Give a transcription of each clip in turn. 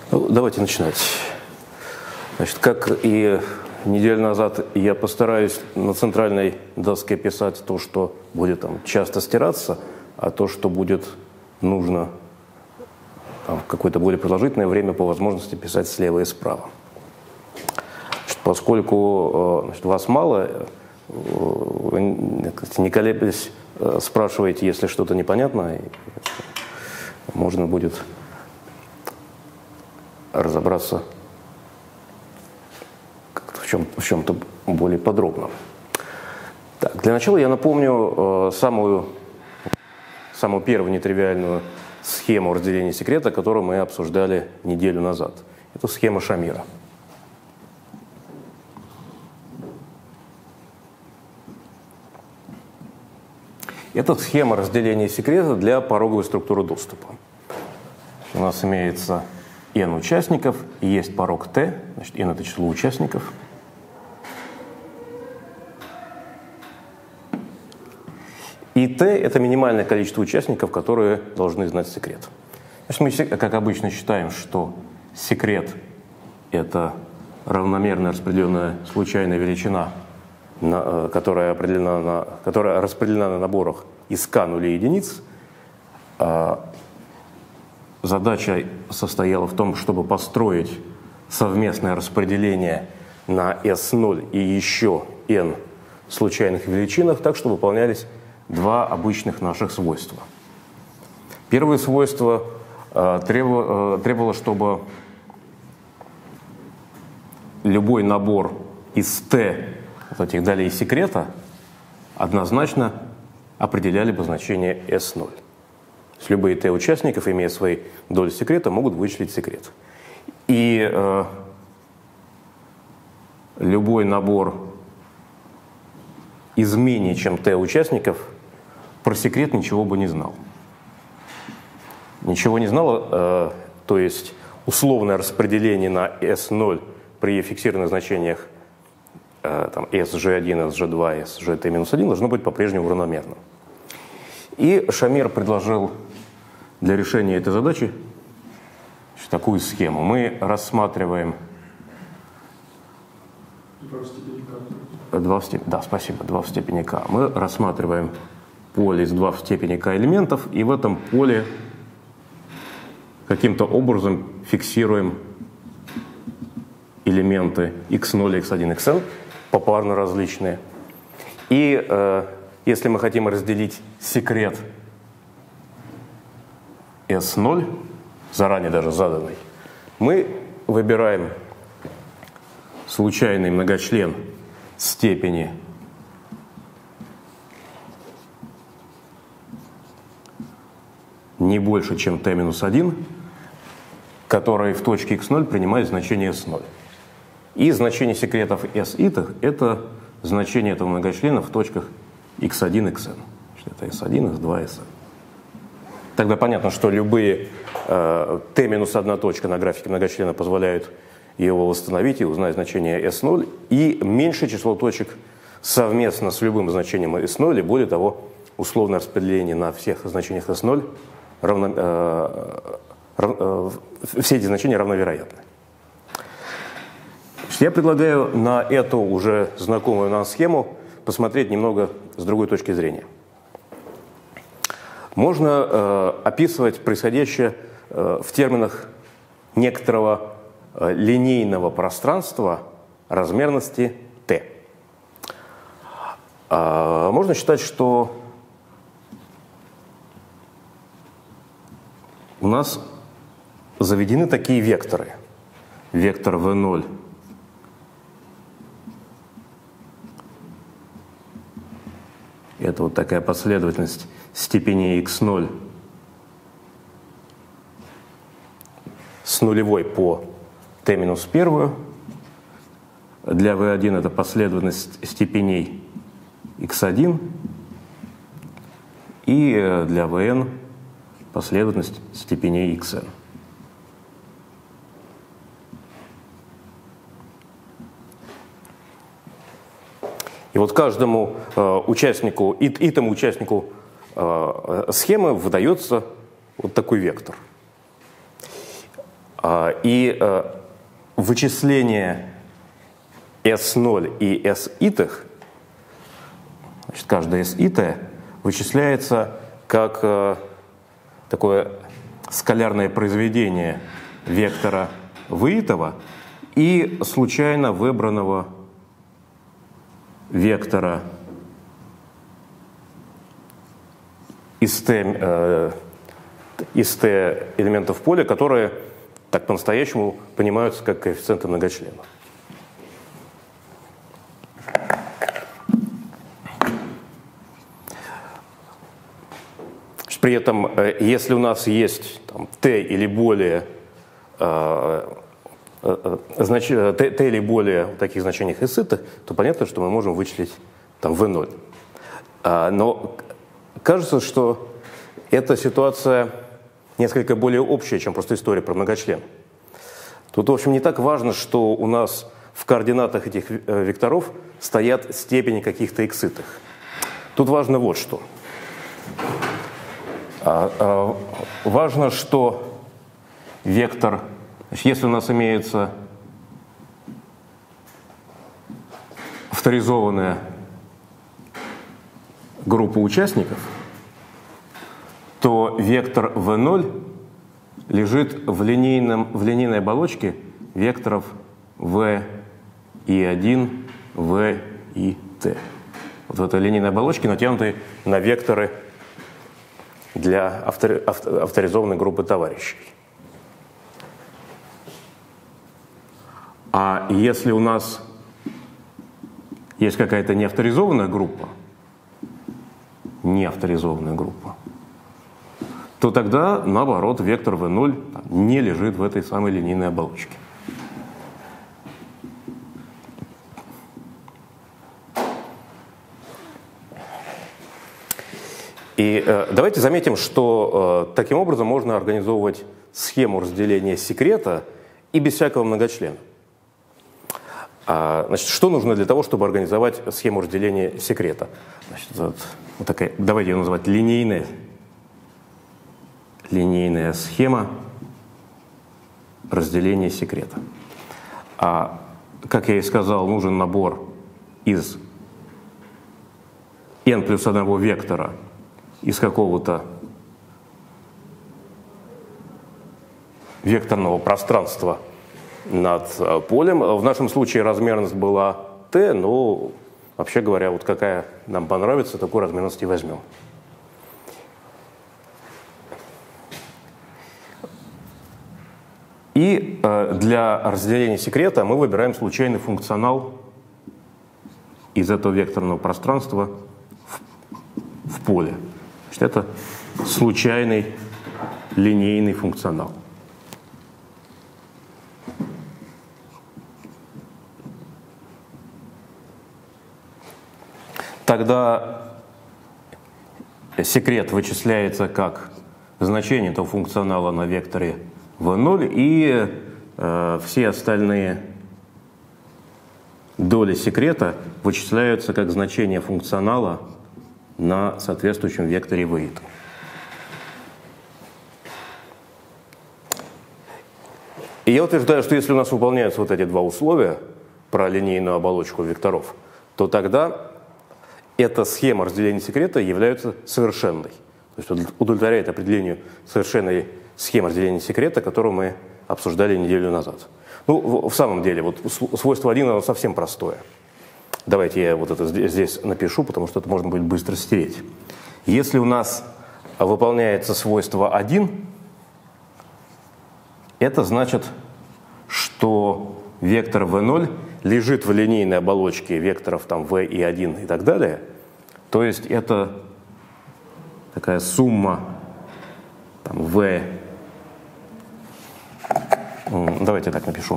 Ну, давайте начинать. Значит, как и неделю назад, я постараюсь на центральной доске писать то, что будет там часто стираться, а то, что будет нужно там, в какое-то более продолжительное время, по возможности писать слева и справа. Значит, поскольку вас мало, вы, не колеблясь, спрашиваете, если что-то непонятно, можно будет разобраться в чем-то более подробно. Так, для начала я напомню самую первую нетривиальную схему разделения секрета, которую мы обсуждали неделю назад. Это схема Шамира. Это схема разделения секрета для пороговой структуры доступа. У нас имеется n участников, и есть порог t, значит, n – это число участников. И t – это минимальное количество участников, которые должны знать секрет. Значит, мы, как обычно, считаем, что секрет – это равномерно распределенная случайная величина, которая распределена на наборах из k нулей и единиц. Задача состояла в том, чтобы построить совместное распределение на S0 и еще n случайных величинах, так что выполнялись два обычных наших свойства. Первое свойство требовало, чтобы любой набор из t вот этих долей секрета однозначно определяли бы значение S0. Любые t участников, имея свои доли секрета, могут вычислить секрет. И любой набор из менее чем t участников про секрет ничего бы не знал. Ничего не знало, то есть условное распределение на S0 при фиксированных значениях там, SG1, SG2, SGT-1 должно быть по-прежнему равномерным. И Шамир предложил для решения этой задачи такую схему. Мы рассматриваем два в степени k. Мы рассматриваем поле из 2 в степени k элементов, и в этом поле каким-то образом фиксируем элементы x0, x1, xn, попарно различные. И если мы хотим разделить секрет S0, заранее даже заданный, мы выбираем случайный многочлен степени не больше, чем t-1, который в точке x0 принимает значение S0. И значение секретов S-итых – это значение этого многочлена в точках x1, xn. Это S1, S2, Sn. Тогда понятно, что любые t-1 точка на графике многочлена позволяют его восстановить и узнать значение S0, и меньшее число точек совместно с любым значением S0, и более того, условное распределение на всех значениях S0, все эти значения равновероятны. Я предлагаю на эту уже знакомую нам схему посмотреть немного с другой точки зрения. Можно описывать происходящее в терминах некоторого линейного пространства размерности t. Можно считать, что у нас заведены такие векторы. Вектор v0 – это вот такая последовательность степеней x0 с нулевой по t-1. Для v1 это последовательность степеней x1. И для vn последовательность степеней xn. И вот каждому участнику, итому участнику схемы выдается вот такой вектор. И вычисление S0 и S-итых, значит, каждая S-итая вычисляется как такое скалярное произведение вектора v-итого и случайно выбранного вектора из t элементов поля, которые так по-настоящему понимаются как коэффициенты многочленов. При этом, если у нас есть там, t или более t или более в таких значениях s-итых, то понятно, что мы можем вычислить там v0. Но кажется, что эта ситуация несколько более общая, чем просто история про многочлен. Тут, в общем, не так важно, что у нас в координатах этих векторов стоят степени каких-то x-итых. Тут важно вот что. Важно, что вектор, значит, если у нас имеется авторизованная группа участников, то вектор v0 лежит в линейной оболочке векторов v и 1, v и t. Вот в этой линейной оболочке натянуты на векторы для авторизованной группы товарищей. А если у нас есть какая-то неавторизованная группа, то тогда, наоборот, вектор v0 не лежит в этой самой линейной оболочке. И давайте заметим, что таким образом можно организовывать схему разделения секрета и без всякого многочлена. Значит, что нужно для того, чтобы организовать схему разделения секрета? Значит, вот такая, давайте ее называть линейная схема разделения секрета. Как я и сказал, нужен набор из n плюс 1 вектора из какого-то векторного пространства над полем. В нашем случае размерность была t, но, вообще говоря, вот какая нам понравится, такой размерности возьмем. И для разделения секрета мы выбираем случайный функционал из этого векторного пространства в поле. Значит, это случайный линейный функционал. Тогда секрет вычисляется как значение этого функционала на векторе v0, и все остальные доли секрета вычисляются как значение функционала на соответствующем векторе v. И я утверждаю, что если у нас выполняются вот эти два условия про линейную оболочку векторов, то тогда эта схема разделения секрета является совершенной. То есть удовлетворяет определению совершенной схемы разделения секрета, которую мы обсуждали неделю назад. Ну, в самом деле, вот свойство 1 оно совсем простое. Давайте я вот это здесь напишу, потому что это можно будет быстро стереть. Если у нас выполняется свойство 1, это значит, что вектор v0 лежит в линейной оболочке векторов там v и 1 и так далее. То есть это такая сумма там, v. Давайте так напишу.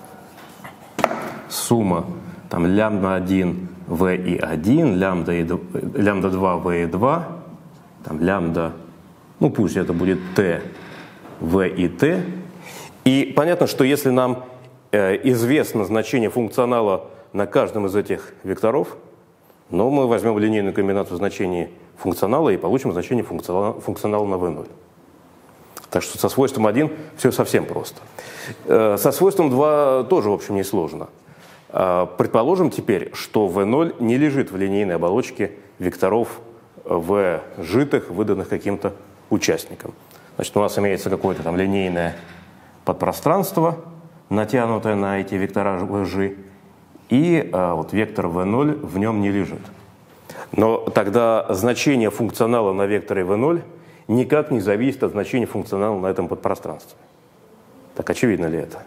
Сумма там лямбда 1 v и 1, лямбда 2 v и 2, там лямбда, ну пусть это будет t, v и t. И понятно, что если нам известно значение функционала на каждом из этих векторов, но мы возьмем линейную комбинацию значений функционала и получим значение функционала на v0. Так что со свойством 1 все совсем просто. Со свойством 2 тоже, в общем, несложно. Предположим теперь, что V0 не лежит в линейной оболочке векторов V житых, выданных каким-то участником. Значит, у нас имеется какое-то там линейное подпространство, натянутое на эти вектора VG, и вот вектор V0 в нем не лежит. Но тогда значение функционала на векторе V0 никак не зависит от значения функционала на этом подпространстве. Так очевидно ли это?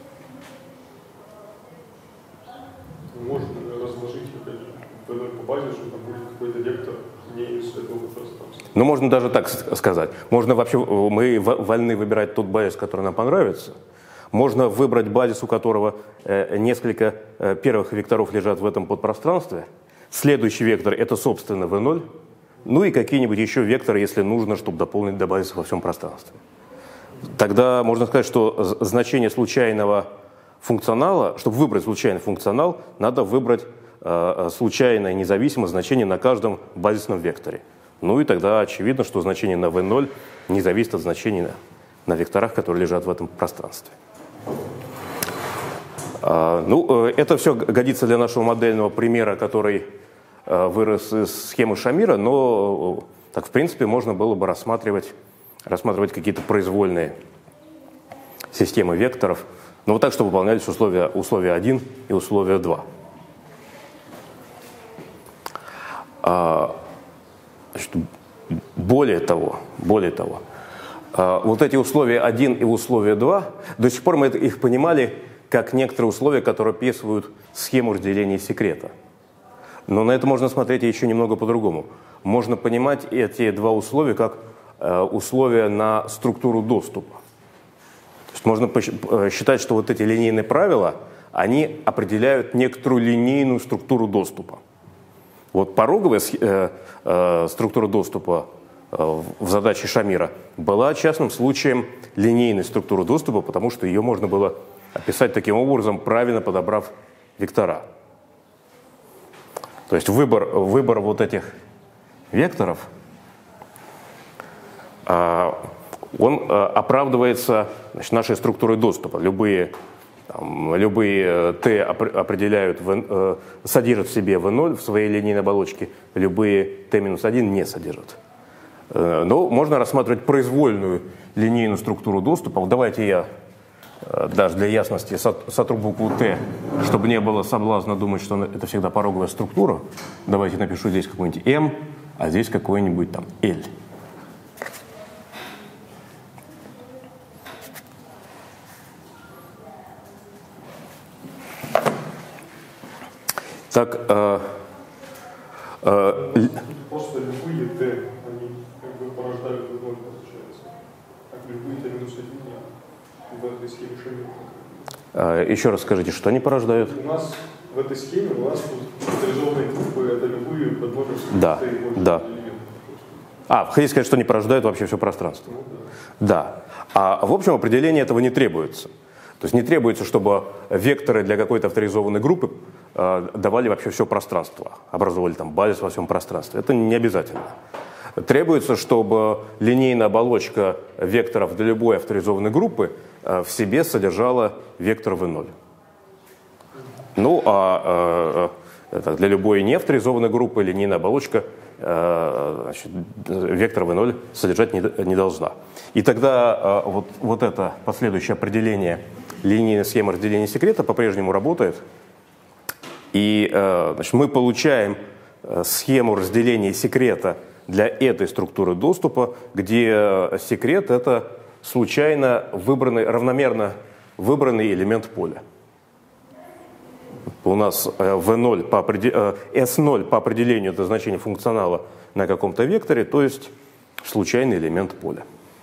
Можно разложить V0 по базе, что там будет какой-то вектор не из этого подпространства. Ну, можно даже так сказать. Можно вообще, мы вольны выбирать тот базис, который нам понравится. Можно выбрать базис, у которого несколько первых векторов лежат в этом подпространстве. Следующий вектор – это, собственно, V0. Ну и какие-нибудь еще векторы, если нужно, чтобы дополнить до базиса во всем пространстве. Тогда можно сказать, что значение случайного функционала, чтобы выбрать случайный функционал, надо выбрать случайное независимое значение на каждом базисном векторе. Ну и тогда очевидно, что значение на V0 не зависит от значения на векторах, которые лежат в этом пространстве. Ну, это все годится для нашего модельного примера, который вырос из схемы Шамира, но так, в принципе, можно было бы рассматривать какие-то произвольные системы векторов, но вот так, чтобы выполнялись условия 1 и условия 2. Значит, более того, вот эти условия 1 и условия 2, до сих пор мы их понимали как некоторые условия, которые описывают схему разделения секрета. Но на это можно смотреть еще немного по-другому. Можно понимать эти два условия как условия на структуру доступа. То есть можно считать, что вот эти линейные правила, они определяют некоторую линейную структуру доступа. Вот пороговая структура доступа в задаче Шамира была частным случаем линейной структуры доступа, потому что ее можно было описать таким образом, правильно подобрав вектора. То есть выбор вот этих векторов, он оправдывается, значит, нашей структурой доступа. Любые t определяют, содержат в себе v0 в своей линейной оболочке, любые t-1 не содержат. Но можно рассматривать произвольную линейную структуру доступа. Вот давайте я даже для ясности сотру букву Т, чтобы не было соблазна думать, что это всегда пороговая структура. Давайте напишу здесь какой-нибудь M, а здесь какой-нибудь там L. Так, просто любые Т, они как бы порождают V0, получается. Так любые Т-1 в этой схеме Шамира. Еще раз скажите, что они порождают? У нас в этой схеме авторизованные группы это любые подводные да, да. Хотите сказать, что они порождают вообще все пространство? Ну, да. Да. В общем, определение этого не требуется. То есть не требуется, чтобы векторы для какой-то авторизованной группы давали вообще все пространство, образовывали там базис во всем пространстве. Это не обязательно. Требуется, чтобы линейная оболочка векторов для любой авторизованной группы в себе содержала вектор V0. Ну, для любой неавторизованной группы линейная оболочка значит, вектор V0 содержать не должна. И тогда вот это последующее определение линейной схемы разделения секрета по-прежнему работает. И значит, мы получаем схему разделения секрета для этой структуры доступа, где секрет – это случайно выбранный, равномерно выбранный элемент поля. У нас V0 S0 по определению – это значение функционала на каком-то векторе, то есть случайный элемент поля.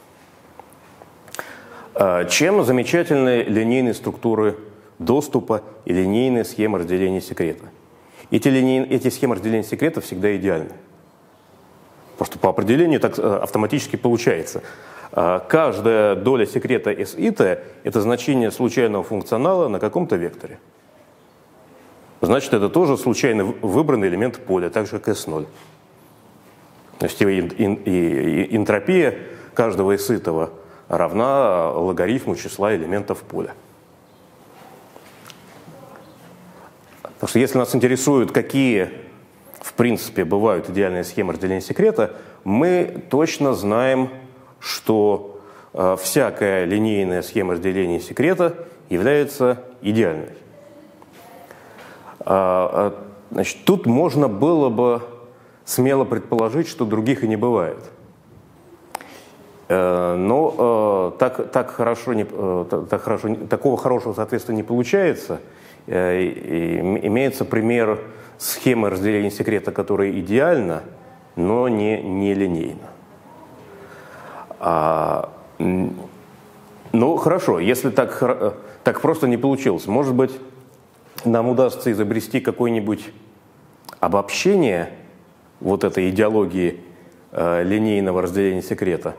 Чем замечательны линейные структуры доступа и линейные схемы разделения секрета? Эти схемы разделения секрета всегда идеальны. Просто по определению так автоматически получается. Каждая доля секрета S и T – это значение случайного функционала на каком-то векторе. Значит, это тоже случайно выбранный элемент поля, так же как S0. То есть и энтропия каждого S-итого равна логарифму числа элементов поля. Потому что если нас интересует, какие, в принципе, бывают идеальные схемы разделения секрета, мы точно знаем, что всякая линейная схема разделения секрета является идеальной. Значит, тут можно было бы смело предположить, что других и не бывает. Но такого хорошего соответствия не получается. Имеется пример схемы разделения секрета, которая идеальна, но не линейна. Ну, хорошо, если так просто не получилось, может быть, нам удастся изобрести какое-нибудь обобщение вот этой идеологии линейного разделения секрета.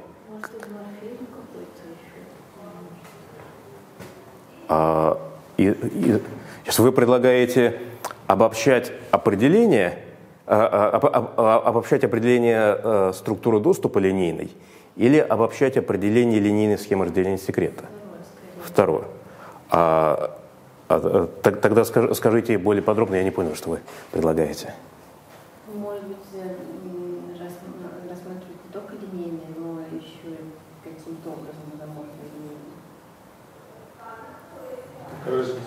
Если вы предлагаете обобщать определение структуры доступа линейной или обобщать определение линейной схемы разделения секрета? Второе. Тогда скажите более подробно, я не понял, что вы предлагаете. Может быть, рассматривать не только линейные, но еще и каким-то образом изоморфные линейные. Какая разница?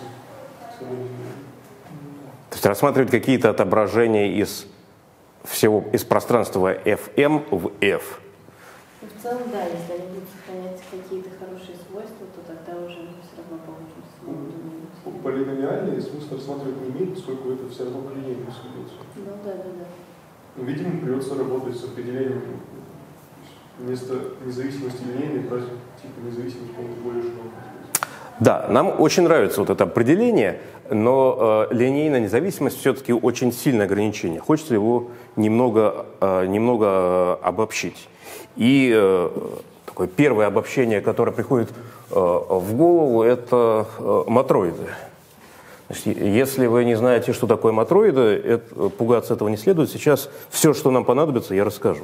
То есть рассматривать какие-то отображения из пространства Fm в F. В целом, да, если они будут сохранять какие-то хорошие свойства, то тогда уже мы все равно получим. Полиномиальный смысл рассматривать не имеет, поскольку это все равно полинейно исследуется. Ну да. Но, видимо, придется работать с определением вместо независимости линейной, брать типа независимость какого-то более широкого. Да, нам очень нравится вот это определение, но линейная независимость все-таки очень сильное ограничение. Хочется его немного обобщить. И такое первое обобщение, которое приходит в голову, это матроиды. Значит, если вы не знаете, что такое матроиды, пугаться этого не следует. Сейчас все, что нам понадобится, я расскажу.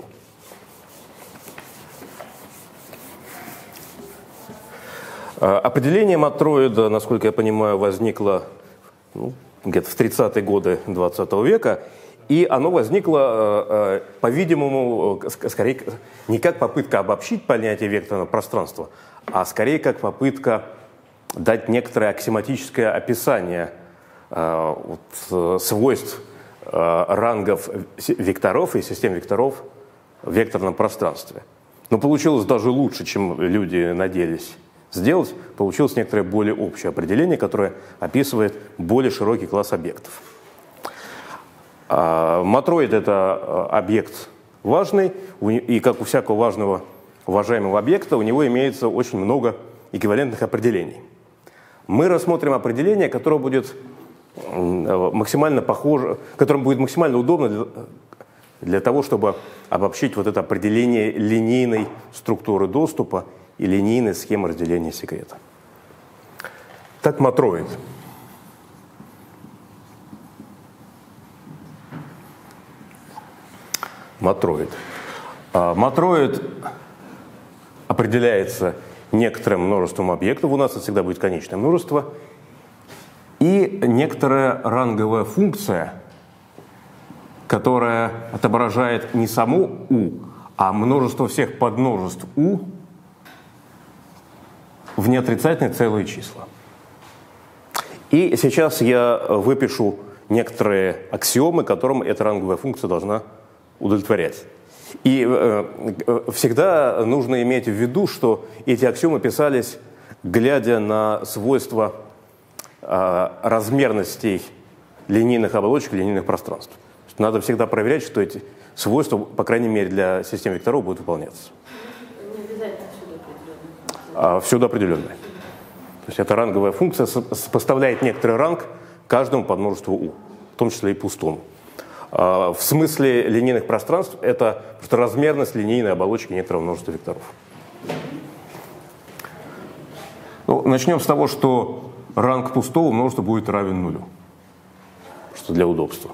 Определение матроида, насколько я понимаю, возникло где-то в 30-е годы 20 века, и оно возникло, по-видимому, скорее не как попытка обобщить понятие векторного пространства, а скорее как попытка дать некоторое аксиоматическое описание свойств рангов векторов и систем векторов в векторном пространстве. Но получилось даже лучше, чем люди надеялись сделать. Получилось некоторое более общее определение, которое описывает более широкий класс объектов. Матроид – это объект важный, и как у всякого важного, уважаемого объекта, у него имеется очень много эквивалентных определений. Мы рассмотрим определение, которое будет максимально похоже, которым будет максимально удобно для того, чтобы обобщить вот это определение линейной структуры доступа и линейной схемы разделения секрета. Так, матроид. Матроид. Матроид определяется некоторым множеством объектов, у нас это всегда будет конечное множество, и некоторая ранговая функция, которая отображает не саму U, а множество всех подмножеств U в неотрицательные целые числа. И сейчас я выпишу некоторые аксиомы, которым эта ранговая функция должна удовлетворять. И всегда нужно иметь в виду, что эти аксиомы писались, глядя на свойства размерностей линейных оболочек, линейных пространств. Надо всегда проверять, что эти свойства, по крайней мере, для систем векторов будут выполняться. Не обязательно всюду определенные. Всюду определенные. То есть эта ранговая функция поставляет некоторый ранг каждому подмножеству U, в том числе и пустому. В смысле линейных пространств это просто размерность линейной оболочки некоторого множества векторов. Начнем с того, что ранг пустого множества будет равен нулю, что для удобства.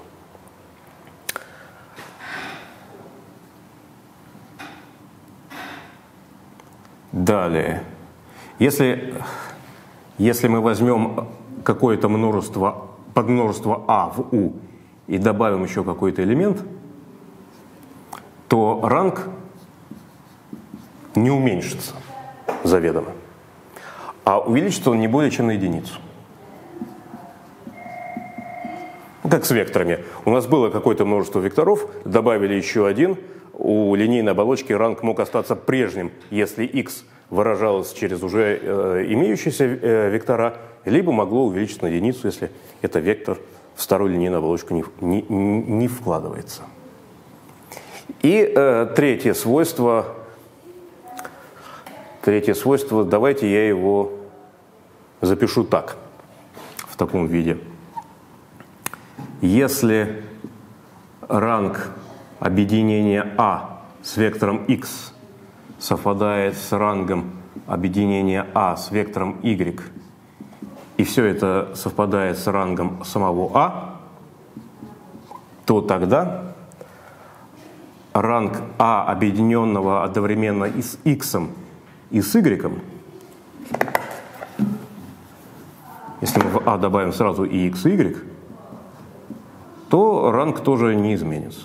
Далее. Если мы возьмем какое-то множество, подмножество А в U и добавим еще какой-то элемент, то ранг не уменьшится заведомо, а увеличится он не более чем на единицу. Как с векторами. У нас было какое-то множество векторов, добавили еще один, у линейной оболочки ранг мог остаться прежним, если x выражалось через уже имеющиеся вектора, либо могло увеличиться на единицу, если это вектор в вторую линейную оболочку не вкладывается. И третье свойство, давайте я его запишу так, в таком виде. Если ранг объединения А с вектором x совпадает с рангом объединения А с вектором y, и все это совпадает с рангом самого А, то тогда ранг А, объединенного одновременно и с x, и с y, если мы в А добавим сразу и x, и y, то ранг тоже не изменится.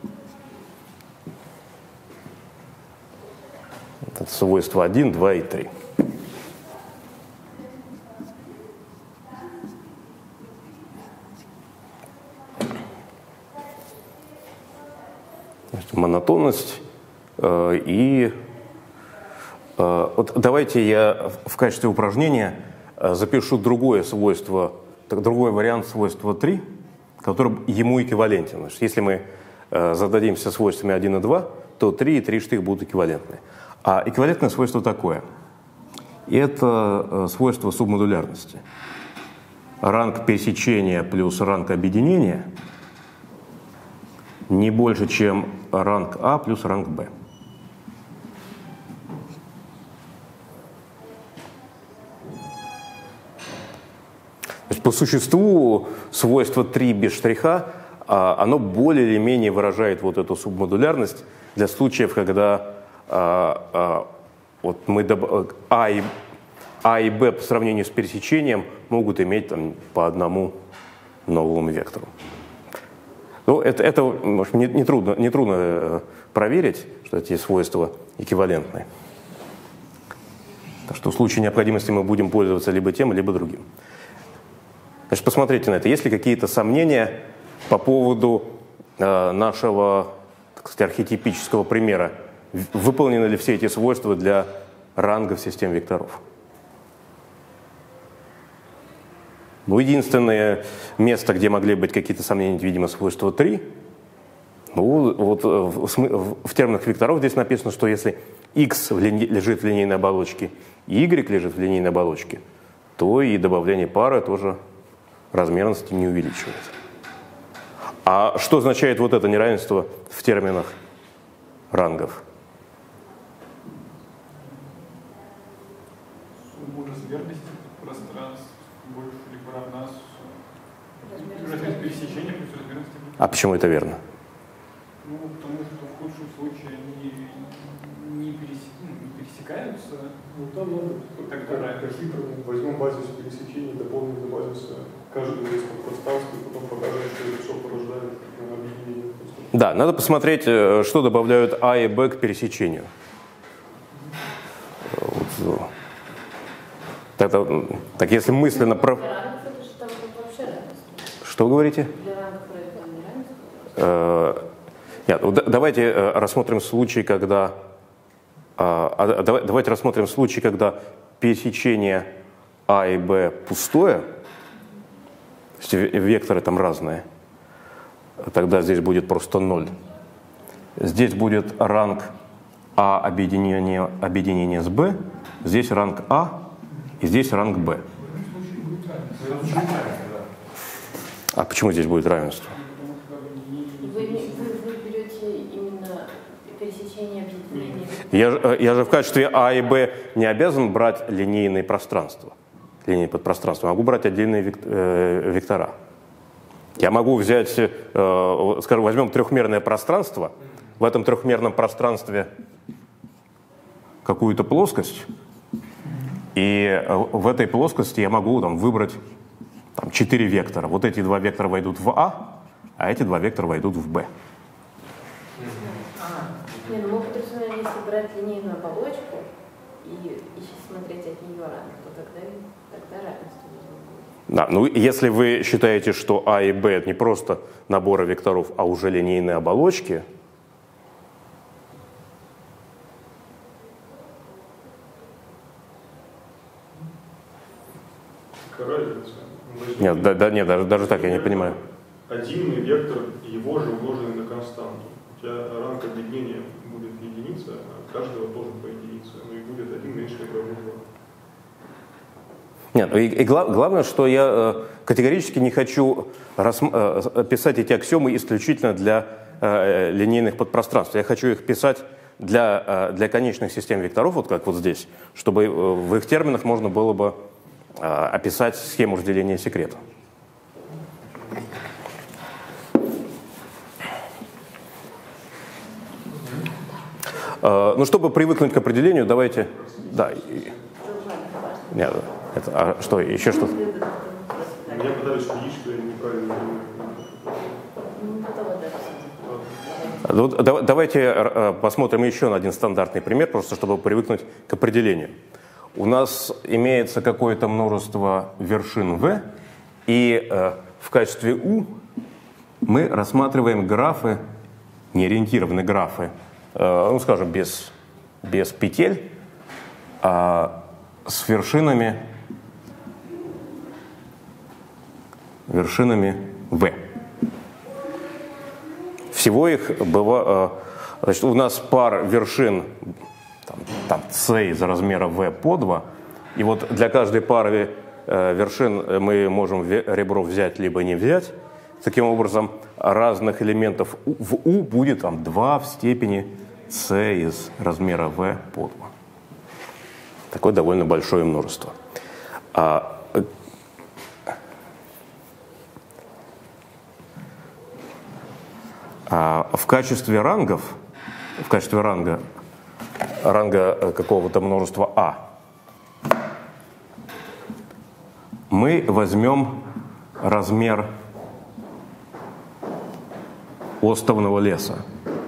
Это свойства 1, 2 и 3. Монотонность и вот давайте я в качестве упражнения запишу другое свойство, другой вариант свойства 3, который ему эквивалентен. Значит, если мы зададимся свойствами 1 и 2, то 3 и 3 штых будут эквивалентны. А эквивалентное свойство такое. Это свойство субмодулярности. Ранг пересечения плюс ранг объединения не больше, чем ранг А плюс ранг Б. По существу свойство 3 без штриха, оно более или менее выражает вот эту субмодулярность для случаев, когда вот мы А и Б по сравнению с пересечением могут иметь там, по одному новому вектору. Ну, это может, не трудно проверить, что эти свойства эквивалентны. Так что в случае необходимости мы будем пользоваться либо тем, либо другим. Значит, посмотрите на это. Есть ли какие-то сомнения по поводу нашего, так сказать, архетипического примера? Выполнены ли все эти свойства для рангов систем векторов? Ну, единственное место, где могли быть какие-то сомнения, видимо, свойство 3. Ну, вот в терминах векторов здесь написано, что если x лежит в линейной оболочке и y лежит в линейной оболочке, то и добавление пары тоже размерности не увеличивает. А что означает вот это неравенство в терминах рангов? Сумма размерности пространств больше либо равна размерности пересечения плюс размерности. А почему это верно? Ну, потому что в худшем случае они не пересекаются. Ну, там надо по-хитрому возьмем базис пересечения, дополним до базиса каждого резкого пространства, и потом покажем, что это все порождает объединение. Да, надо посмотреть, что добавляют А и Б к пересечению. Так если мысленно... Что вы говорите? Нет, давайте рассмотрим случай, когда пересечение А и Б пустое, то есть векторы там разные, тогда здесь будет просто 0. Здесь будет ранг А объединение с Б, здесь ранг А и здесь ранг Б. А почему здесь будет равенство? Вы берете именно пересечение объединения. Я же в качестве А и Б не обязан брать линейные пространства, линейные подпространства. Могу брать отдельные вектора. Я могу взять, скажем, возьмем трехмерное пространство. В этом трехмерном пространстве какую-то плоскость, и в этой плоскости я могу там выбрать 4 вектора. Вот эти 2 вектора войдут в а эти 2 вектора войдут в Б. Не, ну мы подразумеваем, если брать линейную оболочку и смотреть от нее ранг, то тогда равенство должно быть. Да, ну если вы считаете, что А и Б это не просто наборы векторов, а уже линейные оболочки, какая разница? нет, даже так я не понимаю. Отдельный вектор, его же умноженный на константу. У тебя ранг объединения будет единица, а каждого тоже по единице. Ну и будет один меньше, как равно 2. Нет, и главное, что я категорически не хочу писать эти аксиомы исключительно для линейных подпространств. Я хочу их писать для конечных систем векторов, вот как вот здесь, чтобы в их терминах можно было бы описать схему разделения секрета. Ну, чтобы привыкнуть к определению, давайте... Да. Нет, что, еще что-то? Меня пытались убедить, что я неправильно понимаю. Давайте посмотрим еще на один стандартный пример, просто чтобы привыкнуть к определению. У нас имеется какое-то множество вершин V, и в качестве U мы рассматриваем графы, неориентированные графы, ну, скажем, без петель, с вершинами V. Всего их бывает, значит, у нас пар вершин там C из размера V по 2, и вот для каждой пары вершин мы можем ребро взять либо не взять. Таким образом, разных элементов в U будет 2 в степени C из размера V по 2. Такое довольно большое множество. В качестве ранга какого-то множества А мы возьмем размер остовного леса.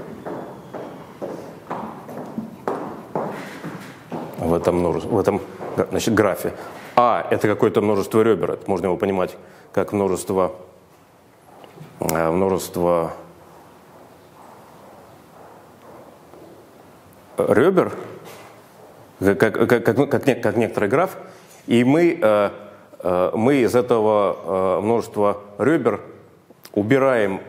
В этом значит, графе. А – это какое-то множество ребер. Это можно его понимать как множество ребер, как некоторый граф. И мы из этого множества ребер убираем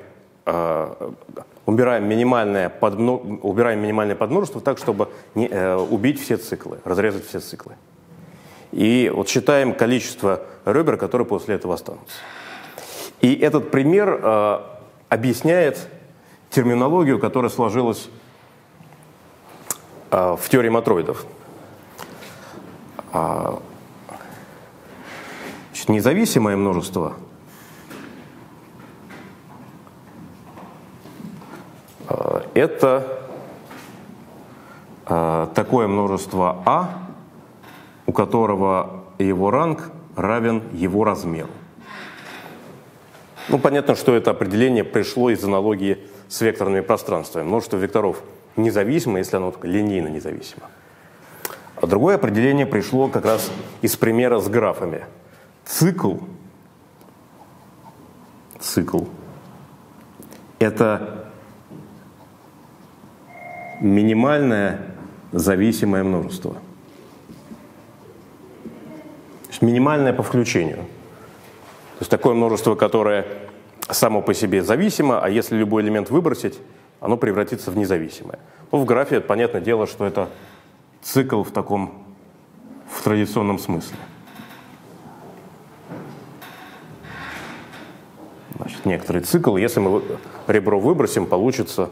минимальное подмножество так, чтобы убить все циклы, разрезать все циклы. И вот считаем количество ребер, которые после этого останутся. И этот пример объясняет терминологию, которая сложилась в теории матроидов. Значит, независимое множество это такое множество А, у которого его ранг равен его размеру. Ну, понятно, что это определение пришло из аналогии с векторными пространствами. Множество векторов независимо, если оно только линейно независимо. А другое определение пришло как раз из примера с графами. Цикл – это минимальное зависимое множество. Минимальное по включению. То есть такое множество, которое само по себе зависимо, а если любой элемент выбросить, оно превратится в независимое. Ну, в графе это понятное дело, что это цикл в традиционном смысле. Значит, некоторый цикл, если мы ребро выбросим, получится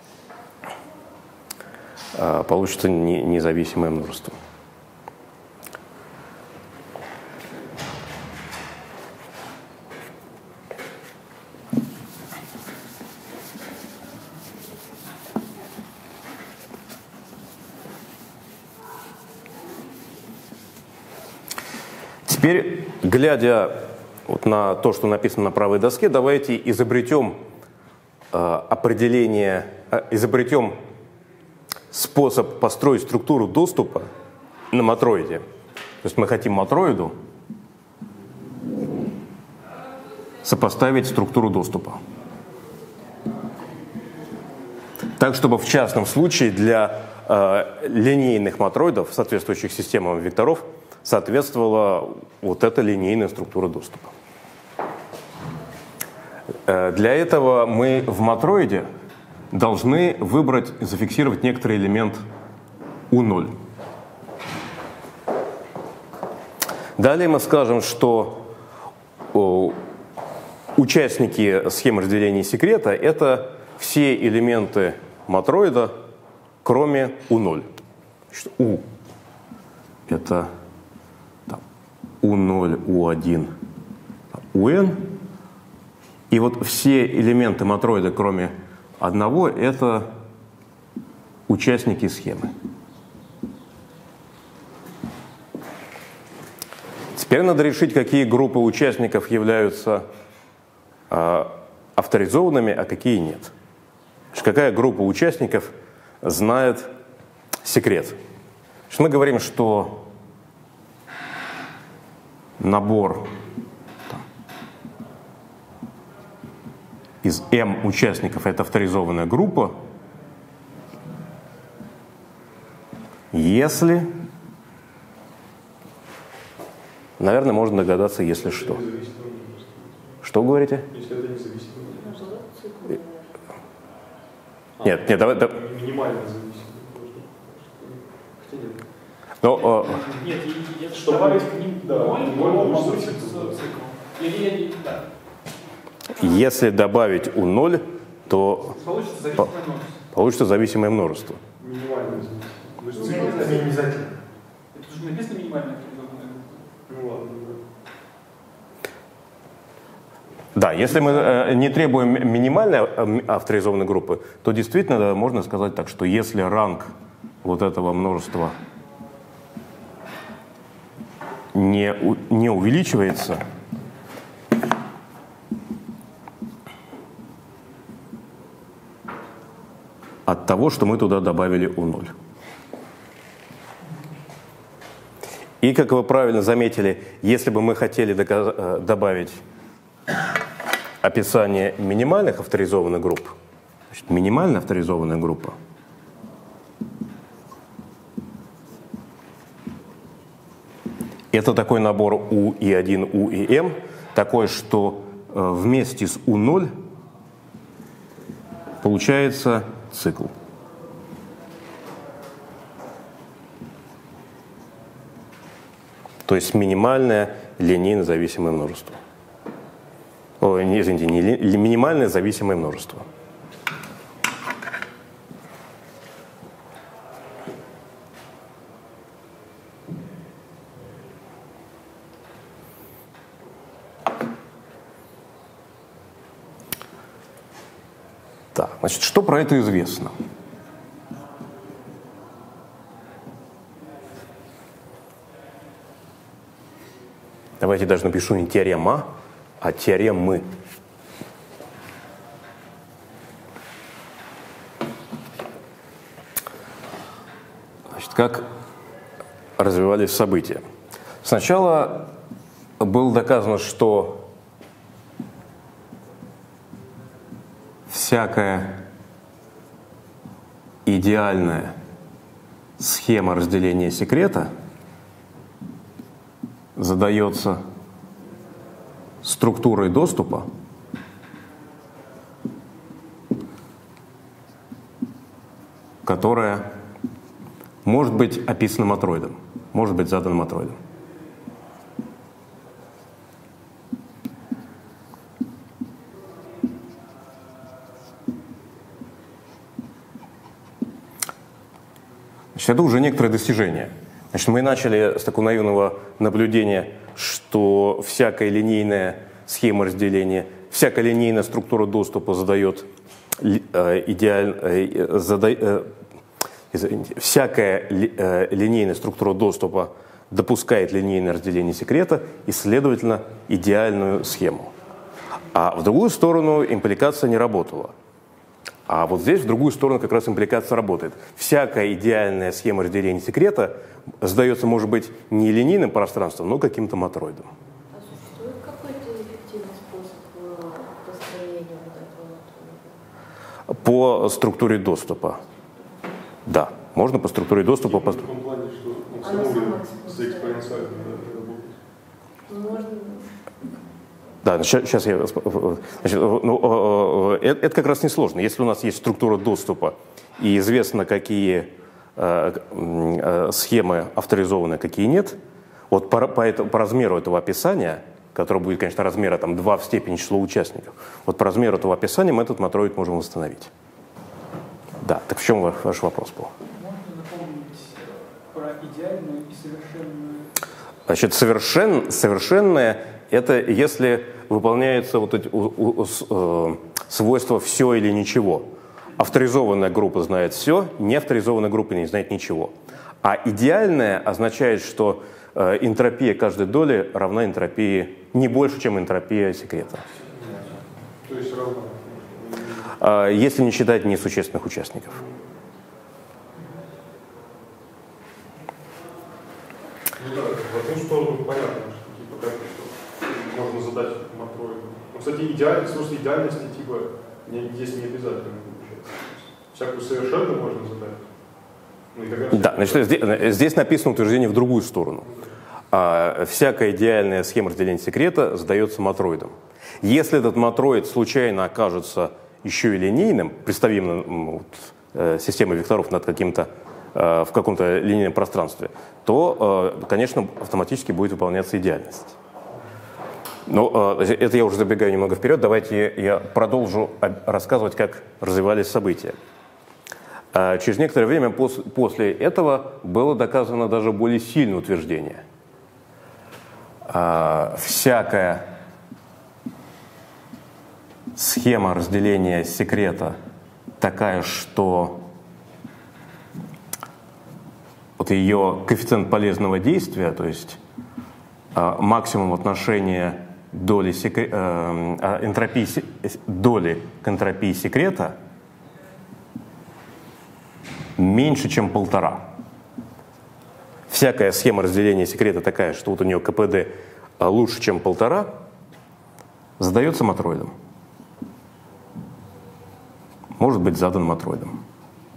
независимое множество. Теперь, глядя вот на то, что написано на правой доске, давайте изобретем изобретем способ построить структуру доступа на матроиде. То есть мы хотим матроиду сопоставить структуру доступа. Так, чтобы в частном случае для линейных матроидов, соответствующих системам векторов, соответствовала вот эта линейная структура доступа. Для этого мы в матроиде должны выбрать, зафиксировать некоторый элемент U0. Далее мы скажем, что участники схемы разделения секрета — это все элементы матроида, кроме U0. U — это U0, U1, UN. И вот все элементы матроида, кроме одного, это участники схемы. Теперь надо решить, какие группы участников являются авторизованными, а какие нет. Какая группа участников знает секрет. Мы говорим, что набор из M участников — это авторизованная группа, если, наверное, можно догадаться, если что. Что говорите? Если это независимо. Нет, давай. Минимально зависимо. Но, нет, если добавить к ним ноль, то получится цикл. Да. Если добавить U0, то получится зависимое множество. Минимальное зависимое. Это не обязательно. Это же написано минимальное. Ну ладно. Да, если мы не требуем минимальной авторизованной группы, то действительно можно сказать так, что если ранг вот этого множества не увеличивается, от того, что мы туда добавили U0. И, как вы правильно заметили, если бы мы хотели добавить описание минимальных авторизованных групп, значит, минимальная авторизованная группа — это такой набор U и 1, U и M, такой, что вместе с U0 получается цикл. То есть минимальное линейно зависимое множество. Извините, не минимальное зависимое множество. Так, значит, что про это известно? Давайте даже напишу не теорема, а теоремы. Значит, как развивались события? Сначала было доказано, что всякая идеальная схема разделения секрета задается структурой доступа, которая может быть описана матроидом, может быть задана матроидом. Значит, это уже некоторое достижение. Значит, мы начали с такого наивного наблюдения, что всякая линейная схема разделения, всякая линейная структура доступа задает всякая линейная структура доступа допускает линейное разделение секрета и, следовательно, идеальную схему. А в другую сторону импликация не работала. А вот здесь в другую сторону как раз импликация работает. Всякая идеальная схема разделения секрета сдается, может быть, не линейным пространством, но каким-то матроидом. А существует какой-то эффективный способ построения вот этого? По структуре доступа. Да, можно по структуре доступа. В том плане, что за экспоненциально работает. Можно. Да, сейчас я... Значит, это как раз несложно. Если у нас есть структура доступа и известно, какие схемы авторизованы, какие нет, вот по размеру этого описания, которое будет, конечно, размера 2 в степени числа участников, вот по размеру этого описания мы этот матроид можем восстановить. Да, так в чем ваш вопрос был? Можно напомнить про идеальную и совершенную? Значит, совершенное – это если выполняются вот эти свойства «все» или «ничего». Авторизованная группа знает все, неавторизованная группа не знает ничего. А идеальное означает, что энтропия каждой доли равна энтропии не больше, чем энтропия секрета. То есть равна? Если не считать несущественных участников. Ну да, в одну сторону понятно, что можно задать матроиду. Но, кстати, в смысле идеальности здесь не обязательно получается. Всякую совершенно можно задать. Да, значит, здесь написано утверждение в другую сторону. Всякая идеальная схема разделения секрета задается матроидом. Если этот матроид случайно окажется еще и линейным, представимым системой векторов над в каком-то линейном пространстве, то, конечно, автоматически будет выполняться идеальность. Но это я уже забегаю немного вперед. Давайте я продолжу рассказывать, как развивались события. Через некоторое время после этого было доказано даже более сильное утверждение. Всякая схема разделения секрета такая, что вот ее коэффициент полезного действия, то есть максимум отношения энтропии доли к энтропии секрета меньше, чем 1,5. Всякая схема разделения секрета такая, что вот у нее КПД лучше, чем 1,5, задается матроидом. Может быть задан матроидом.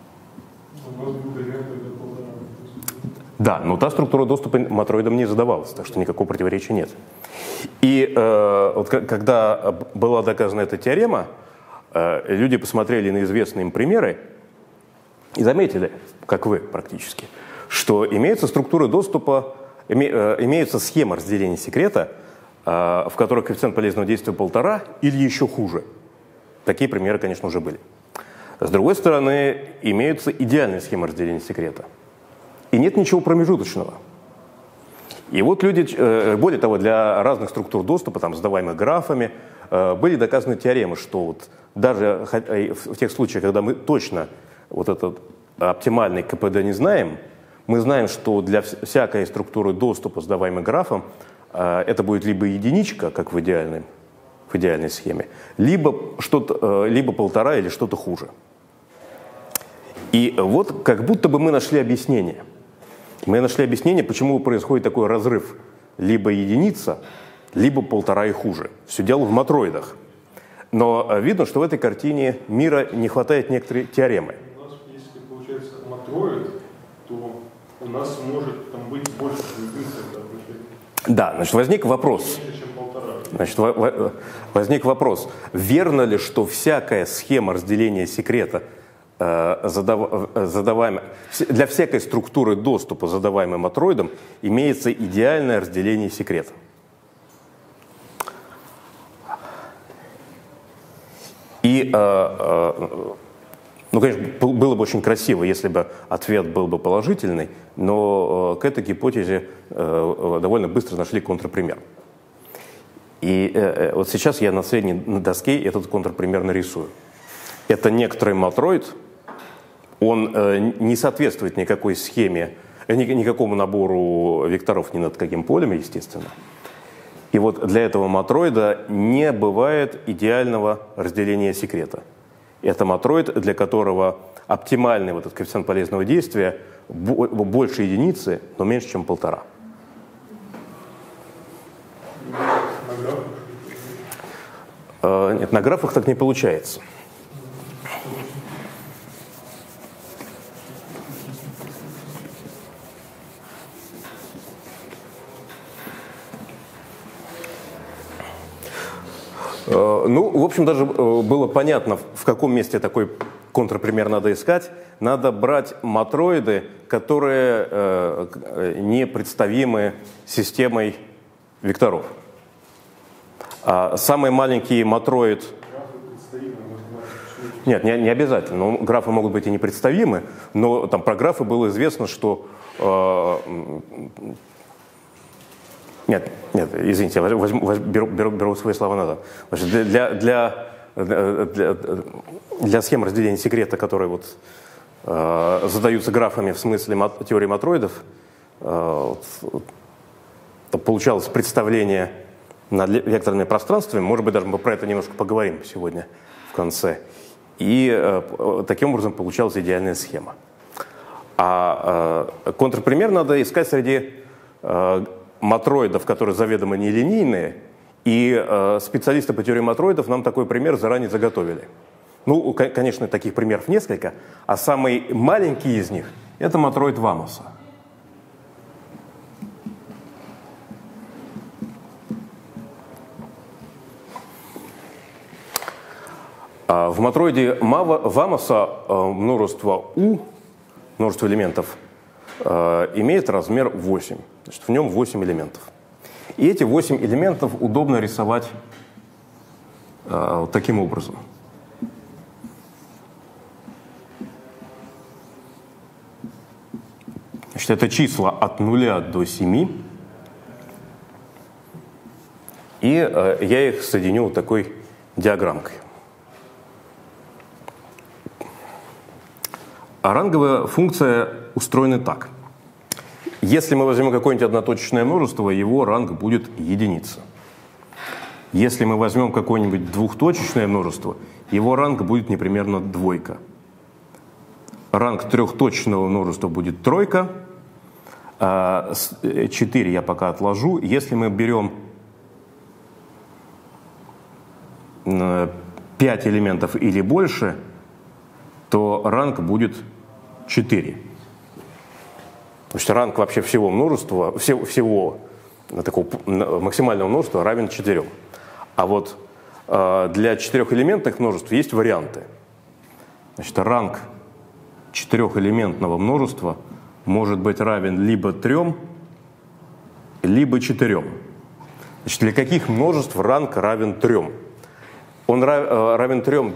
Да, но та структура доступа матроидом не задавалась, так что никакого противоречия нет. И вот когда была доказана эта теорема, люди посмотрели на известные им примеры и заметили, как вы практически, что имеется структура доступа, имеется схема разделения секрета, в которой коэффициент полезного действия 1,5 или еще хуже. Такие примеры, конечно, уже были. С другой стороны, имеются идеальные схемы разделения секрета. И нет ничего промежуточного. И вот люди, более того, для разных структур доступа, сдаваемых графами, были доказаны теоремы, что вот даже в тех случаях, когда мы точно вот этот оптимальный КПД не знаем, мы знаем, что для всякой структуры доступа, сдаваемой графом, это будет либо единичка, как в идеальной схеме, либо 1,5 или что-то хуже. И вот как будто бы мы нашли объяснение. Мы нашли объяснение, почему происходит такой разрыв. Либо единица, либо 1,5 и хуже. Все дело в матроидах. Но видно, что в этой картине мира не хватает некоторой теоремы. У нас, если получается матроид, то у нас может там быть больше единиц. Да, значит, возник вопрос. Значит, возник вопрос. Верно ли, что всякая схема разделения секрета для всякой структуры доступа, задаваемой матроидом, имеется идеальное разделение секрета? И, конечно, было бы очень красиво, если бы ответ был бы положительный, но к этой гипотезе довольно быстро нашли контрпример. И вот сейчас я на средней доске этот контрпример нарисую. Это некоторый матроид, он не соответствует никакой схеме, никакому набору векторов ни над каким полем, естественно. И вот для этого матроида не бывает идеального разделения секрета. Это матроид, для которого оптимальный вот этот коэффициент полезного действия больше единицы, но меньше, чем 1,5. Нет, на графах так не получается. Ну, в общем, даже было понятно, в каком месте такой контрпример надо искать. Надо брать матроиды, которые не представимы системой векторов. Самый маленький матроид... Нет, не обязательно. Ну, графы могут быть и непредставимы, но там про графы было известно, что... Нет, извините, я беру свои слова назад. Для схем разделения секрета, которые вот, задаются графами в смысле теории матроидов, получалось представление над векторными пространствами. Может быть, даже мы про это немножко поговорим сегодня в конце. И таким образом получалась идеальная схема. А контрпример надо искать среди матроидов, которые заведомо нелинейные, и специалисты по теории матроидов нам такой пример заранее заготовили. Ну, конечно, таких примеров несколько, а самый маленький из них – это матроид Вамоса. В матроиде Вамоса множество U, множество элементов, имеет размер 8. Значит, в нем 8 элементов. И эти 8 элементов удобно рисовать таким образом. Значит, это числа от 0 до 7. И я их соединю вот такой диаграммкой. А ранговая функция устроена так. Если мы возьмем какое-нибудь одноточечное множество, его ранг будет единица. Если мы возьмем какое-нибудь двухточечное множество, его ранг будет непременно 2. Ранг трехточечного множества будет 3. 4 я пока отложу. Если мы берем 5 элементов или больше, то ранг будет 4. Потому что ранг вообще всего множества, всего такого максимального множества равен 4. А вот для 4-элементных множеств есть варианты. Значит, ранг 4-элементного множества может быть равен либо 3, либо 4. Значит, для каких множеств ранг равен 3? Он равен 3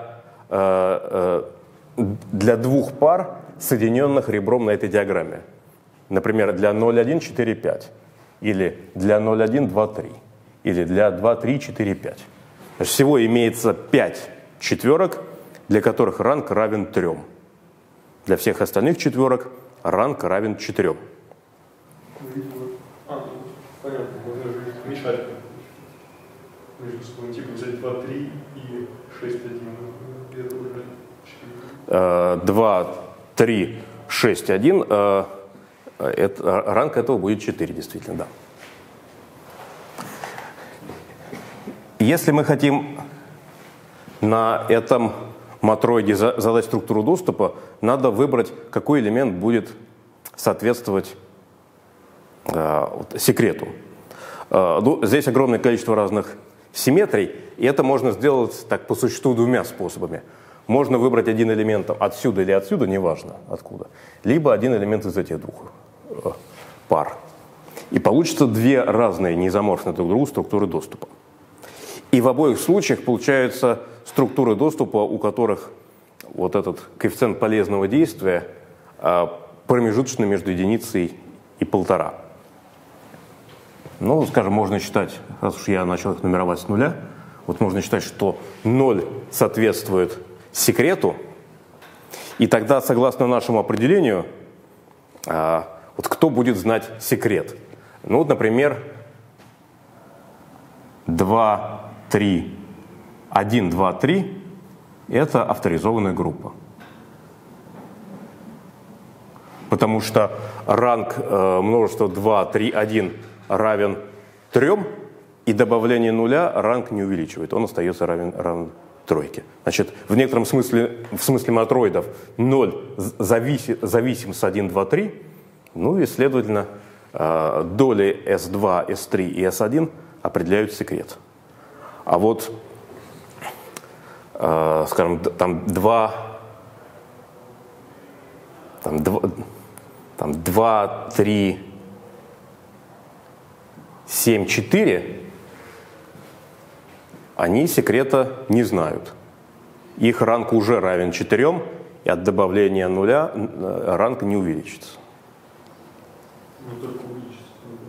для двух пар, соединенных ребром на этой диаграмме. Например, для 0, 1, 4, 5. Или для 0, 1, 2, 3. Или для 2, 3, 4, 5. Значит, всего имеется 5 четверок, для которых ранг равен 3. Для всех остальных четверок ранг равен 4. Понятно, можно же их мешать. Типа взять 2, 3 и 6, 1. 2, 3, 6, 1. Ранг этого будет 4, действительно, да. Если мы хотим на этом матроиде задать структуру доступа, надо выбрать, какой элемент будет соответствовать секрету. Ну, здесь огромное количество разных симметрий, и это можно сделать так по существу двумя способами. Можно выбрать один элемент отсюда или отсюда, неважно откуда, либо один элемент из этих двух пар. И получится две разные неизоморфные друг к другу структуры доступа. И в обоих случаях получаются структуры доступа, у которых вот этот коэффициент полезного действия промежуточный между единицей и 1,5. Ну, скажем, можно считать, раз уж я начал их нумеровать с нуля, вот можно считать, что 0 соответствует секрету, и тогда, согласно нашему определению, Вот кто будет знать секрет? Ну вот, например, 2, 3, 1, 2, 3 – это авторизованная группа. Потому что ранг множества 2, 3, 1 равен 3, и добавление нуля ранг не увеличивает, он остается равен тройке. Значит, в некотором смысле, в смысле матроидов, 0 зависим с 1, 2, 3, ну и, следовательно, доли S2, S3 и S1 определяют секрет. А вот, скажем, там 2, 3, 7, 4, они секрета не знают. Их ранг уже равен 4, и от добавления нуля ранг не увеличится. Ну, только увеличится.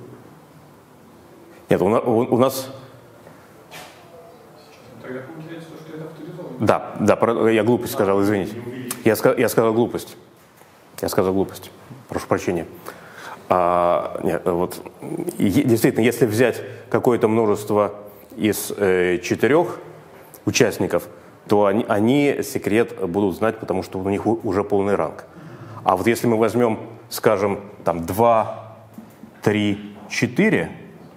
Нет, у нас... Тогда получается, что это авторизовано. Да, я глупость сказал, извините. Я сказал глупость. Прошу прощения. Нет, вот, действительно, если взять какое-то множество из 4 участников, то они секрет будут знать, потому что у них уже полный ранг. А вот если мы возьмем, скажем, там 2, 3, 4...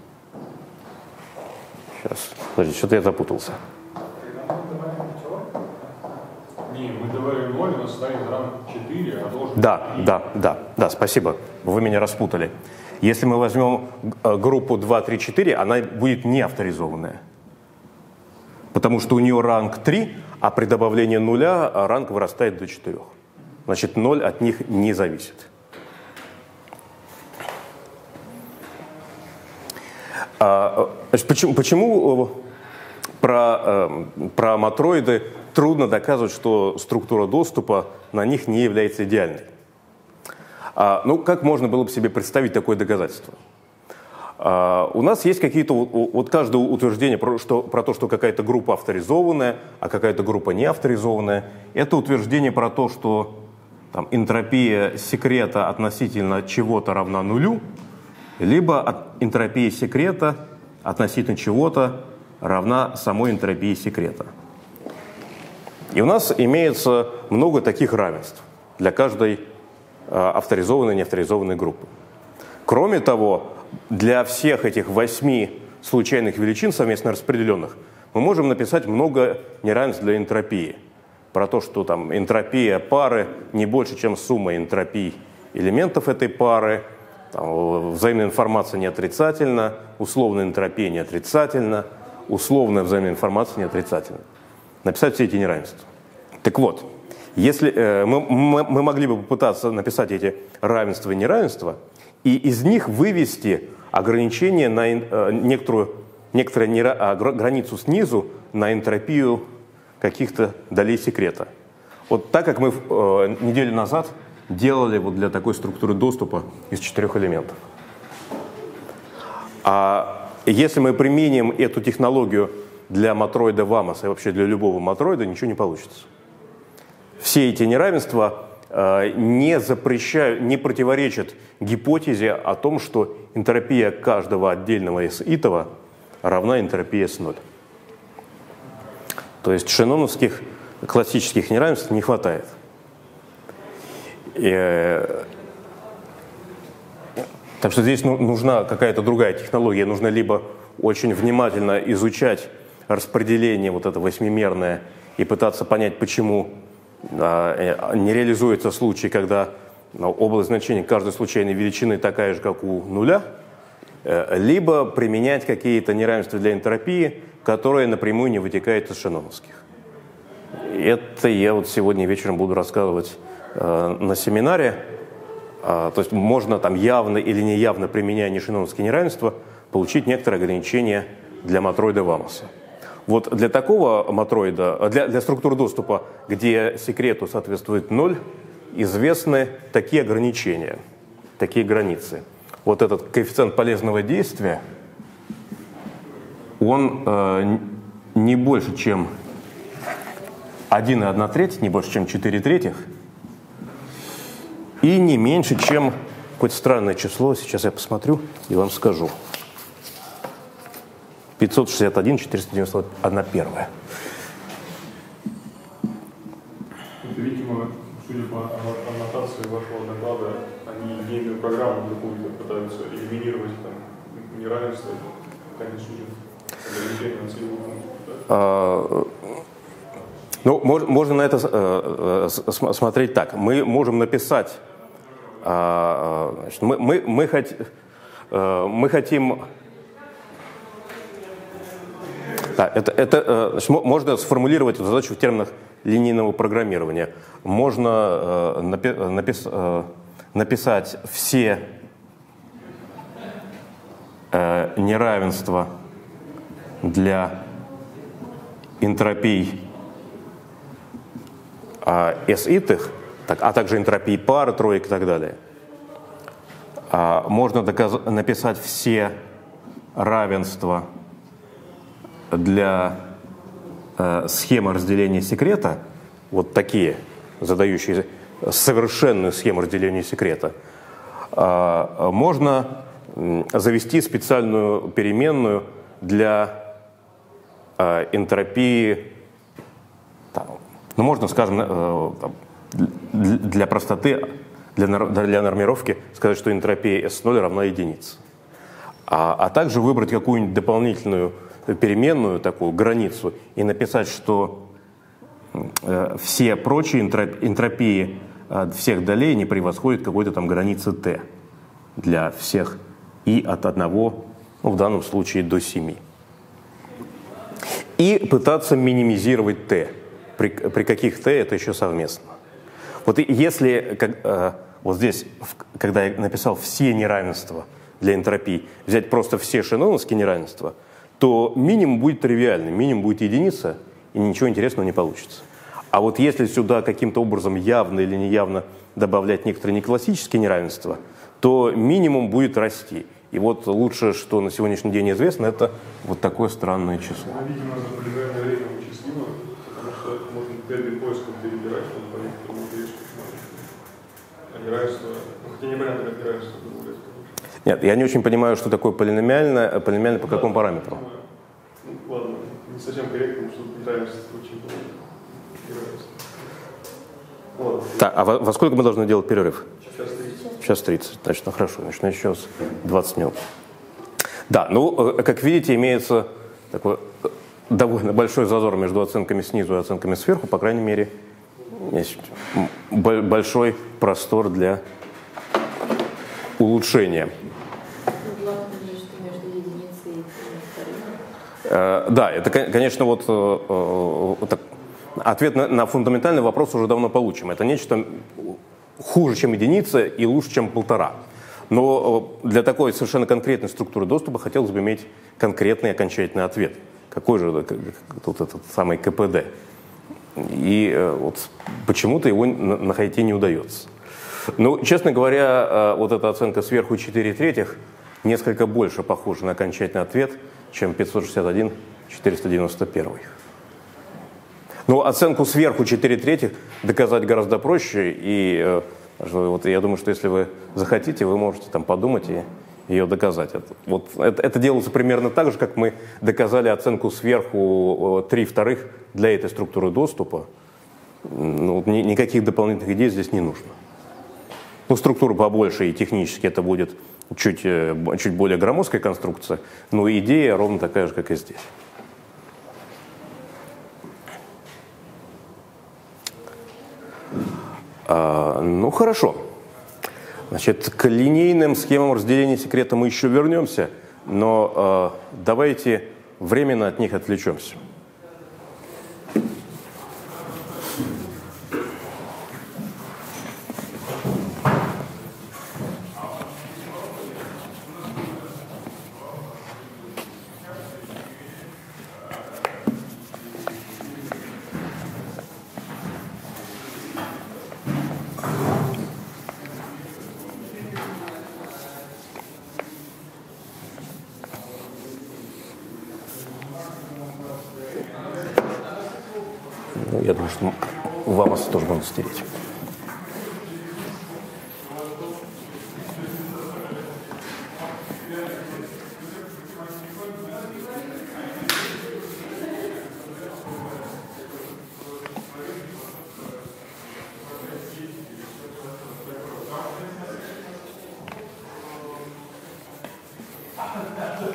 Сейчас, подождите, что-то я запутался. Не, мы добавим 0, у нас станет ранг 4, а должен... Да, спасибо. Вы меня распутали. Если мы возьмем группу 2, 3, 4, она будет не авторизованная. Потому что у нее ранг 3, а при добавлении нуля ранг вырастает до 4. Значит, 0 от них не зависит. Почему про матроиды трудно доказывать, что структура доступа на них не является идеальной? Ну, как можно было бы себе представить такое доказательство? У нас есть какие-то, вот каждое утверждение про то, что какая-то группа авторизованная, а какая-то группа не авторизованная, это утверждение про то, что там, энтропия секрета относительно чего-то равна нулю, либо энтропия секрета относительно чего-то равна самой энтропии секрета. И у нас имеется много таких равенств для каждой авторизованной и неавторизованной группы. Кроме того, для всех этих 8 случайных величин, совместно распределенных, мы можем написать много неравенств для энтропии. Про то, что там энтропия пары не больше, чем сумма энтропий элементов этой пары, там, взаимная информация не отрицательна, условная энтропия не отрицательна, условная взаимная информация не отрицательна. Написать все эти неравенства. Так вот, если мы могли бы попытаться написать эти равенства и неравенства, и из них вывести ограничение на некоторую границу снизу на энтропию каких-то долей секрета. Вот так, как мы неделю назад делали вот для такой структуры доступа из 4 элементов. А если мы применим эту технологию для матроида Вамоса и вообще для любого матроида, ничего не получится. Все эти неравенства не противоречат гипотезе о том, что энтропия каждого отдельного S-итого равна энтропии S0. То есть шеноновских классических неравенств не хватает. Так что здесь нужна какая-то другая технология. Нужно либо очень внимательно изучать распределение вот это восьмимерное и пытаться понять, почему не реализуется случай, когда область значения каждой случайной величины такая же, как у нуля, либо применять какие-то неравенства для энтропии, которые напрямую не вытекают из шеноновских. Это я вот сегодня вечером буду рассказывать на семинаре. То есть можно там явно или неявно, применяя нешеноновские неравенства, получить некоторые ограничения для матроида Вамоса. Вот для такого матроида, для структуры доступа, где секрету соответствует 0, известны такие ограничения, такие границы. Вот этот коэффициент полезного действия, он не больше, чем 1,1/3, не больше, чем 4/3, и не меньше, чем какое-то странное число, сейчас я посмотрю и вам скажу. 561, 491 первая. Это, видимо, судя по аннотации вашего доклада, они линейную программу какую-то пытаются элиминировать там неравенство, как они судят ограничения на целевую функцию. Ну, можно на это смотреть так. Мы можем написать, значит, мы хотим... Да, значит, можно сформулировать эту задачу в терминах линейного программирования. Можно написать все неравенства для энтропий S-итых, а также энтропии пары, троек и так далее. Можно написать все равенства для схемы разделения секрета, вот такие, задающие совершенную схему разделения секрета. Можно завести специальную переменную для энтропии, ну, можно, скажем, для простоты, для нормировки сказать, что энтропия S0 равна единице. А также выбрать какую-нибудь дополнительную переменную, такую границу, и написать, что все прочие энтропии всех долей не превосходят какой-то там границы t для всех и от 1, ну, в данном случае до 7. И пытаться минимизировать t. При каких t это еще совместно. Вот если вот здесь, когда я написал все неравенства для энтропий, взять просто все шенноновские неравенства, то минимум будет тривиальный, минимум будет единица, и ничего интересного не получится. А вот если сюда каким-то образом явно или неявно добавлять некоторые неклассические неравенства, то минимум будет расти. И вот лучшее, что на сегодняшний день известно, это вот такое странное число. Видимо, запряженное время вычислимо, потому что можно перед поиском перебирать, чтобы понять, кто будет решить. А неравенство, ну, хотя непонятно, как неравенство добавлять. Нет, я не очень понимаю, что такое полиномиальное, полиномиальное по какому параметру? Ну, ладно, не совсем корректно, что тут неравенство очень неравенство. Так, а во сколько мы должны делать перерыв? Сейчас 30. Сейчас 30, значит, ну хорошо, значит, еще 20 минут. Да, ну, как видите, имеется такой довольно большой зазор между оценками снизу и оценками сверху, по крайней мере, есть большой простор для улучшения. Да, это, конечно, вот ответ на фундаментальный вопрос уже давно получим. Это нечто хуже, чем единица, и лучше, чем 1,5. Но для такой совершенно конкретной структуры доступа хотелось бы иметь конкретный окончательный ответ. Какой же тут этот самый КПД? И вот почему-то его находить не удается. Ну, честно говоря, вот эта оценка сверху 4/3 несколько больше похожа на окончательный ответ, чем 561, 491. Но оценку сверху 4/3 доказать гораздо проще, и вот я думаю, что если вы захотите, вы можете там подумать и ее доказать. Это делается примерно так же, как мы доказали оценку сверху 3/2 для этой структуры доступа. Ну, никаких дополнительных идей здесь не нужно. Ну, структура побольше, и технически это будет чуть более громоздкая конструкция, но идея ровно такая же, как и здесь. Ну, хорошо. Значит, к линейным схемам разделения секрета мы еще вернемся, но давайте временно от них отвлечемся. Я думаю, что вам это тоже можно стереть.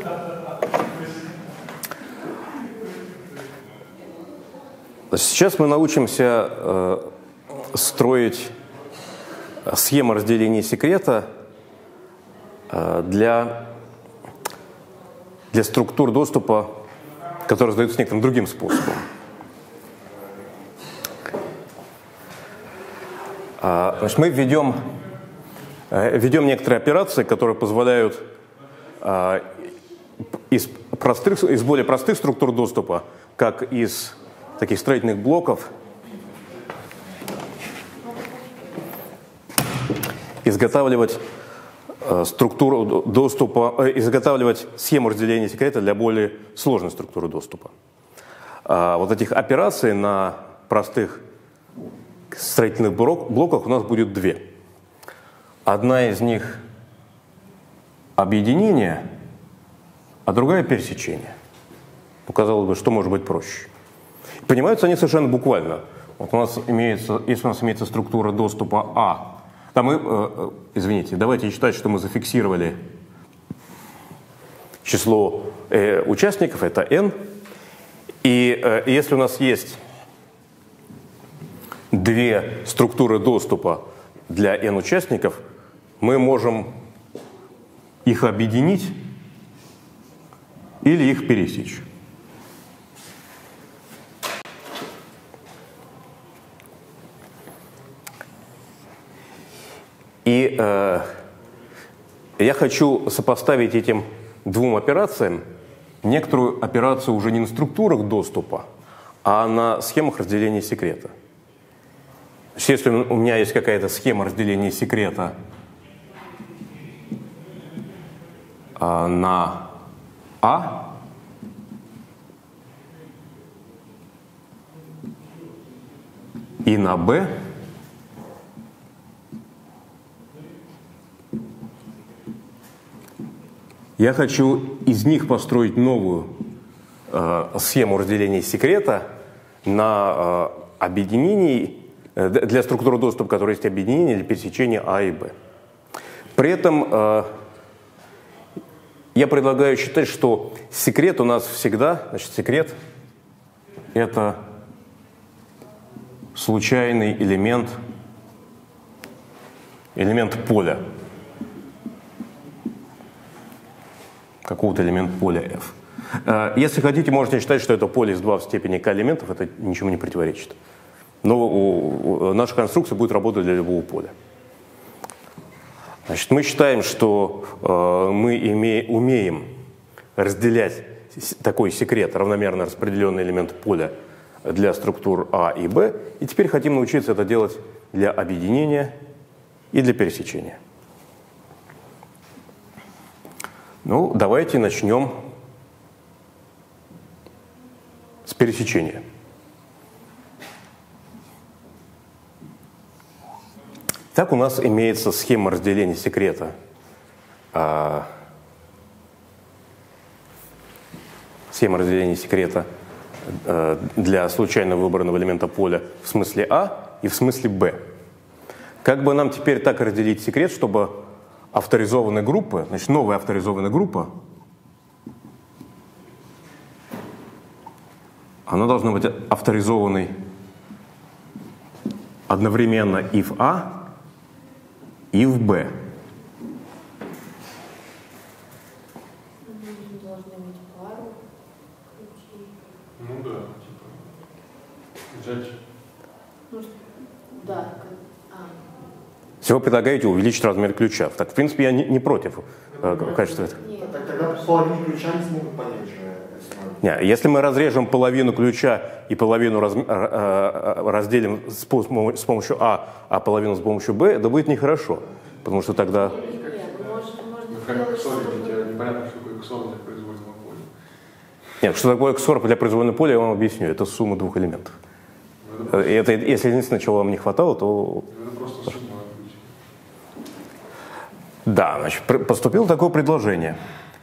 Сейчас мы научимся строить схему разделения секрета для структур доступа, которые задаются некоторым другим способом. Значит, мы введем некоторые операции, которые позволяют из более простых структур доступа, как из таких строительных блоков, изготавливать структуру доступа, изготавливать схему разделения секрета для более сложной структуры доступа. Вот этих операций на простых строительных блоках у нас будет две. Одна из них объединение, а другая пересечение. Ну, казалось бы, что может быть проще? Понимаются они совершенно буквально. Вот у нас имеется, если у нас имеется структура доступа А, там мы, извините, давайте считать, что мы зафиксировали число участников, это n, и если у нас есть две структуры доступа для n участников, мы можем их объединить или их пересечь. И я хочу сопоставить этим двум операциям некоторую операцию уже не на структурах доступа, а на схемах разделения секрета. Если у меня есть какая-то схема разделения секрета на А, и на Б, я хочу из них построить новую схему разделения секрета на объединении, для структуры доступа, которая есть объединение или пересечение А и Б. При этом я предлагаю считать, что секрет у нас всегда, значит, секрет — это случайный элемент поля, какого-то элемента поля F. Если хотите, можете считать, что это поле из 2 в степени k элементов, это ничему не противоречит. Но наша конструкция будет работать для любого поля. Значит, мы считаем, что мы умеем разделять такой секрет, равномерно распределенный элемент поля, для структур А и Б, и теперь хотим научиться это делать для объединения и для пересечения. Ну, давайте начнем с пересечения. Так у нас имеется схема разделения секрета для случайно выбранного элемента поля в смысле А и в смысле Б. Как бы нам теперь так разделить секрет, чтобы авторизованные группы, значит, новая авторизованная группа, она должна быть авторизованной одновременно и в А, и в Б. Должны иметь пару ключей. Ну да, типа взять. Ну, да. Если вы предлагаете увеличить размер ключа, так, в принципе, я не против качества этого. Нет. Тогда половину ключа не смогут понять же. Нет, если мы разрежем половину ключа и половину разделим с помощью А, а половину с помощью Б, это будет нехорошо, потому что тогда... Как XOR, тебе непонятно, что такое XOR для произвольного поля. Нет, что такое XOR для произвольного поля, я вам объясню. Это сумма двух элементов. Это, если единственное, чего вам не хватало, то... Это просто сумма. Да, значит, поступило такое предложение.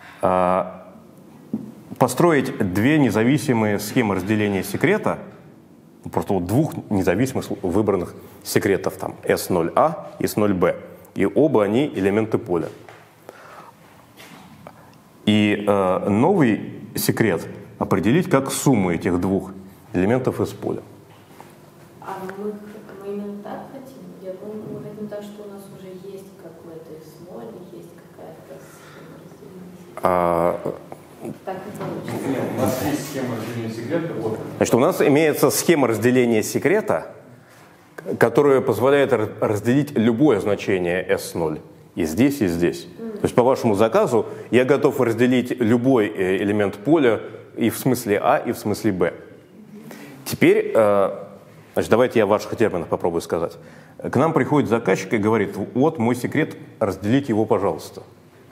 Построить две независимые схемы разделения секрета, просто вот двух независимых выбранных секретов, там S0A и S0B, и оба они элементы поля. И новый секрет определить как сумму этих двух элементов из поля. А мы именно так хотим? Я думаю, мы хотим так, что у нас уже есть какой-то S0, есть какая-то схема разделения. Так не получится. Нет, у нас есть схема разделения секрета. Вот. Значит, у нас имеется схема разделения секрета, которая позволяет разделить любое значение S0. И здесь, и здесь. То есть по вашему заказу я готов разделить любой элемент поля и в смысле А, и в смысле Б. Теперь, значит, давайте я в ваших терминах попробую сказать. К нам приходит заказчик и говорит: вот мой секрет, разделите его, пожалуйста.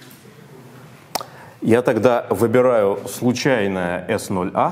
Я тогда выбираю случайное S0A,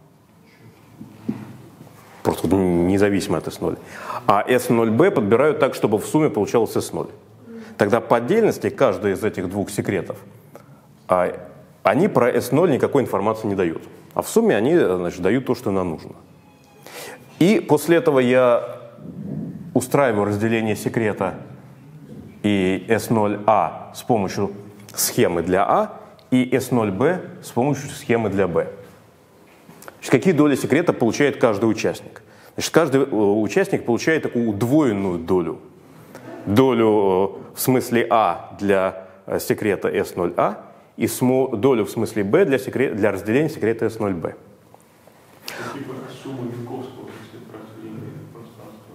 просто независимо от S0, а S0B подбираю так, чтобы в сумме получалось S0. Тогда по отдельности каждый из этих двух секретов, они про S0 никакой информации не дают. А в сумме они, значит, дают то, что нам нужно. И после этого я устраиваю разделение секрета и S0A с помощью схемы для А и S0B с помощью схемы для Б. Значит, какие доли секрета получает каждый участник? Значит, каждый участник получает такую удвоенную долю. Долю в смысле А для секрета S0A и долю в смысле Б для разделения секрета S0B. Типа сумма Минковского, если разделение пространства,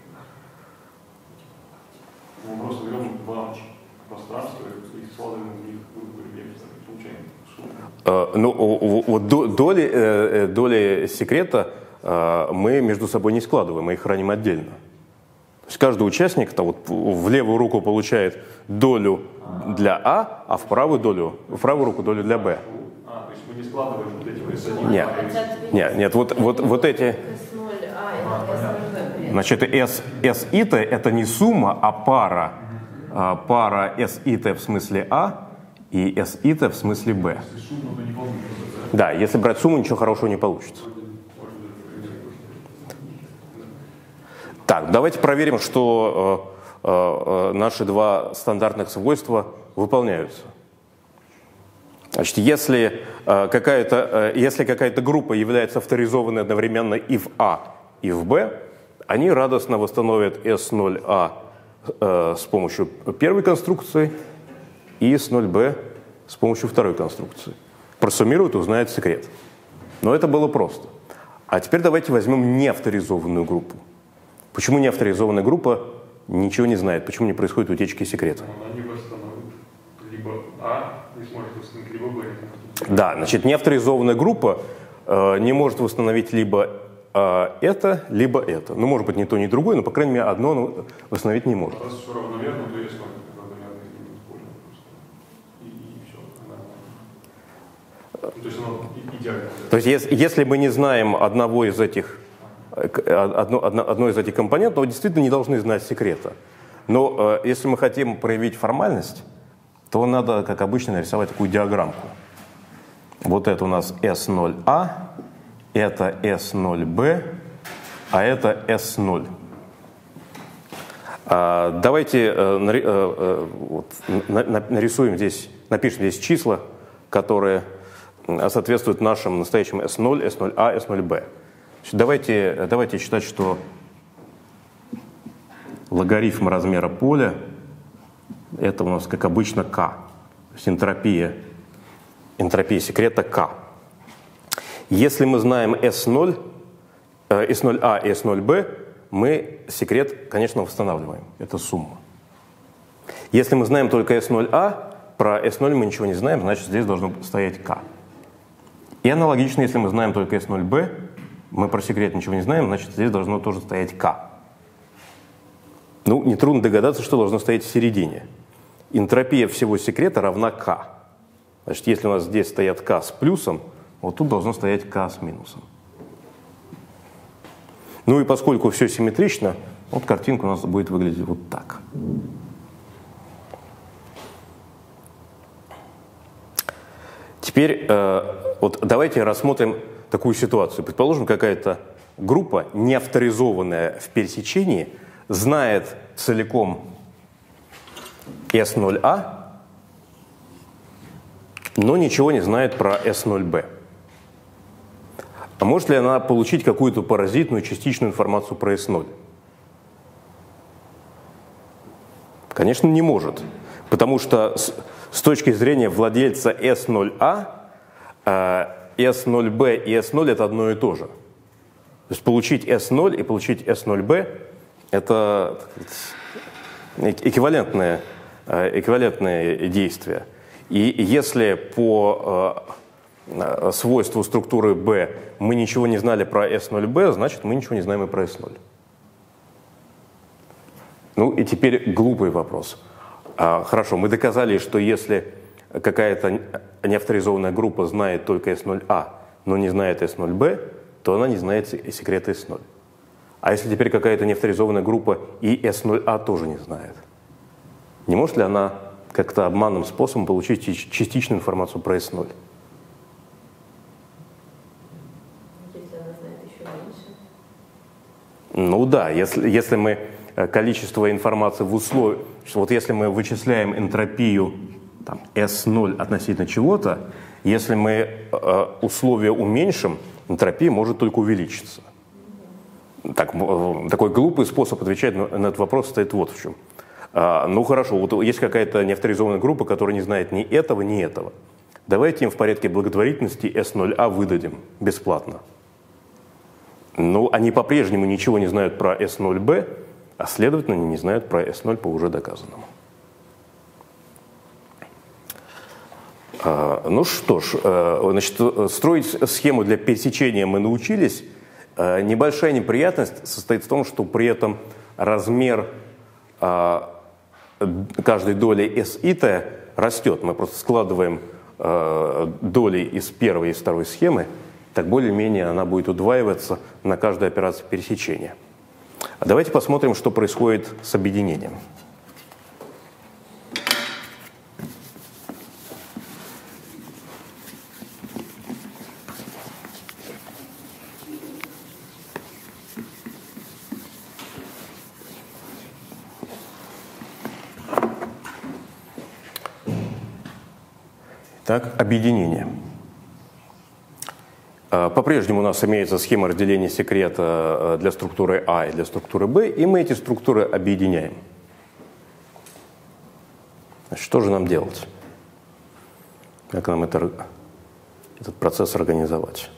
да? Мы просто берем два пространства и складываем в них получаем сумму. Доли секрета мы между собой не складываем, мы их храним отдельно. То есть каждый участник вот, в левую руку получает долю для А в правую руку долю для Б. То есть мы не складываем вот эти S1. Нет, вот эти... Значит, S-ит это не сумма, а пара. Пара S-ит в смысле А и S-ит в смысле Б. Да, если брать сумму, ничего хорошего не получится. Так, давайте проверим, что наши два стандартных свойства выполняются. Значит, если какая-то группа является авторизованной одновременно и в А, и в Б, они радостно восстановят S0A с помощью первой конструкции и S0B с помощью второй конструкции. Просуммируют и узнают секрет. Но это было просто. А теперь давайте возьмем неавторизованную группу. Почему неавторизованная группа ничего не знает? Почему не происходит утечки секрета? Она не восстановит либо А, не сможет восстановить, либо Б. Да, значит, неавторизованная группа не может восстановить либо это, либо это. Ну, может быть, ни то, ни другое, но, по крайней мере, одно оно восстановить не может. Раз все равномерно, то есть равномерно и все. То есть оно идеально. То есть, если мы не знаем одной из этих компонентов, то действительно не должны знать секрета. Но если мы хотим проявить формальность, то надо, как обычно, нарисовать такую диаграммку. Вот это у нас S0A, это S0B, а это S0. Давайте нарисуем здесь, напишем здесь числа, которые соответствуют нашим настоящим S0, S0A, S0B. Давайте считать, что логарифм размера поля это у нас, как обычно, K. То есть энтропия секрета K. Если мы знаем S0A и S0B, мы секрет, конечно, восстанавливаем. Это сумма. Если мы знаем только S0A, про S0 мы ничего не знаем, значит, здесь должно стоять K. И аналогично, если мы знаем только S0B, мы про секрет ничего не знаем, значит, здесь должно тоже стоять K. Ну, нетрудно догадаться, что должно стоять в середине. Энтропия всего секрета равна K. Значит, если у нас здесь стоят K с плюсом, вот тут должно стоять K с минусом. Ну и поскольку все симметрично, вот картинка у нас будет выглядеть вот так. Теперь вот давайте рассмотрим такую ситуацию. Предположим, какая-то группа, не авторизованная в пересечении, знает целиком S0A но ничего не знает про S0B. А может ли она получить какую-то паразитную частичную информацию про S0? Конечно, не может, потому что с точки зрения владельца S0A, S0B и S0 это одно и то же. То есть получить S0 и получить S0B это эквивалентные действия. И если по свойству структуры B мы ничего не знали про S0B, значит мы ничего не знаем и про S0. Ну и теперь глупый вопрос. Хорошо, мы доказали, что если какая-то неавторизованная группа знает только S0A, но не знает S0B, то она не знает секрета S0. А если теперь какая-то неавторизованная группа и S0A тоже не знает? Не может ли она как-то обманным способом получить частичную информацию про S0? Если она знает еще меньше. Ну да, если мы количество информации в условиях, что вот если мы вычисляем энтропию там, S0 относительно чего-то, если мы условия уменьшим, энтропия может только увеличиться. Такой глупый способ отвечать на этот вопрос стоит вот в чем. Ну хорошо, вот есть какая-то неавторизованная группа, которая не знает ни этого, ни этого. Давайте им в порядке благотворительности S0A выдадим бесплатно. Ну, они по-прежнему ничего не знают про S0B, а следовательно, они не знают про S0 по уже доказанному. Ну что ж, значит, строить схему для пересечения мы научились. Небольшая неприятность состоит в том, что при этом размер каждой доли SI растет. Мы просто складываем доли из первой и из второй схемы, так более-менее она будет удваиваться на каждой операции пересечения. А давайте посмотрим, что происходит с объединением. Так, объединение. По-прежнему у нас имеется схема разделения секрета для структуры А и для структуры Б, и мы эти структуры объединяем. Значит, что же нам делать? Как нам этот процесс организовать?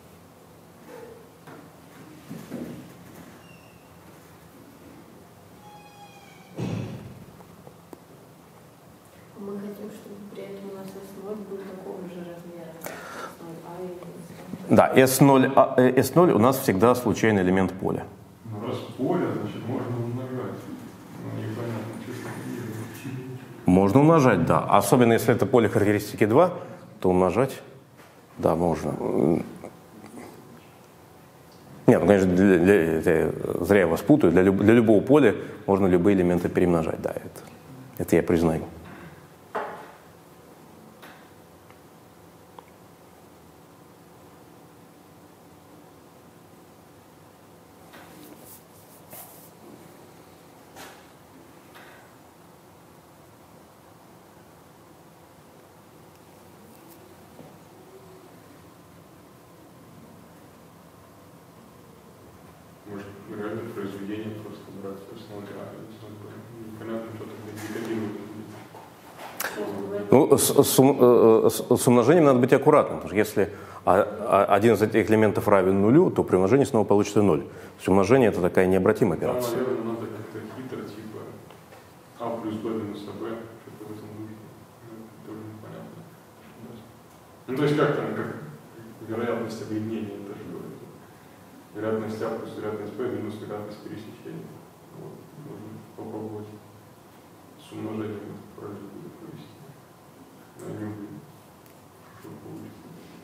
Мы хотим, чтобы при этом у нас S0 был такого же размера, как S0A или S0. Да, S0 у нас всегда случайный элемент поля. Ну, раз поле, значит, можно умножать. Ну, непонятно, честно говоря. Можно умножать, да. Особенно если это поле характеристики 2, то умножать, да, можно. Нет, ну, конечно, зря я вас путаю. Для любого поля можно любые элементы перемножать, да, это я признаю. Может, реально произведение просто брать S0A и S0B. Непонятно, что тогда декодирует. Ну, с умножением надо быть аккуратным, потому что если один из этих элементов равен нулю, то при умножении снова получится 0. То есть умножение – это такая необратимая Там, операция. наверное, надо как-то хитро, типа А плюс Б минус АБ, что-то в этом духе. Тоже непонятно. Ну, то есть как там, как вероятность объединения, это же говорит. Вероятность А плюс вероятность Б минус вероятность пересечения. Вот, можно попробовать с умножением провести. Но я не уверен, что получится.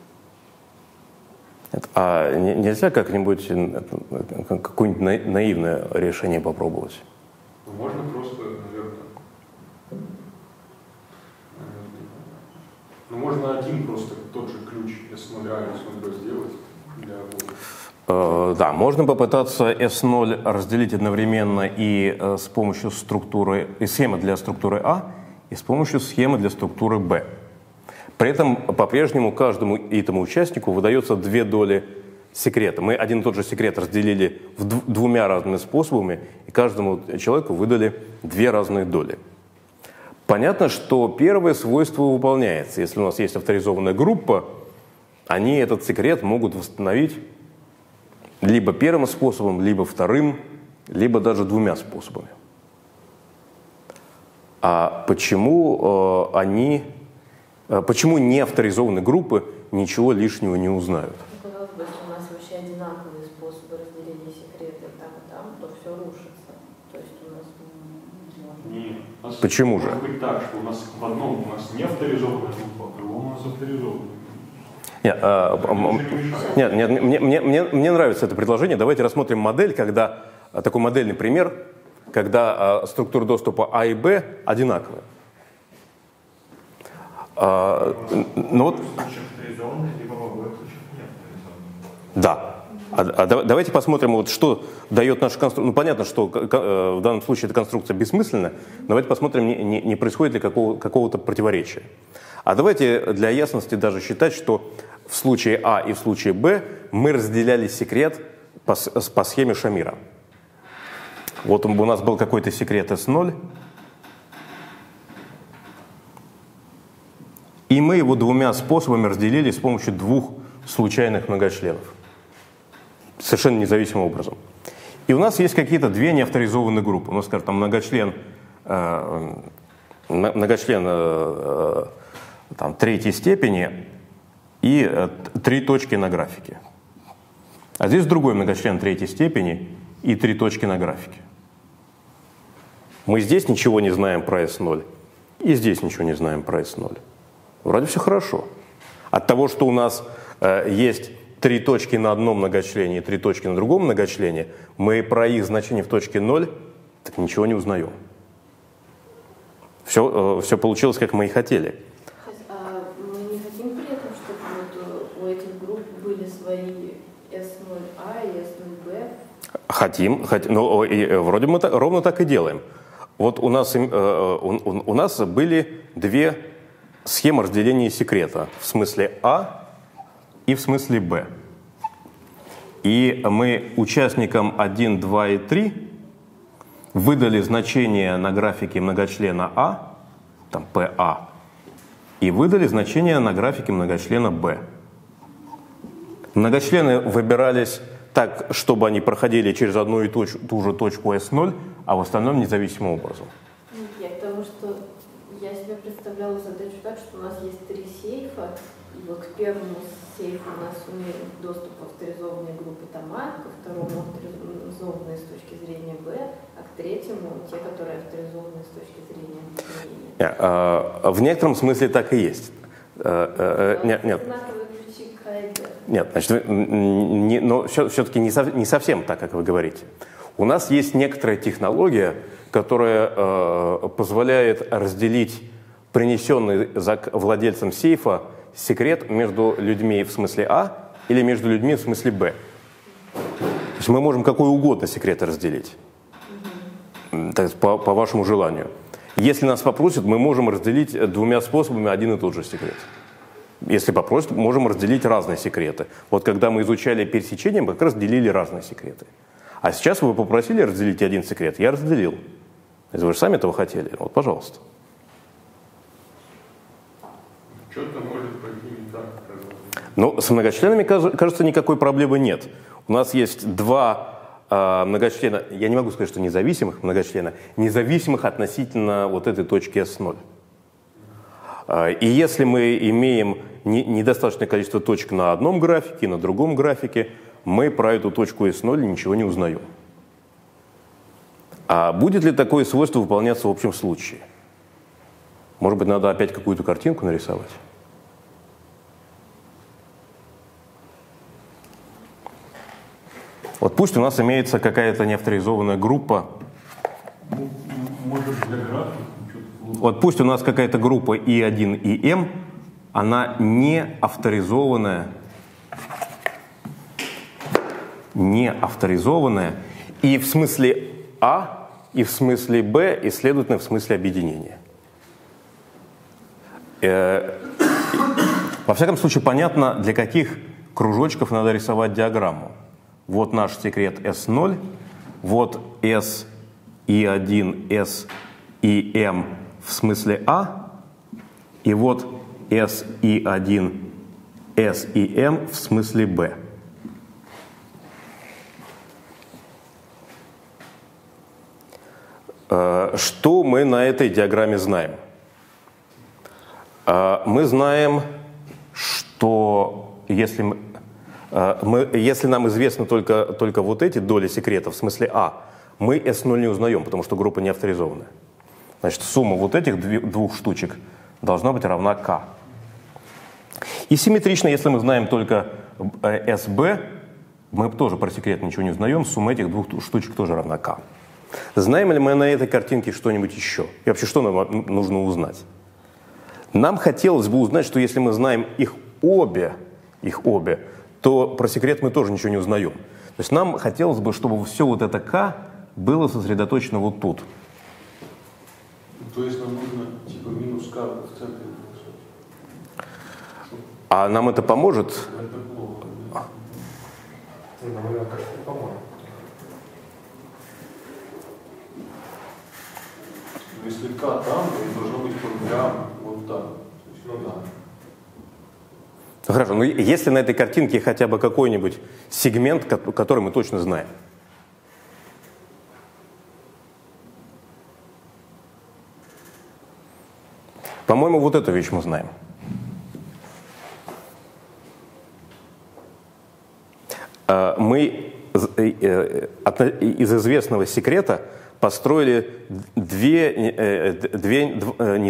А нельзя как-нибудь какое-нибудь наивное решение попробовать? Ну, можно просто, наверное, ну, можно один просто тот же ключ S0A и S0B сделать для обоих. Да, можно попытаться S0 разделить одновременно и с помощью схемы для структуры А, и с помощью схемы для структуры Б. При этом по-прежнему каждому этому участнику выдается 2 доли секрета. Мы один и тот же секрет разделили двумя разными способами, и каждому человеку выдали 2 разные доли. Понятно, что первое свойство выполняется. Если у нас есть авторизованная группа, они этот секрет могут восстановить либо первым способом, либо вторым, либо даже 2 способами. А почему почему неавторизованные группы ничего лишнего не узнают? Казалось бы, если у нас вообще одинаковые способы разделения секрета там и там, то все рушится. То есть у нас... Нет. Почему же? Может быть так, что у нас в одном у нас не авторизованная группа, а в другом у нас авторизованная. Нет, мне нравится это предложение. Давайте рассмотрим модель, такой модельный пример, когда структуры доступа А и Б одинаковые. Да. Давайте посмотрим, вот, что дает наша конструкция. Ну, понятно, что в данном случае эта конструкция бессмысленна. Давайте посмотрим, не происходит ли какого-то противоречия. А давайте для ясности даже считать, что в случае А и в случае Б мы разделяли секрет по схеме Шамира. Вот у нас был какой-то секрет S0, и мы его 2 способами разделили с помощью 2 случайных многочленов. Совершенно независимым образом. И у нас есть какие-то 2 неавторизованные группы. Ну, скажем, там многочлен там, 3-й степени и 3 точки на графике. А здесь другой многочлен 3-й степени и 3 точки на графике. Мы здесь ничего не знаем про S0, и здесь ничего не знаем про S0. Вроде все хорошо. От того, что у нас есть 3 точки на одном многочлене и 3 точки на другом многочлене, мы про их значение в точке 0 так ничего не узнаем. Все получилось, как мы и хотели. Мы не хотим при этом, чтобы вот у этих групп были свои S0A и S0B? Хотим, но вроде мы ровно так и делаем. Вот у нас были 2 схемы разделения секрета в смысле А и в смысле Б. И мы участникам 1, 2 и 3 выдали значение на графике многочлена А, там ПА, и выдали значение на графике многочлена Б. Многочлены выбирались так, чтобы они проходили через одну и ту же точку S0, а в остальном независимым образом. Я к тому, что я себе представляла задачу так, что у нас есть 3 сейфа, и вот к первому сейфу у нас имеют доступ авторизованные группы там А, ко второму авторизованные с точки зрения Б, а к третьему те, которые авторизованы с точки зрения B. В некотором смысле так и есть. Нет. Нет, значит, но все-таки не совсем так, как вы говорите. У нас есть некоторая технология, которая позволяет разделить принесенный владельцем сейфа секрет между людьми в смысле А или между людьми в смысле Б. То есть мы можем какой угодно секрет разделить, по вашему желанию. Если нас попросят, мы можем разделить 2 способами один и тот же секрет. Если попросят, можем разделить разные секреты. Вот когда мы изучали пересечение, мы как раз делили разные секреты. А сейчас вы попросили разделить один секрет, я разделил. Если вы же сами этого хотели, вот, пожалуйста. Что-то может пойти не так. Ну, с многочленами, кажется, никакой проблемы нет. У нас есть 2 многочлена, я не могу сказать, что независимых многочлена, независимых относительно вот этой точки S0. И если мы имеем недостаточное количество точек на одном графике, на другом графике, мы про эту точку S0 ничего не узнаем. А будет ли такое свойство выполняться в общем случае? Может быть, надо опять какую-то картинку нарисовать? Вот пусть у нас имеется какая-то неавторизованная группа. Вот пусть у нас какая-то группа И1 и М, она не авторизованная, и в смысле А, и в смысле Б, и, следовательно, в смысле объединения. Во всяком случае, понятно, для каких кружочков надо рисовать диаграмму. Вот наш секрет S0, вот S и1, S и M в смысле А, и вот S и1, S и M в смысле Б. Что мы на этой диаграмме знаем? Мы знаем, что если нам известны только вот эти доли секретов, в смысле А, мы S0 не узнаем, потому что группа не авторизована. Значит, сумма вот этих двух штучек должна быть равна К. И симметрично, если мы знаем только SB, мы тоже про секрет ничего не узнаем, сумма этих двух штучек тоже равна К. Знаем ли мы на этой картинке что-нибудь еще? И вообще, что нам нужно узнать? Нам хотелось бы узнать, что если мы знаем их обе, то про секрет мы тоже ничего не узнаем. То есть нам хотелось бы, чтобы все вот это К было сосредоточено вот тут. То есть нам нужно типа минус К в центре. А нам это поможет? Это плохо. Нам как-то не поможет. Если К там, то должно быть прям вот так. То есть, ну да. Ну, хорошо, но если на этой картинке хотя бы какой-нибудь сегмент, который мы точно знаем. По-моему, вот эту вещь мы знаем. Мы из известного секрета построили два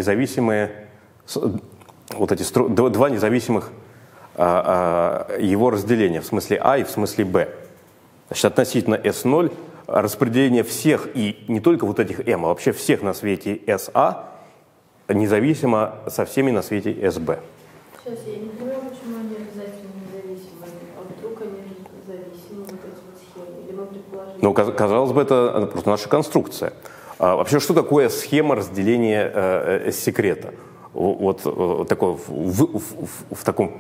независимых его разделения, в смысле А и в смысле Б. Значит, относительно S0 распределение всех, и не только вот этих M, а вообще всех на свете SA, независимо со всеми на свете SB. Сейчас я не понимаю, почему они обязательно независимы. А вдруг они зависимы, вот эти вот схемы? Или мы предположили? Ну, казалось бы, это просто наша конструкция. Вообще, что такое схема разделения секрета? Вот такое, в таком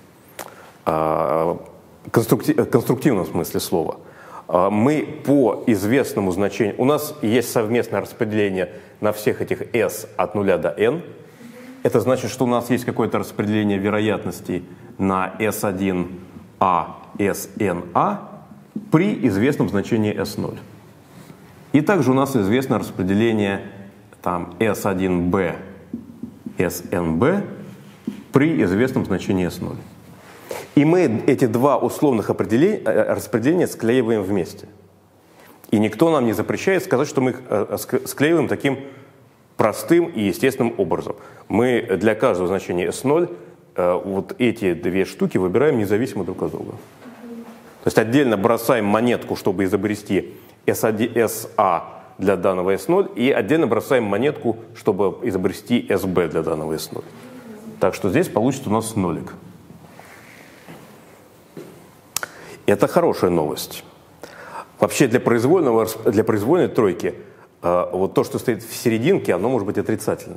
конструктивном смысле слова. Мы по известному значению, у нас есть совместное распределение на всех этих S от 0 до n. Это значит, что у нас есть какое-то распределение вероятностей на S1A, SNA при известном значении S0. И также у нас известно распределение там, S1B, SNB при известном значении S0. И мы эти два условных распределения склеиваем вместе. И никто нам не запрещает сказать, что мы их склеиваем таким простым и естественным образом. Мы для каждого значения S0 вот эти две штуки выбираем независимо друг от друга. То есть отдельно бросаем монетку, чтобы изобрести SA для данного S0, и отдельно бросаем монетку, чтобы изобрести SB для данного S0. Так что здесь получится у нас нолик. Это хорошая новость. Вообще для произвольной тройки вот то, что стоит в серединке, оно может быть отрицательным.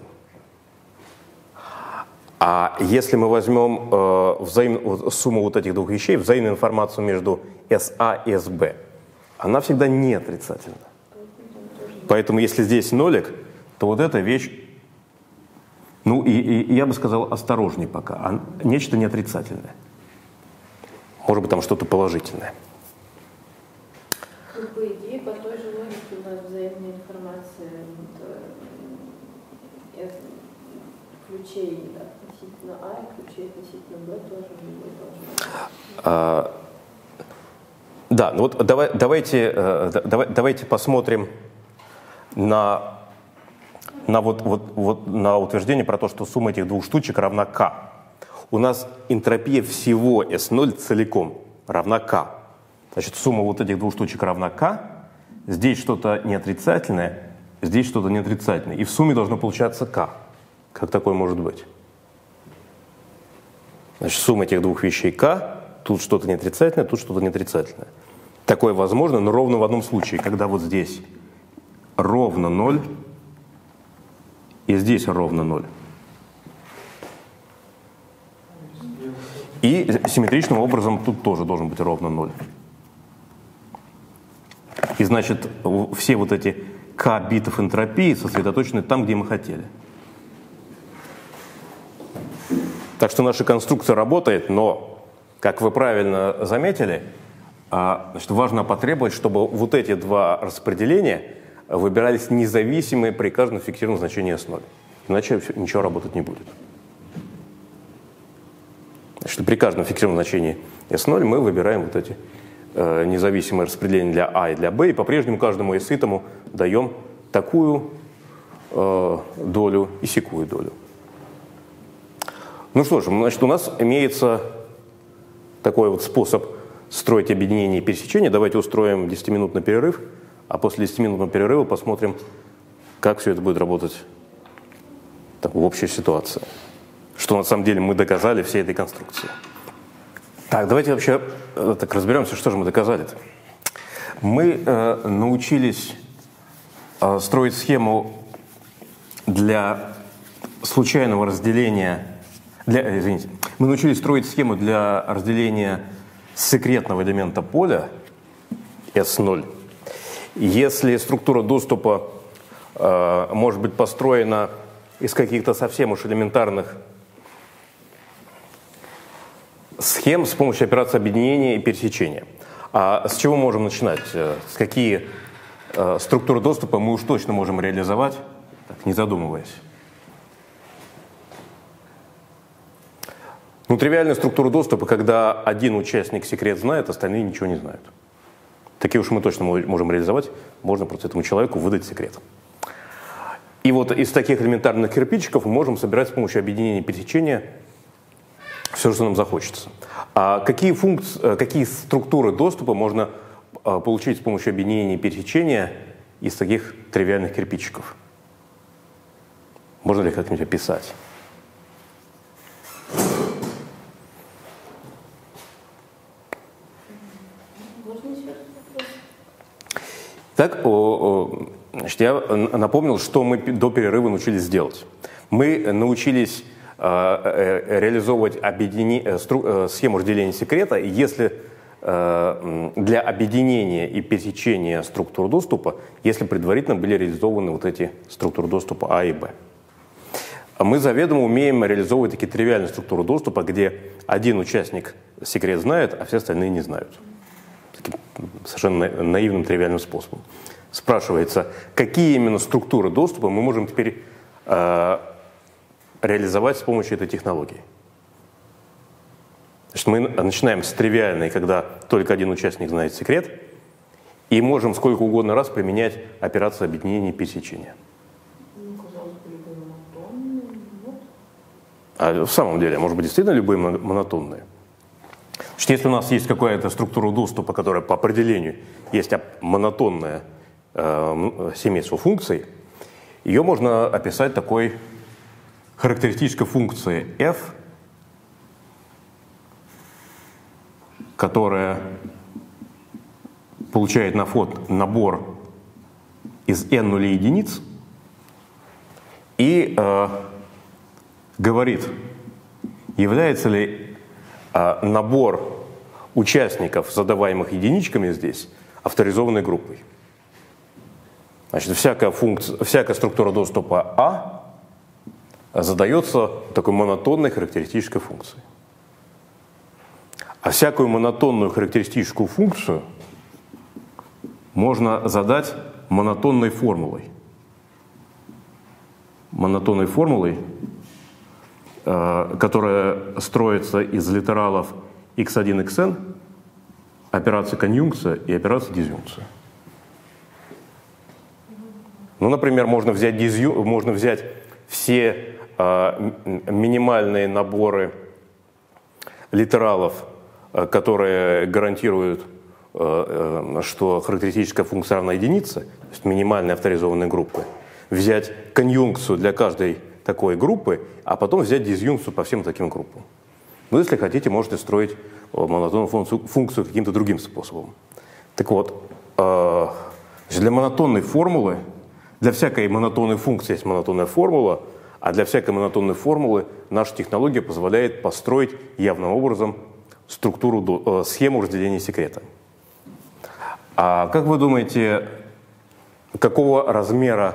А если мы возьмем сумму вот этих двух вещей, взаимную информацию между SA и SB, она всегда не отрицательна. Поэтому если здесь нолик, то вот эта вещь, ну и я бы сказал, осторожней пока, нечто неотрицательное. Может быть, там что-то положительное. Ну, по идее, по той же логике у нас взаимная информация ключей относительно А и ключей относительно Б тоже не должно быть. Да, ну вот давайте посмотрим на утверждение про то, что сумма этих двух штучек равна К. У нас энтропия всего S0 целиком равна К. Значит, сумма вот этих двух штучек равна К. Здесь что-то неотрицательное, здесь что-то неотрицательное. И в сумме должно получаться К. Как такое может быть? Значит, сумма этих двух вещей К. Тут что-то неотрицательное, тут что-то неотрицательное. Такое возможно, но ровно в одном случае, когда вот здесь ровно 0 и здесь ровно 0. И симметричным образом тут тоже должен быть ровно 0. И значит, все вот эти k битов энтропии сосредоточены там, где мы хотели. Так что наша конструкция работает, но, как вы правильно заметили, значит, важно потребовать, чтобы вот эти два распределения выбирались независимые при каждом фиксированном значении S0. Иначе ничего работать не будет. Значит, при каждом фиксированном значении S0 мы выбираем вот эти независимые распределения для А и для Б, и по-прежнему каждому S-итому даем такую долю и сякую долю. Ну что ж, значит, у нас имеется такой вот способ строить объединение и пересечение. Давайте устроим 10-минутный перерыв, а после 10-минутного перерыва посмотрим, как все это будет работать так, в общей ситуации. Что на самом деле мы доказали всей этой конструкции. Так, давайте вообще так разберемся, что же мы доказали-то. Мы научились строить схему для случайного разделения. Мы научились строить схему для разделения секретного элемента поля S0. Если структура доступа может быть построена из каких-то совсем уж элементарных схем с помощью операции объединения и пересечения. А с чего мы можем начинать? С какие структуры доступа мы уж точно можем реализовать, так, не задумываясь? Ну, тривиальная структура доступа, когда один участник секрет знает, остальные ничего не знают. Такие уж мы точно можем реализовать, можно просто этому человеку выдать секрет. И вот из таких элементарных кирпичиков мы можем собирать с помощью объединения и пересечения все, что нам захочется. А какие структуры доступа можно получить с помощью объединения и пересечения из таких тривиальных кирпичиков? Можно ли как-нибудь описать? Так, значит, я напомнил, что мы до перерыва научились делать. Мы научились реализовывать схему разделения секрета, если для объединения и пересечения структур доступа, если предварительно были реализованы вот эти структуры доступа А и Б. Мы заведомо умеем реализовывать такие тривиальные структуры доступа, где один участник секрет знает, а все остальные не знают. Таким совершенно наивным тривиальным способом. Спрашивается, какие именно структуры доступа мы можем теперь реализовать с помощью этой технологии. Значит, мы начинаем с тривиальной, когда только один участник знает секрет, и можем сколько угодно раз применять операцию объединения и пересечения. А в самом деле, может быть, действительно любые монотонные. Значит, если у нас есть какая-то структура доступа, которая по определению есть монотонное семейство функций, ее можно описать такой характеристической функцией f, которая получает на вход набор из n нулей единиц и говорит, является ли набор участников, задаваемых единичками здесь, авторизованной группой. Значит, всякая структура доступа А задается такой монотонной характеристической функцией. А всякую монотонную характеристическую функцию можно задать монотонной формулой. Монотонной формулой, которая строится из литералов x1, xn, операции конъюнкция и операции дизъюнкция. Ну, например, можно взять все минимальные наборы литералов, которые гарантируют, что характеристическая функция равна единице, то есть минимальной авторизованной группы, взять конъюнкцию для каждой такой группы, а потом взять дизъюнкцию по всем таким группам. Ну, если хотите, можете строить монотонную функцию каким-то другим способом. Так вот, для монотонной формулы, для всякой монотонной функции есть монотонная формула, А для всякой монотонной формулы наша технология позволяет построить явным образом схему разделения секрета. А как вы думаете, какого размера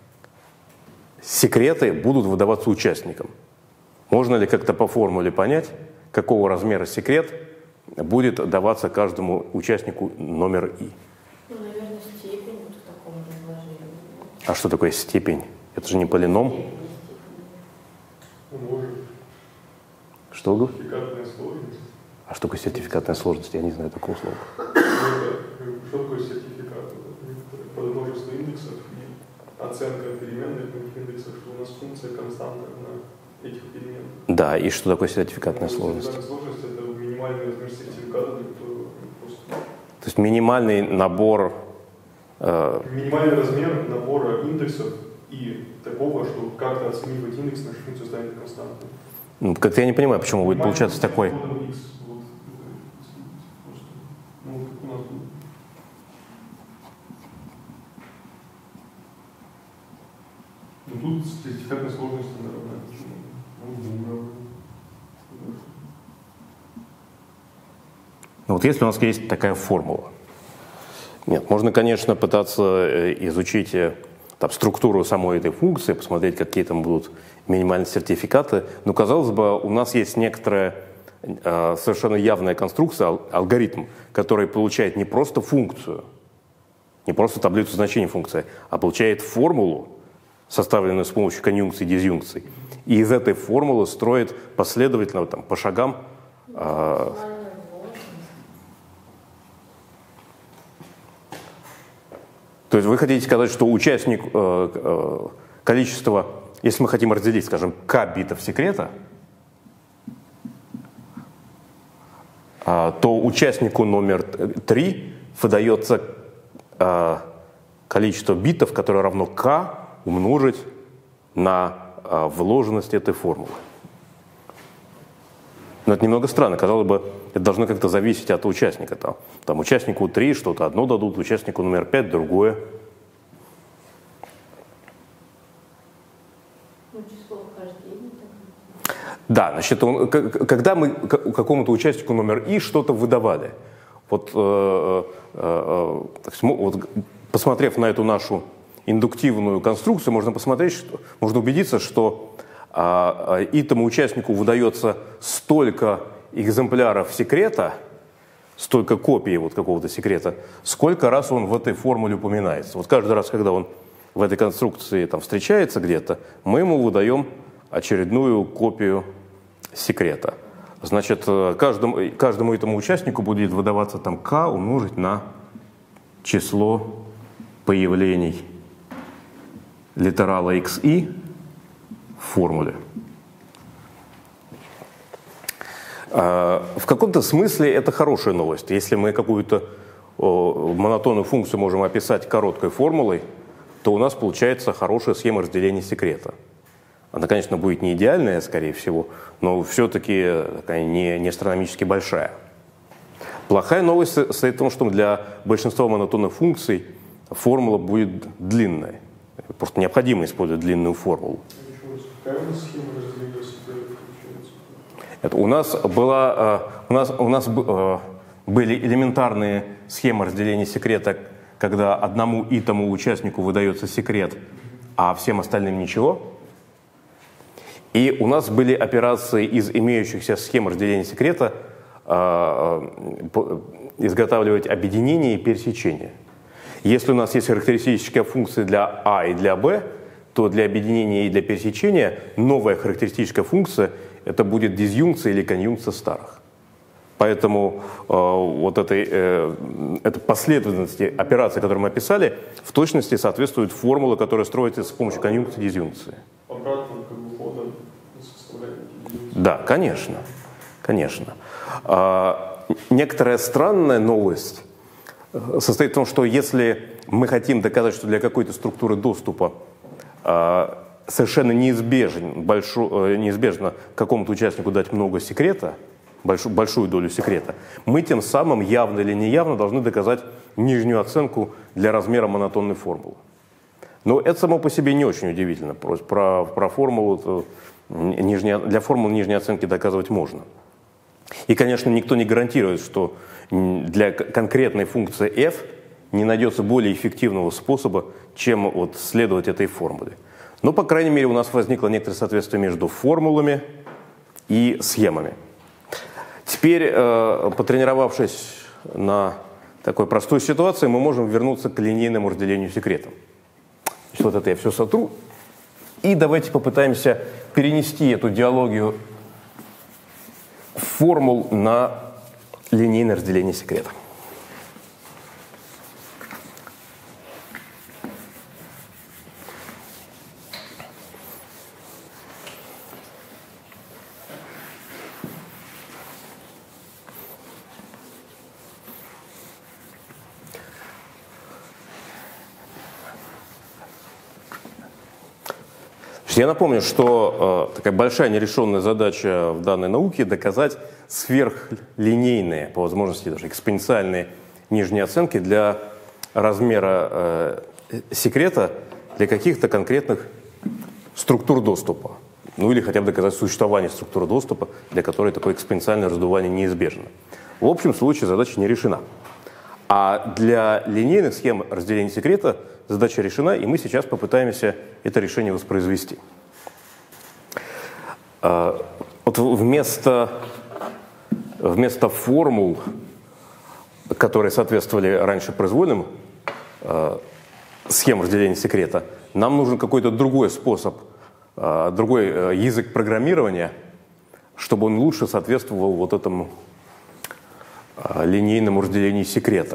секреты будут выдаваться участникам? Можно ли как-то по формуле понять, какого размера секрет будет даваться каждому участнику номер И? Ну, наверное, степень вот в таком разложении. А что такое степень? Это же не полином. Может. Что? Сертификатная сложность. А что такое сертификатная сложность? Я не знаю такого слова. Что такое сертификат? Это множество индексов и оценка переменных на этих индексах, что у нас функция константа на этих переменных. Да, и что такое сертификатная сложность? Сертификатная сложность – это минимальный размер сертификата, для которого просто… То есть минимальный набор… Минимальный размер набора индексов и такого, что как-то оценив эти индексы, наша функция станет константой. Ну, как-то я не понимаю, почему будет получаться такой… X, вот, просто, ну, как у нас будет. Ну, тут сертификатная сложность равна чему? Ну, вот если у нас есть такая формула. Нет, можно, конечно, пытаться изучить там, структуру самой этой функции, посмотреть, какие там будут минимальные сертификаты. Но, казалось бы, у нас есть некоторая совершенно явная конструкция, алгоритм, который получает не просто функцию, не просто таблицу значений функции, а получает формулу, составленную с помощью конъюнкций и дизъюнкций. И из этой формулы строит последовательно, там, по шагам. То есть вы хотите сказать, что участник количество, если мы хотим разделить, скажем, k битов секрета, то участнику номер 3 выдается количество битов, которое равно k умножить на вложенность этой формулы. Но это немного странно. Казалось бы, это должно как-то зависеть от участника. Там участнику 3 что-то одно дадут, участнику номер 5 другое. Ну, число вхождения. Да, значит, когда мы какому-то участнику номер И что-то выдавали, вот посмотрев на эту нашу индуктивную конструкцию, можно посмотреть, можно убедиться, что этому участнику выдается столько экземпляров секрета, столько копий вот какого-то секрета, сколько раз он в этой формуле упоминается. Вот каждый раз, когда он в этой конструкции там встречается где-то, мы ему выдаем очередную копию секрета. Значит, каждому этому участнику будет выдаваться там k умножить на число появлений литерала xi в формуле. В каком-то смысле это хорошая новость. Если мы какую-то монотонную функцию можем описать короткой формулой, то у нас получается хорошая схема разделения секрета. Она, конечно, будет не идеальная, скорее всего, но все-таки не астрономически большая. Плохая новость состоит в том, что для большинства монотонных функций формула будет длинная. Просто необходимо использовать длинную формулу. Какая у нас схема разделения секретов получается? Это у нас были элементарные схемы разделения секрета, когда одному итому участнику выдается секрет, а всем остальным ничего. И у нас были операции из имеющихся схем разделения секрета изготавливать объединение и пересечение. Если у нас есть характеристическая функция для А и для Б, то для объединения и для пересечения новая характеристическая функция – это будет дизъюнкция или конъюнкция старых. Поэтому эта последовательность операций, которые мы описали, в точности соответствует формуле, которая строится с помощью конъюнкции и дизъюнкции. Обратным как бы ходом составляем. Да, конечно. Конечно. Некоторая странная новость состоит в том, что если мы хотим доказать, что для какой-то структуры доступа совершенно неизбежно какому-то участнику дать много секрета, большую долю секрета, мы тем самым, явно или неявно, должны доказать нижнюю оценку для размера монотонной формулы. Но это само по себе не очень удивительно. Про формулу, для формулы нижней оценки доказывать можно. И, конечно, никто не гарантирует, что для конкретной функции f не найдется более эффективного способа, чем вот следовать этой формуле. Но, по крайней мере, у нас возникло некоторое соответствие между формулами и схемами. Теперь, потренировавшись на такой простой ситуации, мы можем вернуться к линейному разделению секретов. Вот это я все сотру. И давайте попытаемся перенести эту диалогию формул на линейное разделение секретов. Я напомню, что такая большая нерешенная задача в данной науке — доказать сверхлинейные, по возможности даже экспоненциальные нижние оценки для размера секрета для каких-то конкретных структур доступа. Ну или хотя бы доказать существование структуры доступа, для которой такое экспоненциальное раздувание неизбежно. В общем случае задача не решена. А для линейных схем разделения секрета задача решена, и мы сейчас попытаемся это решение воспроизвести. Вот вместо формул, которые соответствовали раньше произвольным схемам разделения секрета, нам нужен какой-то другой способ, другой язык программирования, чтобы он лучше соответствовал вот этому линейному разделению секрета.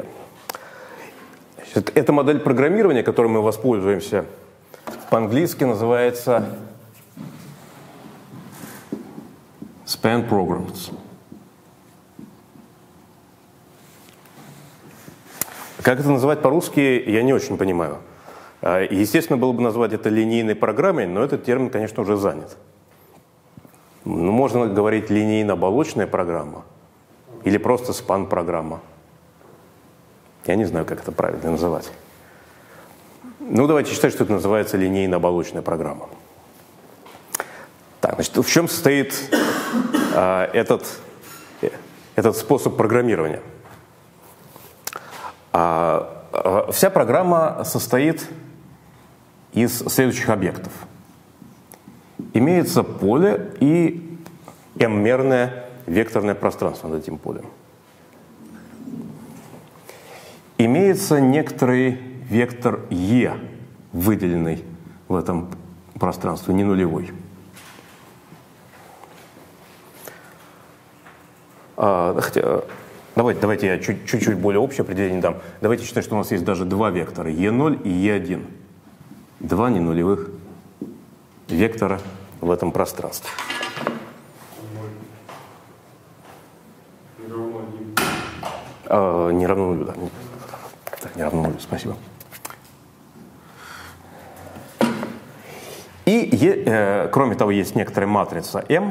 Эта модель программирования, которой мы воспользуемся, по-английски называется Span Programs. Как это называть по-русски, я не очень понимаю. Естественно, было бы назвать это линейной программой, но этот термин, конечно, уже занят. Ну, можно говорить линейно-оболочная программа или просто спан-программа. Я не знаю, как это правильно называть. Ну, давайте считать, что это называется линейно-оболочная программа. Так, значит, в чем состоит этот способ программирования? Вся программа состоит из следующих объектов. Имеется поле и m-мерное векторное пространство над этим полем. Имеется некоторый вектор e, выделенный в этом пространстве, не нулевой. Давайте я чуть-чуть более общее определение дам. Давайте считать, что у нас есть даже два вектора, e0 и e1. Два ненулевых вектора в этом пространстве. Не равно нулю, да. Так, не равно нулю, спасибо. И, кроме того, есть некоторая матрица M.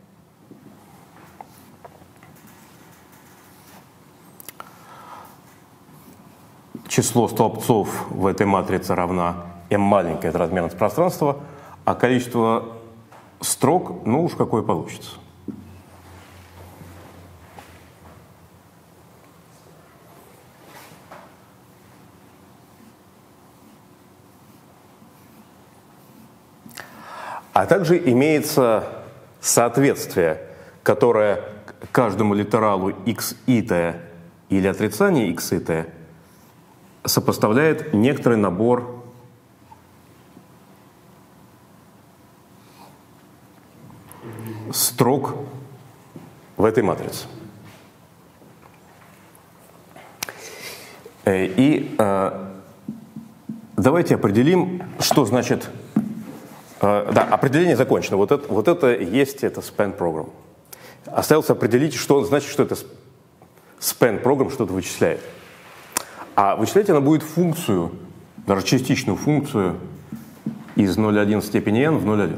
Число столбцов в этой матрице равна m маленькое, это размерность пространства, а количество строк, ну уж какое получится. А также имеется соответствие, которое каждому литералу xi или отрицание xi сопоставляет некоторый набор строк в этой матрице. И давайте определим, что значит... Да, определение закончено. Вот это есть это span program. Осталось определить, что значит, что это span program что-то вычисляет. А вычислять она будет функцию, даже частичную функцию из 0,1 в степени n в 0,1.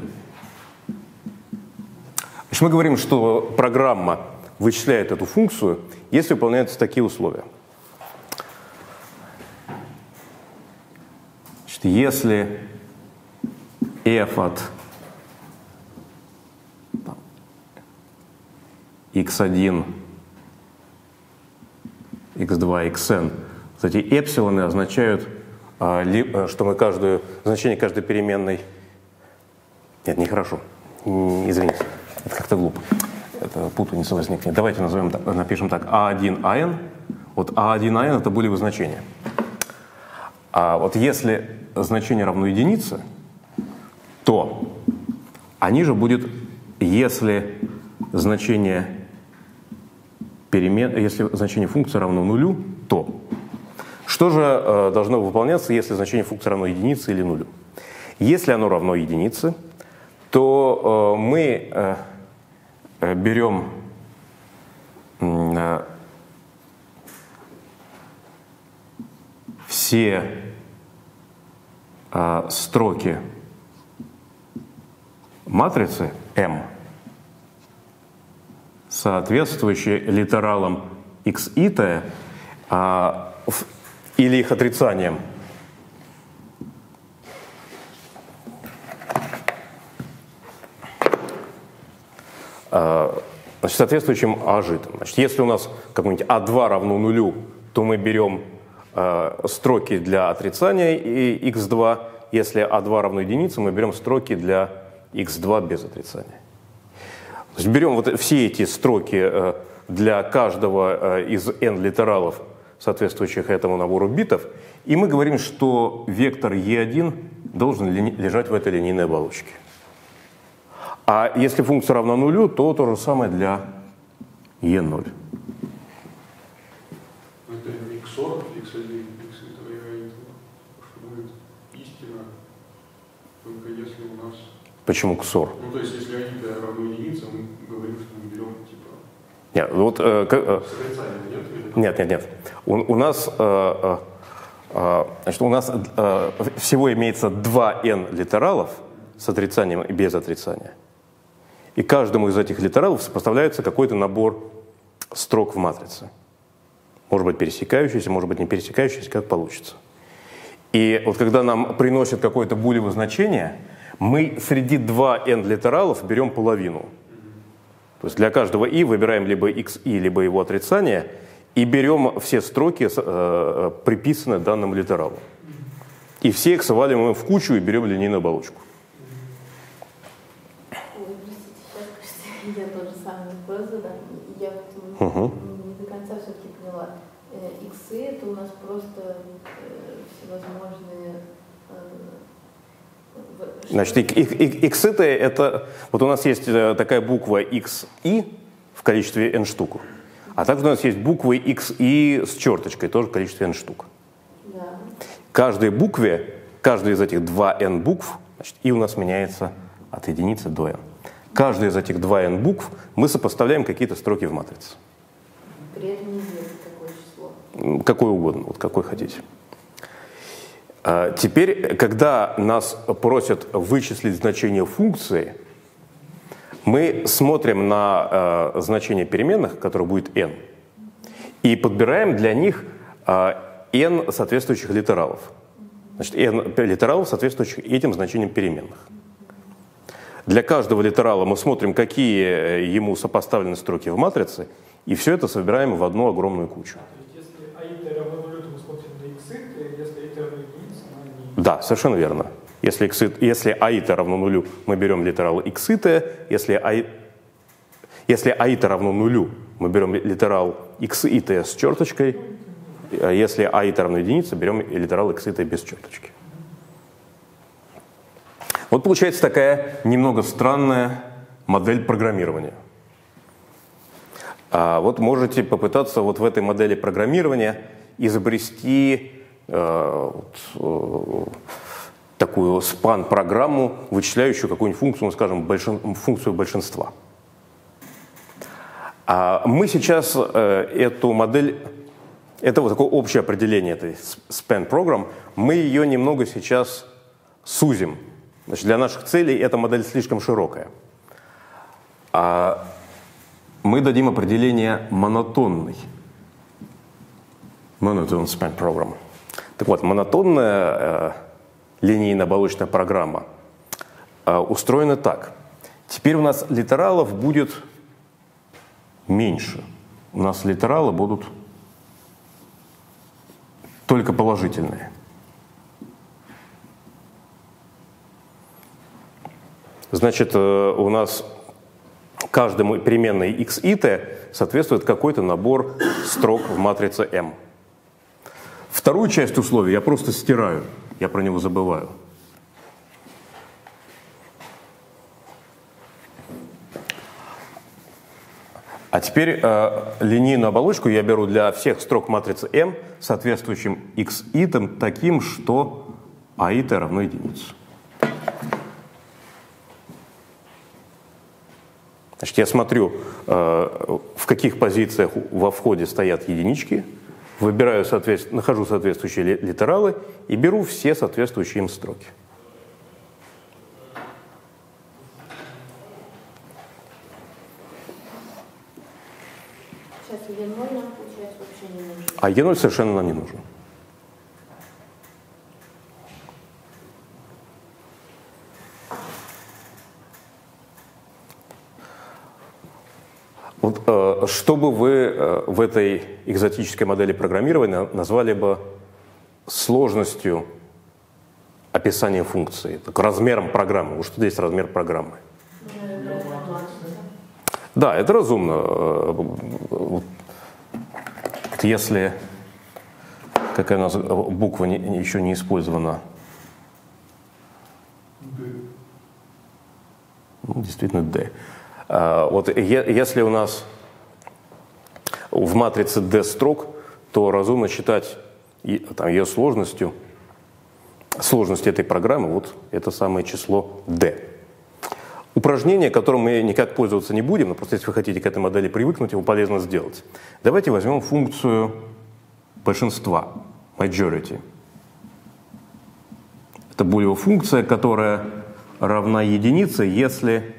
Значит, мы говорим, что программа вычисляет эту функцию, если выполняются такие условия. Значит, Если f от x1, x2, xn, кстати, эпсилоны означают, что мы значение каждой переменной... Нет, нехорошо. Извините, это как-то глупо. Это путаница возникнет. Давайте напишем так. A1, AN. Вот A1, AN — это булевые значения. А вот если значение равно единице, то они же будет, если значение функции равно нулю, то. Что же должно выполняться, если значение функции равно единице или нулю? Если оно равно единице, то мы берем все строки матрицы M, соответствующие литералам x и t, или их отрицанием. Значит, соответствующим ажитом. Значит, если у нас какой-нибудь А2 равно нулю, то мы берем строки для отрицания и x2. Если А2 равно единице, мы берем строки для x2 без отрицания. То есть берем вот все эти строки для каждого из n литералов, соответствующих этому набору битов, и мы говорим, что вектор E1 должен лежать в этой линейной оболочке. А если функция равна нулю, то то же самое для E0. Это не XOR, X1, X этого и этого, что будет истина, только если у нас... Почему XOR? Ну, то есть, если они равны единице, мы говорим, что мы берем, типа... Нет, вот... Нет. У нас всего имеется 2 n литералов с отрицанием и без отрицания. И каждому из этих литералов сопоставляется какой-то набор строк в матрице. Может быть пересекающийся, может быть не пересекающийся, как получится. И вот когда нам приносят какое-то булевое значение, мы среди 2 n литералов берем половину. То есть для каждого i выбираем либо xi, либо его отрицание, и берем все строки, приписанные данному литералу. И все их сваливаем в кучу и берем линейную оболочку. Я тоже самый вопрос задам. Я не до конца все-таки поняла. Иксы — это у нас просто всевозможные... Значит, иксы — это... Вот у нас есть такая буква xi в количестве n штук. А также у нас есть буквы xi с черточкой, тоже в количестве n штук. Да. Каждой из этих 2n букв, значит, и у нас меняется от единицы до n. Каждый из этих 2n букв мы сопоставляем какие-то строки в матрице. При этом неизвестно какое число. Какое угодно, вот какое хотите. Теперь, когда нас просят вычислить значение функции, мы смотрим на значение переменных, которое будет n, и подбираем для них n соответствующих литералов. Значит, n литералов, соответствующих этим значениям переменных. Для каждого литерала мы смотрим, какие ему сопоставлены строки в матрице, и все это собираем в одну огромную кучу. Если аита равно нулю, то мы смотрим на иксы, если аита равно единице, на не... Да, совершенно верно. Если аита равно нулю, мы берем литерал x и t. Если аита равно нулю, мы берем литерал x и t с черточкой. Если аита равно единице, берем литерал x и t без черточки. Вот получается такая немного странная модель программирования. А вот можете попытаться вот в этой модели программирования изобрести такую спан-программу, вычисляющую какую-нибудь функцию, скажем, функцию большинства. А мы сейчас эту модель, это вот такое общее определение этой span program, мы ее немного сейчас сузим. Значит, для наших целей эта модель слишком широкая. А мы дадим определение монотонной. Monotone span program. Так вот, монотонная линейно-оболочная программа устроена так. Теперь у нас литералов будет меньше. У нас литералы будут только положительные. Значит, у нас каждому переменной x и t соответствует какой-то набор строк в матрице M. Вторую часть условий я просто стираю, я про него забываю. А теперь линейную оболочку я беру для всех строк матрицы M, соответствующим x итам таким, что a и t равно единице. Значит, я смотрю, в каких позициях во входе стоят единички, выбираю, нахожу соответствующие литералы и беру все соответствующие им строки. Сейчас E0 нам, получается, вообще не нужен. А E0 совершенно нам не нужен. Вот, что бы вы в этой экзотической модели программирования назвали бы сложностью описания функции, так, размером программы? Вот что здесь размер программы? Да, это разумно. Вот если какая у нас буква еще не использована, ну, действительно D. Вот если у нас в матрице D строк, то разумно считать ее сложность этой программы, вот это самое число D. Упражнение, которым мы никак пользоваться не будем, но просто если вы хотите к этой модели привыкнуть, его полезно сделать. Давайте возьмем функцию большинства, majority. Это булевая функция, которая равна единице, если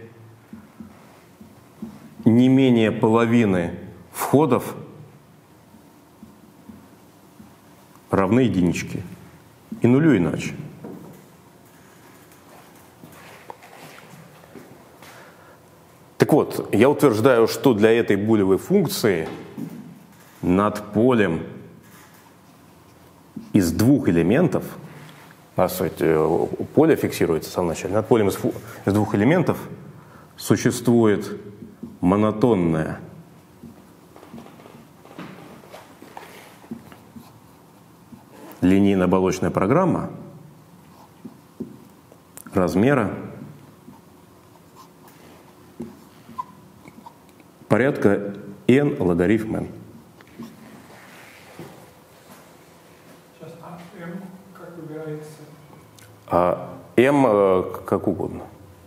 не менее половины входов равны единичке. И нулю иначе. Так вот, я утверждаю, что для этой булевой функции над полем из двух элементов, поле фиксируется в самом начале, над полем из двух элементов существует монотонная линейно-оболочная программа размера порядка n логарифм n. Сейчас, M как выбирается? M как угодно.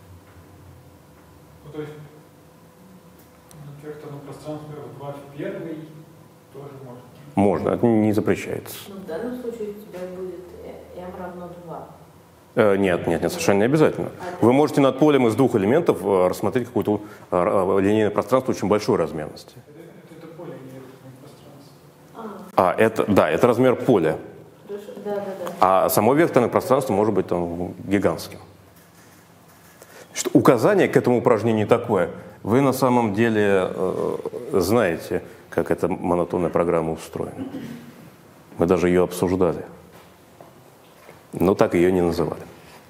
Ну, то есть векторное пространство 2 в первый тоже можно? Можно, это не запрещается. Ну, в данном случае у тебя будет M равно 2. Нет, совершенно не обязательно. Вы можете над полем из двух элементов рассмотреть какое-то линейное пространство очень большой размерности. Это поле векторное пространство. Это размер поля. Хорошо, да. А само векторное пространство может быть там гигантским. Значит, указание к этому упражнению такое. Вы на самом деле знаете, как эта монотонная программа устроена. Мы даже ее обсуждали. Но так ее не называли.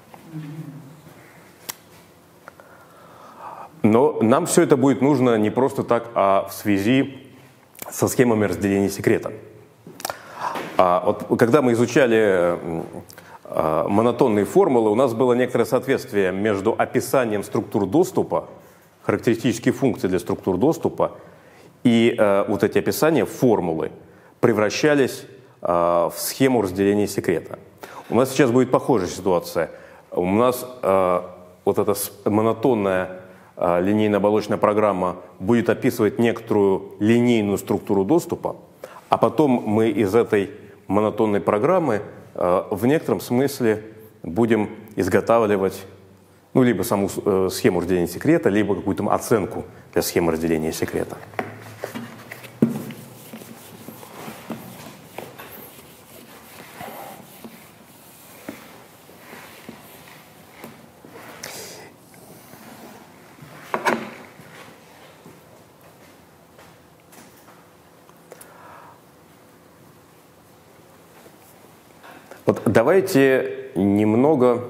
Но нам все это будет нужно не просто так, а в связи со схемами разделения секрета. Вот, когда мы изучали монотонные формулы, у нас было некоторое соответствие между описанием структур доступа, характеристические функции для структур доступа, и вот эти описания, формулы, превращались в схему разделения секрета. У нас сейчас будет похожая ситуация. У нас вот эта монотонная линейно-оболочная программа будет описывать некоторую линейную структуру доступа, а потом мы из этой монотонной программы в некотором смысле будем изготавливать либо саму схему разделения секрета, либо какую-то оценку для схемы разделения секрета. Вот давайте немного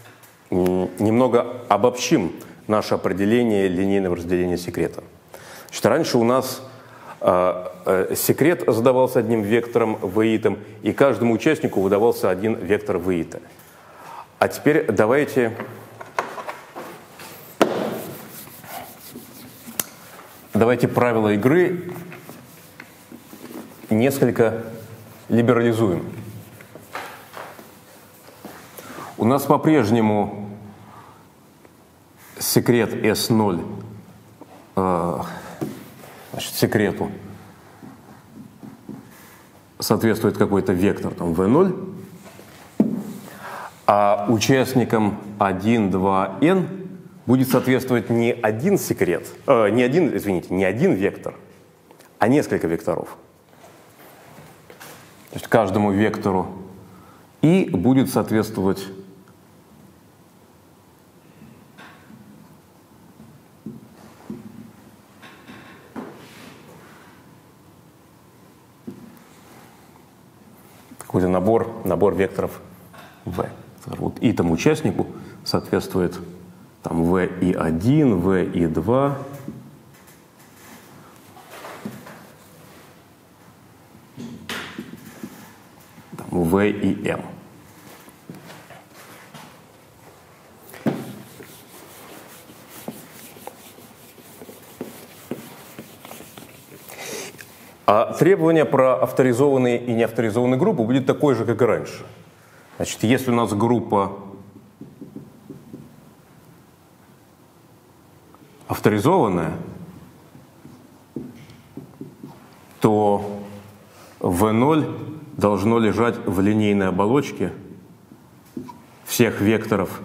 обобщим наше определение линейного разделения секрета. Значит, раньше у нас секрет задавался одним вектором веитом, и каждому участнику выдавался один вектор веита. А теперь давайте правила игры несколько либерализуем. У нас по-прежнему секрет S0, значит, секрету соответствует какой-то вектор, там, V0, а участникам 1, 2, n будет соответствовать не один секрет, не один вектор, а несколько векторов. То есть каждому вектору и будет соответствовать какой-то набор векторов v. Вот и тому участнику соответствует там v и 1, v и 2. Там v и m. А требование про авторизованные и неавторизованные группы будет такое же, как и раньше. Значит, если у нас группа авторизованная, то V0 должно лежать в линейной оболочке всех векторов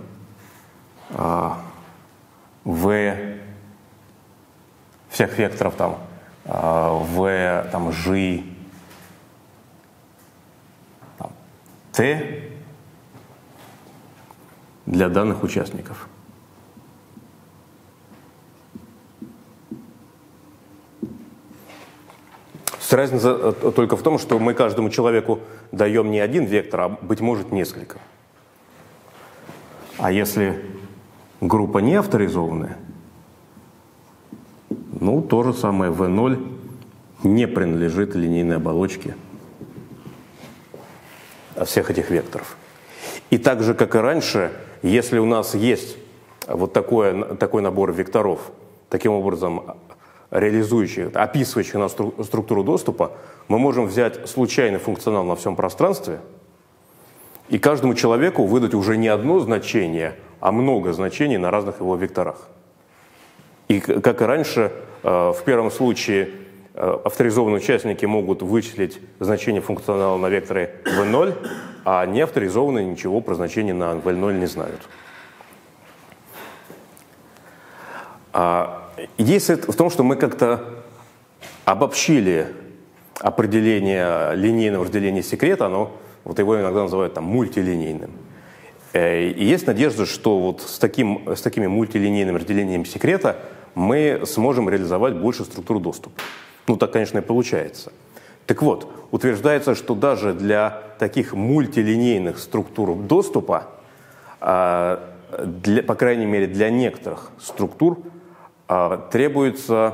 всех векторов там v, там, g, там, t для данных участников. Разница только в том, что мы каждому человеку даем не один вектор, а, быть может, несколько. А если группа не авторизованная, ну, то же самое, V0 не принадлежит линейной оболочке всех этих векторов. И так же, как и раньше, если у нас есть вот такой набор векторов, таким образом реализующих, описывающих нашу структуру доступа, мы можем взять случайный функционал на всем пространстве и каждому человеку выдать уже не одно значение, а много значений на разных его векторах. И как и раньше, в первом случае авторизованные участники могут вычислить значение функционала на векторе v0, а неавторизованные ничего про значение на v0 не знают. Идея в том, что мы как-то обобщили определение линейного разделения секрета, вот его иногда называют там мультилинейным. И есть надежда, что вот с такими мультилинейным разделением секрета мы сможем реализовать больше структур доступа. Ну, так, конечно, и получается. Так вот, утверждается, что даже для таких мультилинейных структур доступа, по крайней мере, для некоторых структур, требуется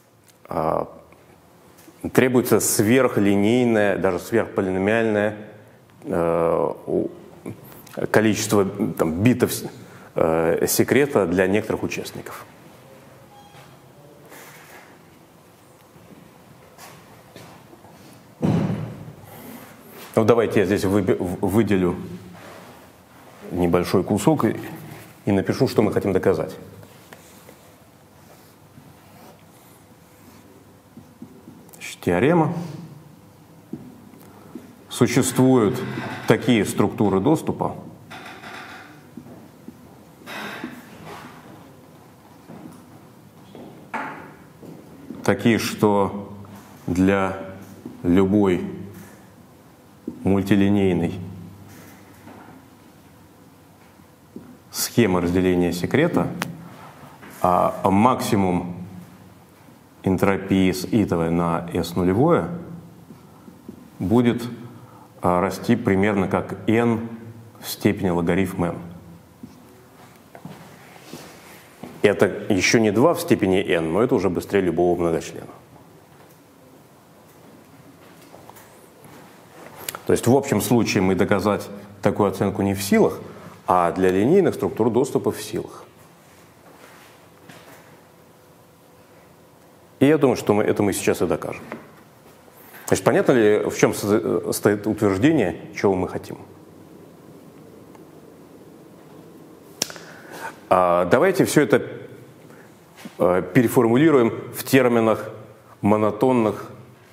сверхлинейное, даже сверхполиномиальное количество там, битов секрета для некоторых участников. Ну, давайте я здесь выделю небольшой кусок и напишу, что мы хотим доказать. Теорема. Существуют такие структуры доступа, такие, что для любой мультилинейной схемы разделения секрета максимум энтропии с итовой на S0 будет расти примерно как n в степени логарифм n. Это еще не 2 в степени n, но это уже быстрее любого многочлена. То есть в общем случае мы доказать такую оценку не в силах, а для линейных структур доступа в силах. И я думаю, что это мы сейчас и докажем. Значит, понятно ли, в чем стоит утверждение, чего мы хотим? Давайте все это переформулируем в терминах монотонных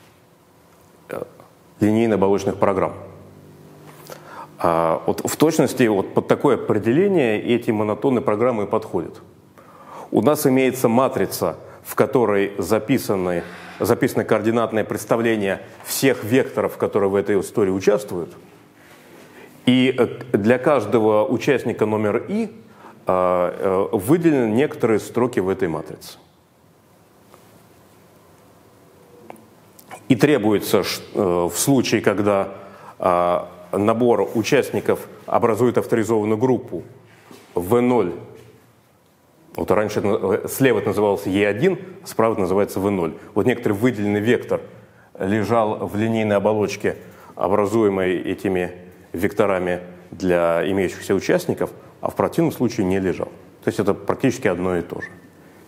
линейно-оболочных программ. Вот в точности вот под такое определение эти монотонные программы подходят. У нас имеется матрица, в которой записаны координатное представление всех векторов, которые в этой истории участвуют. И для каждого участника номер I выделены некоторые строки в этой матрице. И требуется в случае, когда набор участников образует авторизованную группу V0, вот раньше слева это называлось E1, справа это называется V0. Вот некоторый выделенный вектор лежал в линейной оболочке, образуемой этими векторами для имеющихся участников, а в противном случае не лежал. То есть это практически одно и то же.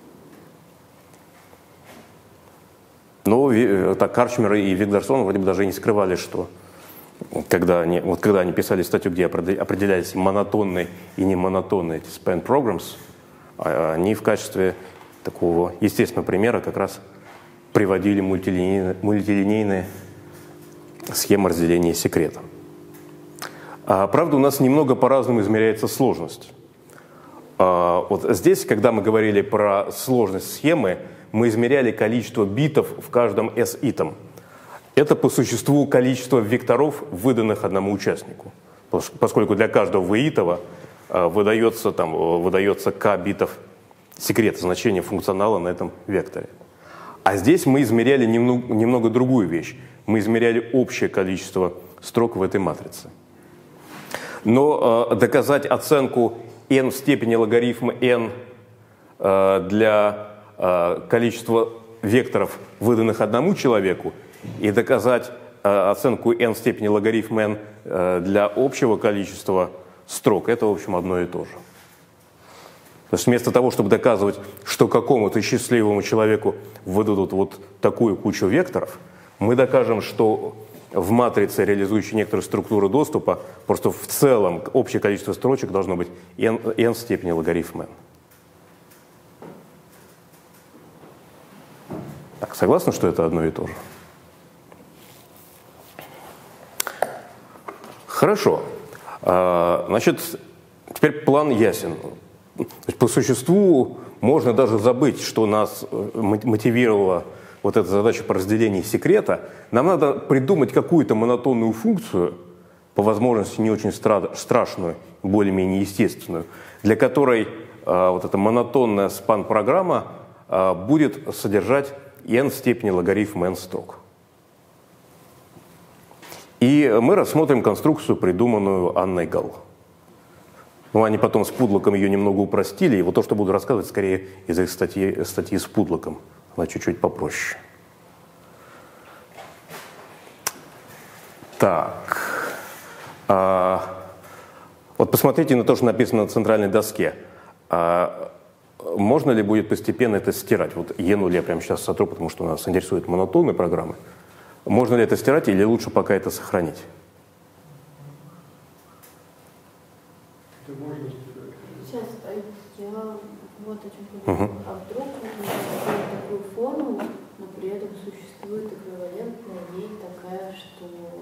Но так Карчмер и Вигдерсон вроде бы даже и не скрывали, что когда они писали статью, где определялись монотонные и немонотонные эти span programs, они в качестве такого естественного примера как раз приводили мультилинейные схемы разделения секрета. Правда, у нас немного по-разному измеряется сложность. Вот здесь, когда мы говорили про сложность схемы, мы измеряли количество битов в каждом S-итом. Это по существу количество векторов, выданных одному участнику. Поскольку для каждого V-итова выдается k битов секрета, значение функционала на этом векторе. А здесь мы измеряли немного другую вещь. Мы измеряли общее количество строк в этой матрице. Но доказать оценку n в степени логарифма n для количества векторов, выданных одному человеку, и доказать оценку n в степени логарифма n для общего количества строк, это, в общем, одно и то же. То есть вместо того, чтобы доказывать, что какому-то счастливому человеку выдадут вот такую кучу векторов, мы докажем, что в матрице, реализующей некоторую структуру доступа, просто в целом общее количество строчек должно быть n в степени логарифма n. Так, согласны, что это одно и то же? Хорошо. Значит, теперь план ясен. По существу можно даже забыть, что нас мотивировала вот эта задача по разделению секрета. Нам надо придумать какую-то монотонную функцию, по возможности не очень страшную, более-менее естественную, для которой вот эта монотонная спан-программа будет содержать n в степени логарифма n строк. И мы рассмотрим конструкцию, придуманную Анной Галл. Ну, они потом с Пудлоком ее немного упростили, и вот то, что буду рассказывать, скорее из их статьи с Пудлоком. Она чуть-чуть попроще. Так. Вот посмотрите на то, что написано на центральной доске. Можно ли будет постепенно это стирать? Вот E0 я прямо сейчас сотру, потому что нас интересуют монотонные программы. Можно ли это стирать или лучше пока это сохранить? Это можно стирать. Сейчас, я вот о чем говорю. А вдруг можно такую формулу, но при этом существует эквивалентная ей такая, что...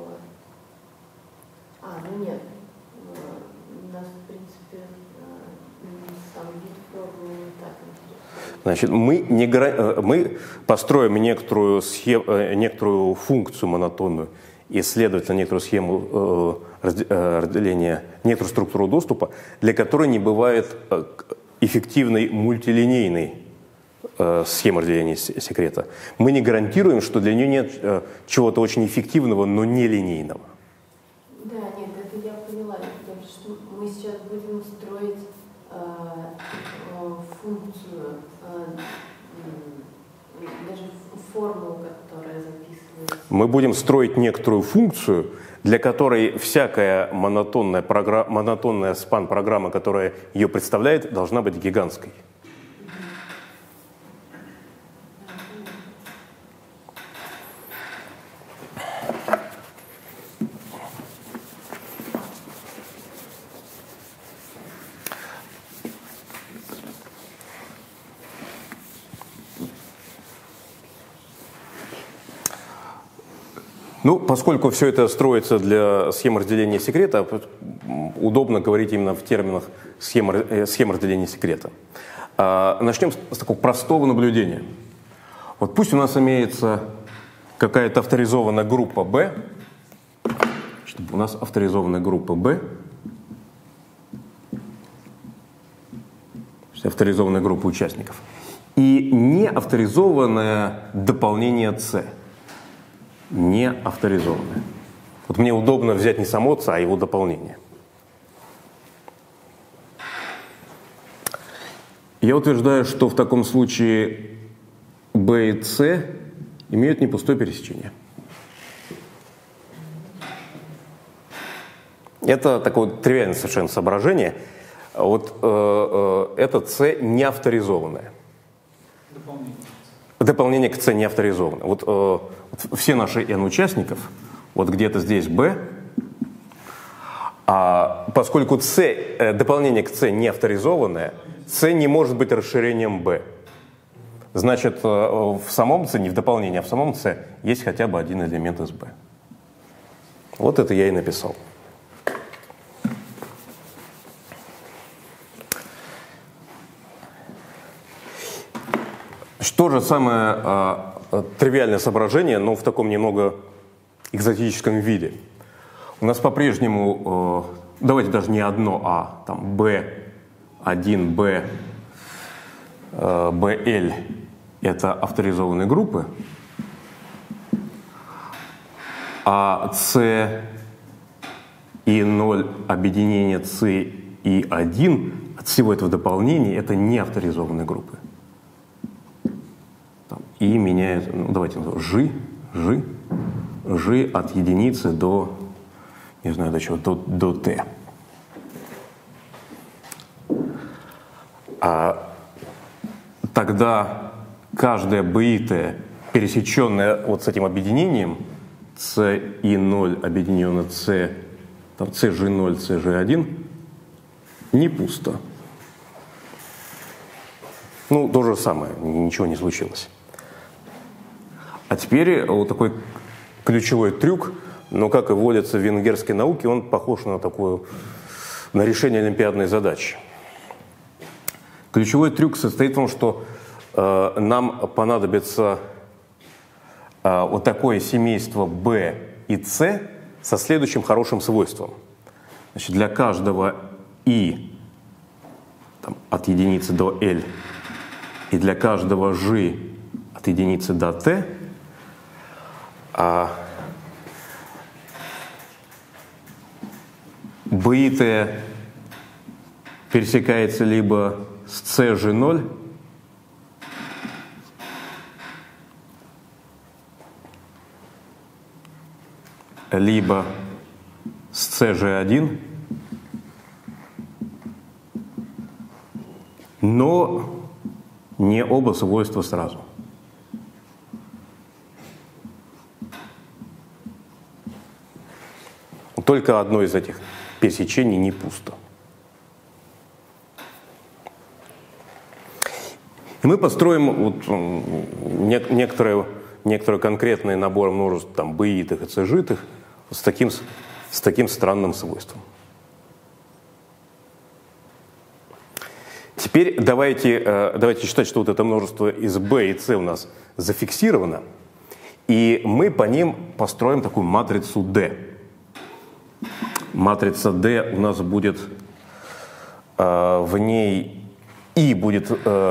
ну нет. У нас, в принципе, сам вид формулы не так интересует. Значит, мы построим некоторую функцию монотонную и, следовательно, некоторую схему разделения, некоторую структуру доступа, для которой не бывает эффективной мультилинейной схемы разделения секрета. Мы не гарантируем, что для нее нет чего-то очень эффективного, но не линейного. формулу, которая записывается. Мы будем строить некоторую функцию, для которой всякая монотонная спан-программа, которая ее представляет, должна быть гигантской. Ну, поскольку все это строится для схемы разделения секрета, удобно говорить именно в терминах схемы разделения секрета. Начнем с такого простого наблюдения. Вот пусть у нас имеется какая-то авторизованная группа B, у нас авторизованная группа B, авторизованная группа участников, и неавторизованное дополнение C. Не авторизованное. Вот мне удобно взять не само C, а его дополнение. Я утверждаю, что в таком случае B и C имеют непустое пересечение. Это такое тривиальное совершенно соображение. Вот это C не авторизованное. Дополнение к C не авторизованное. Вот все наши n участников, вот где-то здесь B, а поскольку дополнение к C не авторизованное, C не может быть расширением B. Значит, в самом C, не в дополнении, а в самом C есть хотя бы один элемент из B. Вот это я и написал. То же самое тривиальное соображение, но в таком немного экзотическом виде. У нас по-прежнему, давайте даже не одно, а там B1, B, BL — это авторизованные группы, а C и 0 объединение C и 1 от всего этого дополнения — это не авторизованные группы. И меняет, ну, давайте назовем G от единицы до, не знаю до чего, до T. А тогда каждая битая, пересеченная вот с этим объединением, C и 0 объединено C, там CG0, CG1, не пусто. Ну, то же самое, ничего не случилось. А теперь вот такой ключевой трюк, но как и вводится в венгерской науке, он похож на решение олимпиадной задачи. Ключевой трюк состоит в том, что нам понадобится вот такое семейство B и C со следующим хорошим свойством. Значит, для каждого I там, от единицы до L и для каждого G от единицы до T битая пересекается либо с CG0, либо с CG1, но не оба свойства сразу. Только одно из этих пересечений не пусто. И мы построим вот некоторый конкретный набор множеств там, б-итых и c-житых с таким странным свойством. Теперь давайте считать, что вот это множество из b и c у нас зафиксировано, и мы по ним построим такую матрицу D. Матрица D у нас будет, в ней I будет,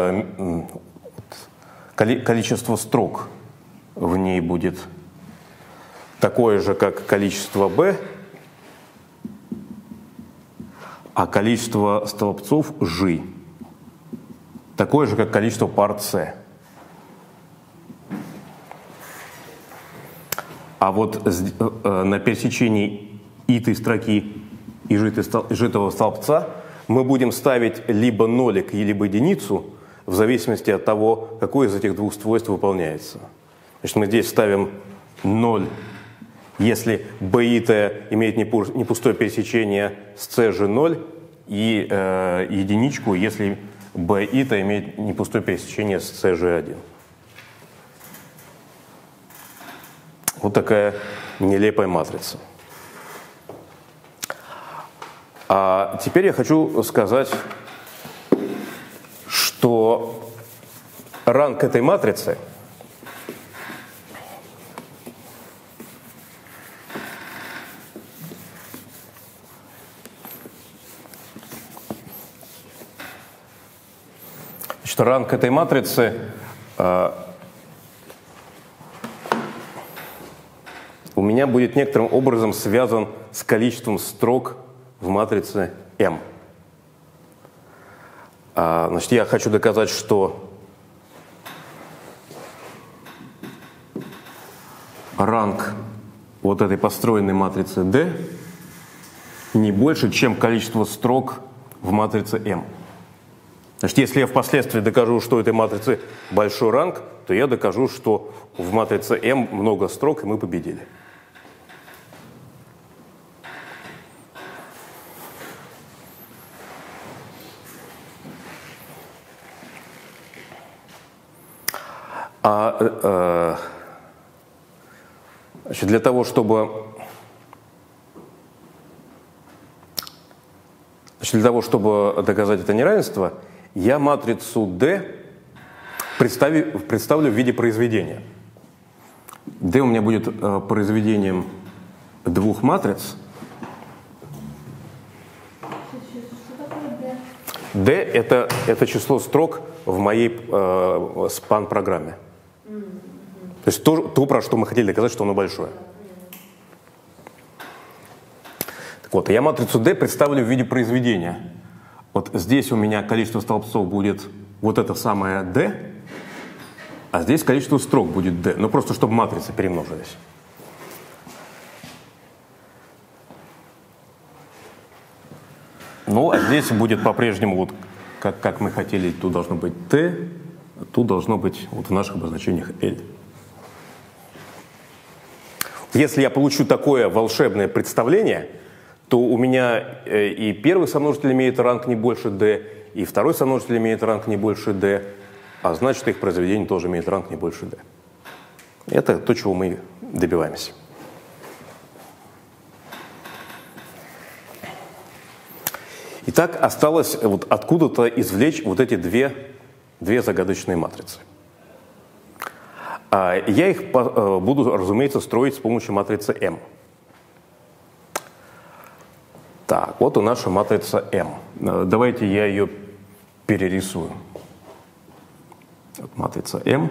количество строк в ней будет такое же, как количество B, а количество столбцов G такое же, как количество пар C. А вот на пересечении итой строки и житого столбца мы будем ставить либо нолик, либо единицу, в зависимости от того, какое из этих двух свойств выполняется. Значит, мы здесь ставим 0, если b-итая имеет не пустое пересечение с c(g0), и единичку, если b-итая имеет не пустое пересечение с c(g1). Вот такая нелепая матрица. А теперь я хочу сказать, что ранг этой матрицы у меня будет некоторым образом связан с количеством строк в матрице M. Значит, я хочу доказать, что ранг вот этой построенной матрицы D не больше, чем количество строк в матрице M. Значит, если я впоследствии докажу, что у этой матрицы большой ранг, то я докажу, что в матрице M много строк, и мы победили. Значит, для того, чтобы доказать это неравенство, я матрицу D представлю в виде произведения. D у меня будет произведением двух матриц. D это число строк в моей спан-программе. То есть то, про что мы хотели доказать, что оно большое. Так вот, я матрицу D представлю в виде произведения. Вот здесь у меня количество столбцов будет вот это самое D, а здесь количество строк будет D. Ну, просто чтобы матрицы перемножились. Ну, а здесь будет по-прежнему, вот как мы хотели, тут должно быть T, тут должно быть вот в наших обозначениях L. Если я получу такое волшебное представление, то у меня и первый сомножитель имеет ранг не больше D, и второй сомножитель имеет ранг не больше D, а значит, их произведение тоже имеет ранг не больше D. Это то, чего мы добиваемся. Итак, осталось вот откуда-то извлечь вот эти две загадочные матрицы. Я их буду, разумеется, строить с помощью матрицы M. Так, вот у наша матрица M. Давайте я ее перерисую. Вот матрица M.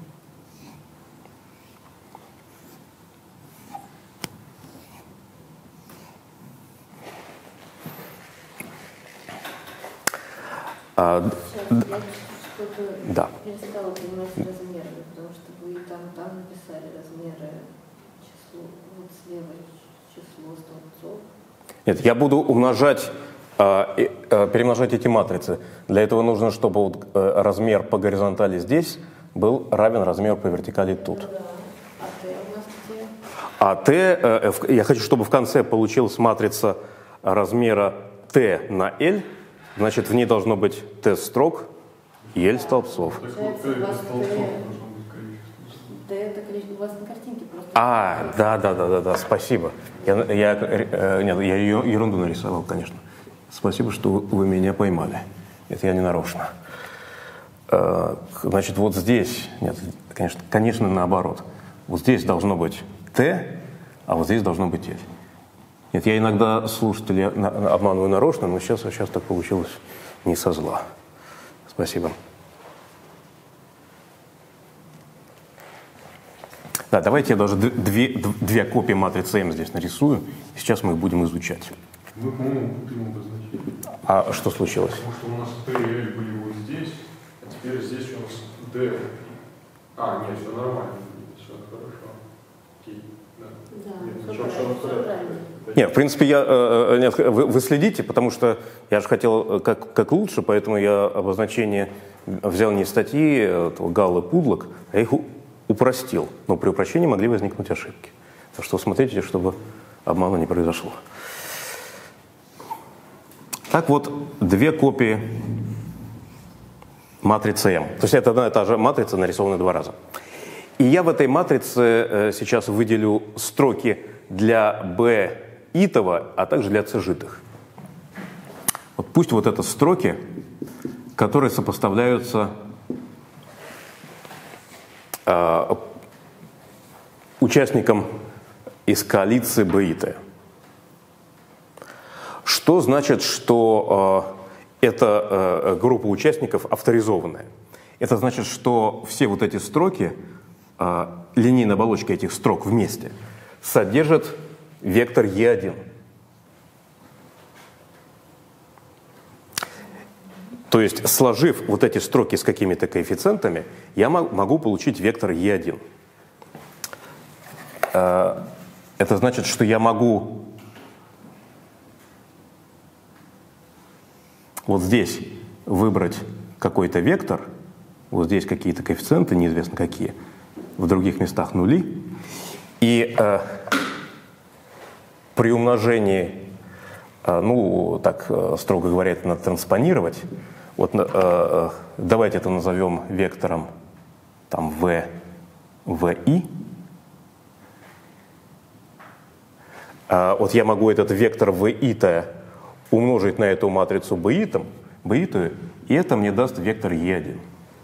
Да. Я не стала понимать размеры, потому что вы там написали размеры число, вот слева число столбцов. Нет, я буду умножать, перемножать эти матрицы. Для этого нужно, чтобы вот размер по горизонтали здесь был равен размеру по вертикали тут. Да. А T у нас где? А T, я хочу, чтобы в конце получилась матрица размера T на L, значит, в ней должно быть T строк и L столбцов. Получается, у вас T это количество, у вас на картинке просто. Да, спасибо. Я ее ерунду нарисовал, конечно. Спасибо, что вы меня поймали. Это я не нарочно. Значит, вот здесь, нет, конечно, наоборот. Вот здесь должно быть T, а вот здесь должно быть L. Нет, я иногда слушателей обманываю нарочно, но сейчас так получилось не со зла. Спасибо. Да, давайте я даже две копии матрицы M здесь нарисую, и сейчас мы их будем изучать. Мы, по-моему, путаем обозначение. А что случилось? Потому что у нас T и L были вот здесь, а теперь здесь у нас D. Нет, все нормально. Все хорошо. Окей. Нет, в принципе, вы следите, потому что я же хотел как лучше, поэтому я обозначение взял не из статьи Галлы Пудлок, а их упростил. Но при упрощении могли возникнуть ошибки. Так что смотрите, чтобы обмана не произошло. Так вот, две копии матрицы М. То есть это одна и та же матрица, нарисована два раза. И я в этой матрице сейчас выделю строки для B итого, а также для C житых. Вот пусть вот это строки, которые сопоставляются участникам из коалиции B итая. Что значит, что эта группа участников авторизованная? Это значит, что все вот эти строки, линейная оболочка этих строк вместе, содержат вектор E1. То есть, сложив вот эти строки с какими-то коэффициентами, я могу получить вектор E1. Это значит, что я могу вот здесь выбрать какой-то вектор, вот здесь какие-то коэффициенты, неизвестно какие, в других местах нули, и при умножении, ну, так строго говоря, это надо транспонировать. Вот давайте это назовем вектором там VI. Вот я могу этот вектор VI-то умножить на эту матрицу B-итую, и это мне даст вектор E1.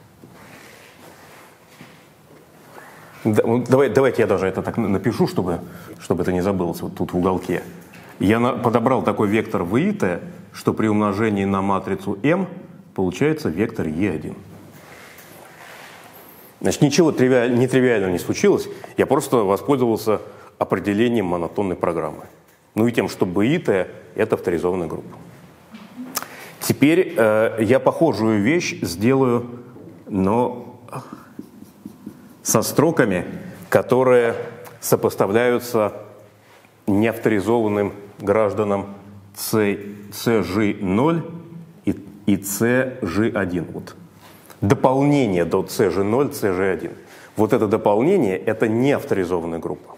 Давайте я даже это так напишу, чтобы это не забылось вот тут в уголке. Я подобрал такой вектор V-итая, что при умножении на матрицу M получается вектор E1. Значит, ничего нетривиального не случилось, я просто воспользовался определением монотонной программы. Ну и тем, что B-итая — это авторизованная группа. Теперь я похожую вещь сделаю, но со строками, которые сопоставляются неавторизованным гражданам CG0 и CG1. Вот. Дополнение до CG0, CG1. Вот это дополнение — это неавторизованная группа.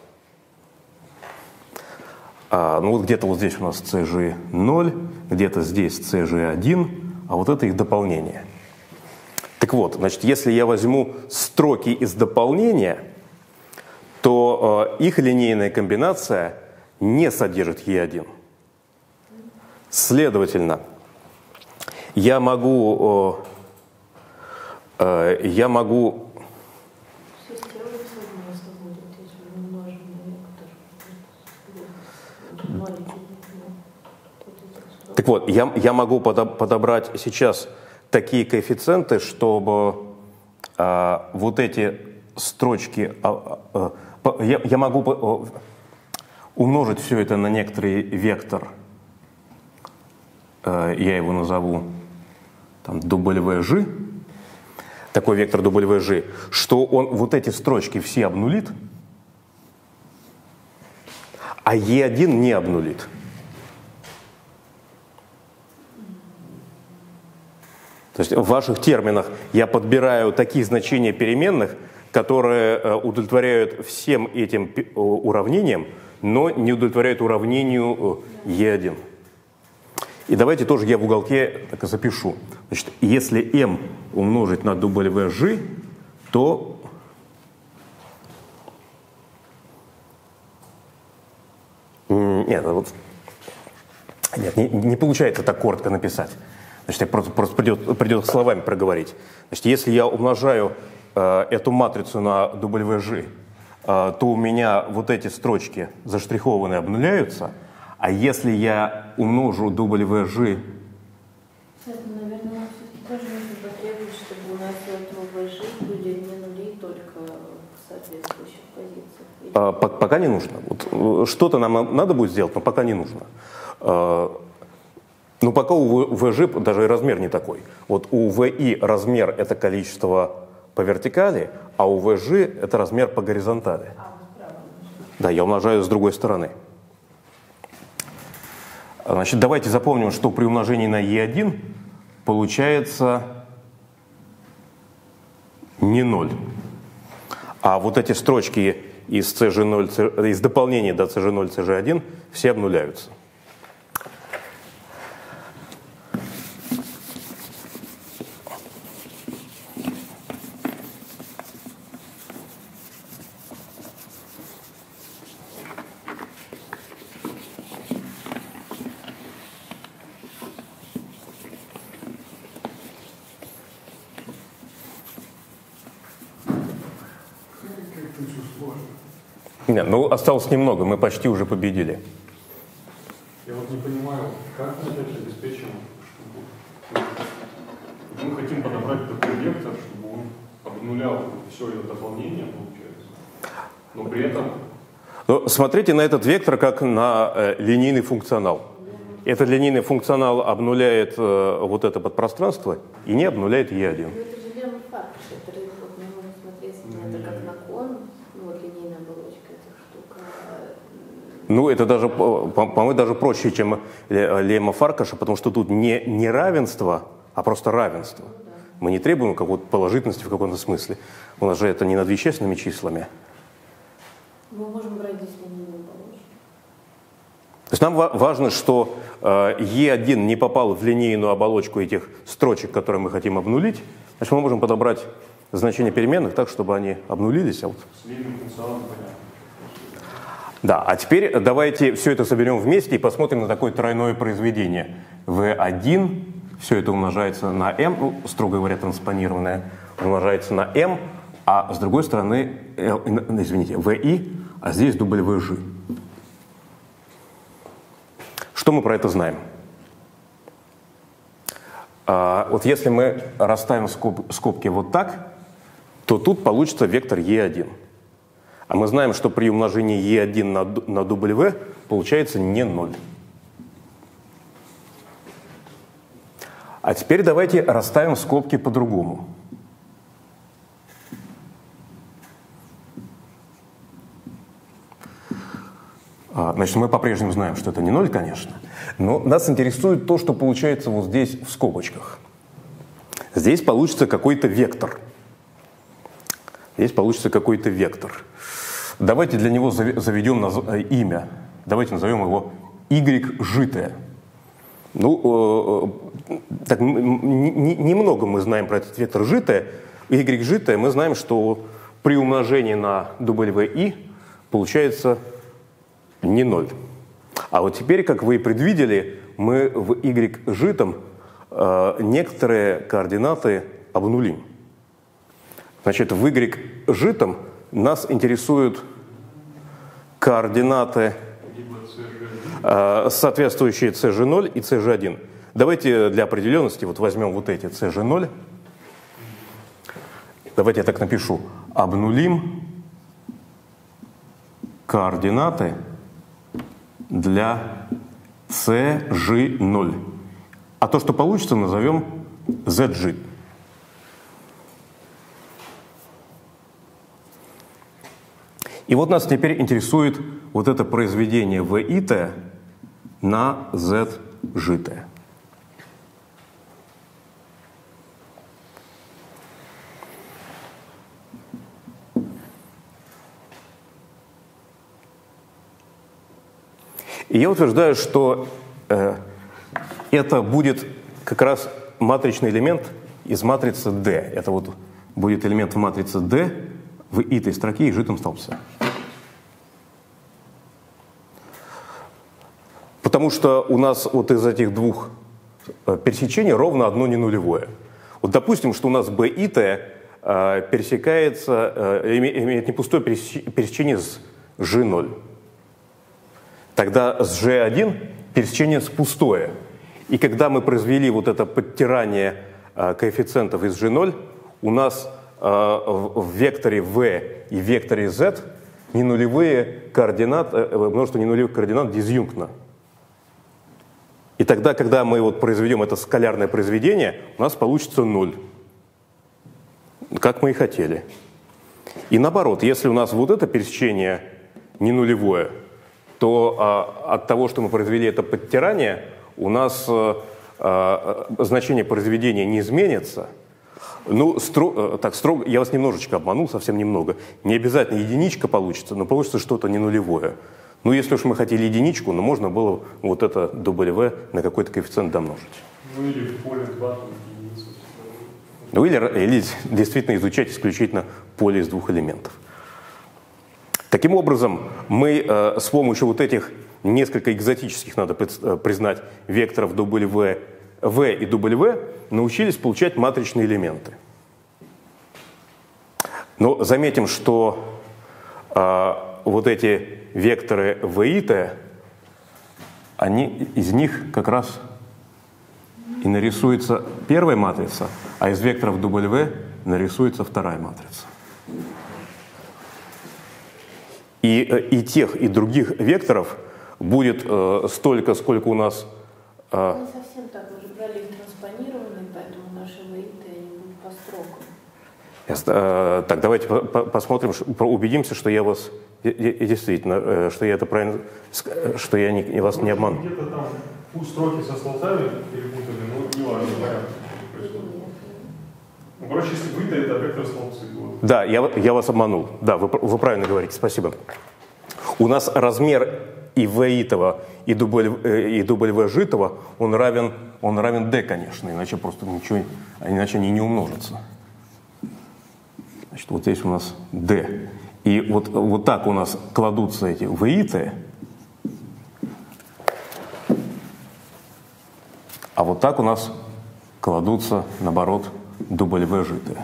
Ну вот где-то вот здесь у нас CG0, где-то здесь CG1, а вот это их дополнение. Так вот, значит, если я возьму строки из дополнения, то их линейная комбинация не содержит E1. Следовательно, я могу так вот, я могу подобрать сейчас такие коэффициенты, чтобы вот эти строчки, я могу умножить все это на некоторый вектор, я его назову там WG, такой вектор WG, что он вот эти строчки все обнулит, а E1 не обнулит. То есть в ваших терминах я подбираю такие значения переменных, которые удовлетворяют всем этим уравнениям, но не удовлетворяют уравнению E1. И давайте тоже я в уголке так и запишу. Значит, если M умножить на WG, то нет, не получается так коротко написать. Значит, просто придется словами проговорить. Значит, если я умножаю эту матрицу на WG, то у меня вот эти строчки заштрихованные обнуляются, а если я умножу WG... Это, наверное, нам все-таки тоже нужно потребовать, чтобы у нас у WG были не нули, только в соответствующих позициях. Пока не нужно. Вот, что-то нам надо будет сделать, но пока не нужно. Но пока у VG даже и размер не такой. Вот у VI размер — это количество по вертикали, а у VG — это размер по горизонтали. Да, я умножаю с другой стороны. Значит, давайте запомним, что при умножении на e1 получается не 0. А вот эти строчки из CG0, из дополнения до CG0, CG1 все обнуляются. Нет, ну осталось немного, мы почти уже победили. Я вот не понимаю, как мы опять обеспечим, чтобы мы хотим подобрать такой вектор, чтобы он обнулял все это дополнение, получается, но при этом... Но смотрите на этот вектор как на линейный функционал. Этот линейный функционал обнуляет вот это подпространство и не обнуляет E1. Ну это же лемма Фаркаш, это мы можем смотреть на это как на кон, ну вот линейная оболочка этих штук. Ну это даже, по-моему, даже проще, чем лемма Фаркаша, потому что тут не равенство, а просто равенство. Ну, да. Мы не требуем какой-то положительности в каком-то смысле. У нас же это не над вещественными числами. Мы можем брать здесь линейную оболочку. То есть нам важно, что E1 не попал в линейную оболочку этих строчек, которые мы хотим обнулить. Значит, мы можем подобрать значения переменных так, чтобы они обнулились. А вот... С линейным функционалом понятно. Да, а теперь давайте все это соберем вместе и посмотрим на такое тройное произведение. V1, все это умножается на m, ну, строго говоря, транспонированное, умножается на m, а с другой стороны, извините, VI, а здесь WG. Что мы про это знаем? Вот если мы расставим скобки вот так, то тут получится вектор E1. А мы знаем, что при умножении E1 на W получается не 0. А теперь давайте расставим скобки по-другому. Значит, мы по-прежнему знаем, что это не 0, конечно, но нас интересует то, что получается вот здесь в скобочках. Здесь получится какой-то вектор. Здесь получится какой-то вектор. Давайте для него заведем имя. Давайте назовем его Y-житое. Ну, так, немного мы знаем про этот вектор житое. Y-житое мы знаем, что при умножении на WI получается не 0. А вот теперь, как вы и предвидели, мы в Y-житом некоторые координаты обнулим. Значит, в Y-житом нас интересуют координаты, соответствующие CG0 и CG1. Давайте для определенности вот возьмем вот эти CG0. Давайте я так напишу. Обнулим координаты для CG0. А то, что получится, назовем ZG. И вот нас теперь интересует вот это произведение VI-T на ZG-T. И я утверждаю, что это будет как раз матричный элемент из матрицы D. Это вот будет элемент в матрице D в этой строке и житом столбце. Потому что у нас вот из этих двух пересечений ровно одно не нулевое. Вот допустим, что у нас B и T пересекается, имеет не пустое пересечение с G0. Тогда с G1 пересечение с пустое. И когда мы произвели вот это подтирание коэффициентов из G0, у нас в векторе V и в векторе Z ненулевые координаты, множество ненулевых координат дизъюнктно. И тогда, когда мы вот произведем это скалярное произведение, у нас получится 0. Как мы и хотели. И наоборот, если у нас вот это пересечение не нулевое, то от того, что мы произвели это подтирание, у нас значение произведения не изменится. Ну, так строго, я вас немножечко обманул, совсем немного. Не обязательно единичка получится, но получится что-то не нулевое. Ну, если уж мы хотели единичку, но можно было вот это W на какой-то коэффициент домножить. Ну, или в поле 2 единицы. Ну, или действительно изучать исключительно поле из двух элементов. Таким образом, мы с помощью вот этих несколько экзотических, надо признать, векторов W, V и W научились получать матричные элементы. Но заметим, что вот эти векторы V и T, из них как раз и нарисуется первая матрица, а из векторов W нарисуется вторая матрица. И тех, и других векторов будет столько, сколько у нас... Не совсем так, мы же брали их транспонированные, поэтому наши V-ты, они будут по строкам. Так, давайте посмотрим, убедимся, что я вас действительно, что я это правильно, что я вас не обманул. Где-то там строки со слотами перепутали, но не важно, понятно. Ну, короче, если вы-то это вектор слотцы. Вот. Да, я вас обманул. Да, вы правильно говорите, спасибо. У нас размер и V-итого, и W-житого, он равен D, конечно, иначе просто ничего, иначе они не умножатся. Значит, вот здесь у нас D. И вот так у нас кладутся эти V-иты, а вот так у нас кладутся, наоборот, W-житые.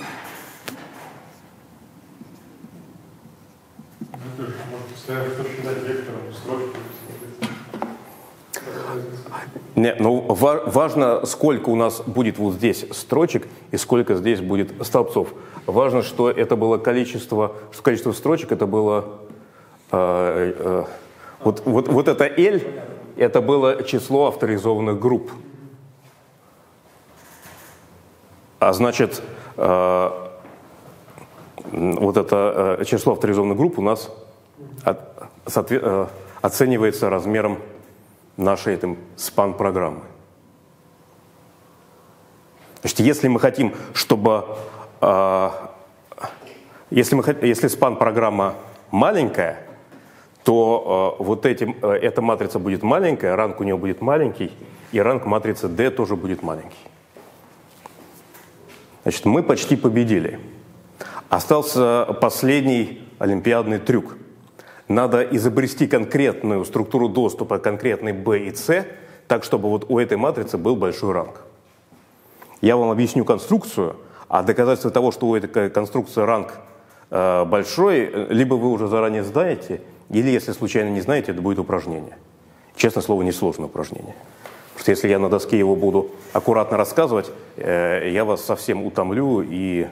Не, ну, важно, сколько у нас будет вот здесь строчек и сколько здесь будет столбцов. Важно, что это было количество строчек, это было вот это L, это было число авторизованных групп. А значит, вот это число авторизованных групп у нас оценивается размером нашей спан-программы. Значит, если мы хотим, чтобы... Если спан-программа маленькая, то эта матрица будет маленькая, ранг у нее будет маленький, и ранг матрицы D тоже будет маленький. Значит, мы почти победили. Остался последний олимпиадный трюк. Надо изобрести конкретную структуру доступа, конкретной B и C, так, чтобы вот у этой матрицы был большой ранг. Я вам объясню конструкцию, а доказательство того, что у этой конструкции ранг большой, либо вы уже заранее знаете, или, если случайно не знаете, это будет упражнение. Честное слово, несложное упражнение. Потому что если я на доске его буду аккуратно рассказывать, я вас совсем утомлю, и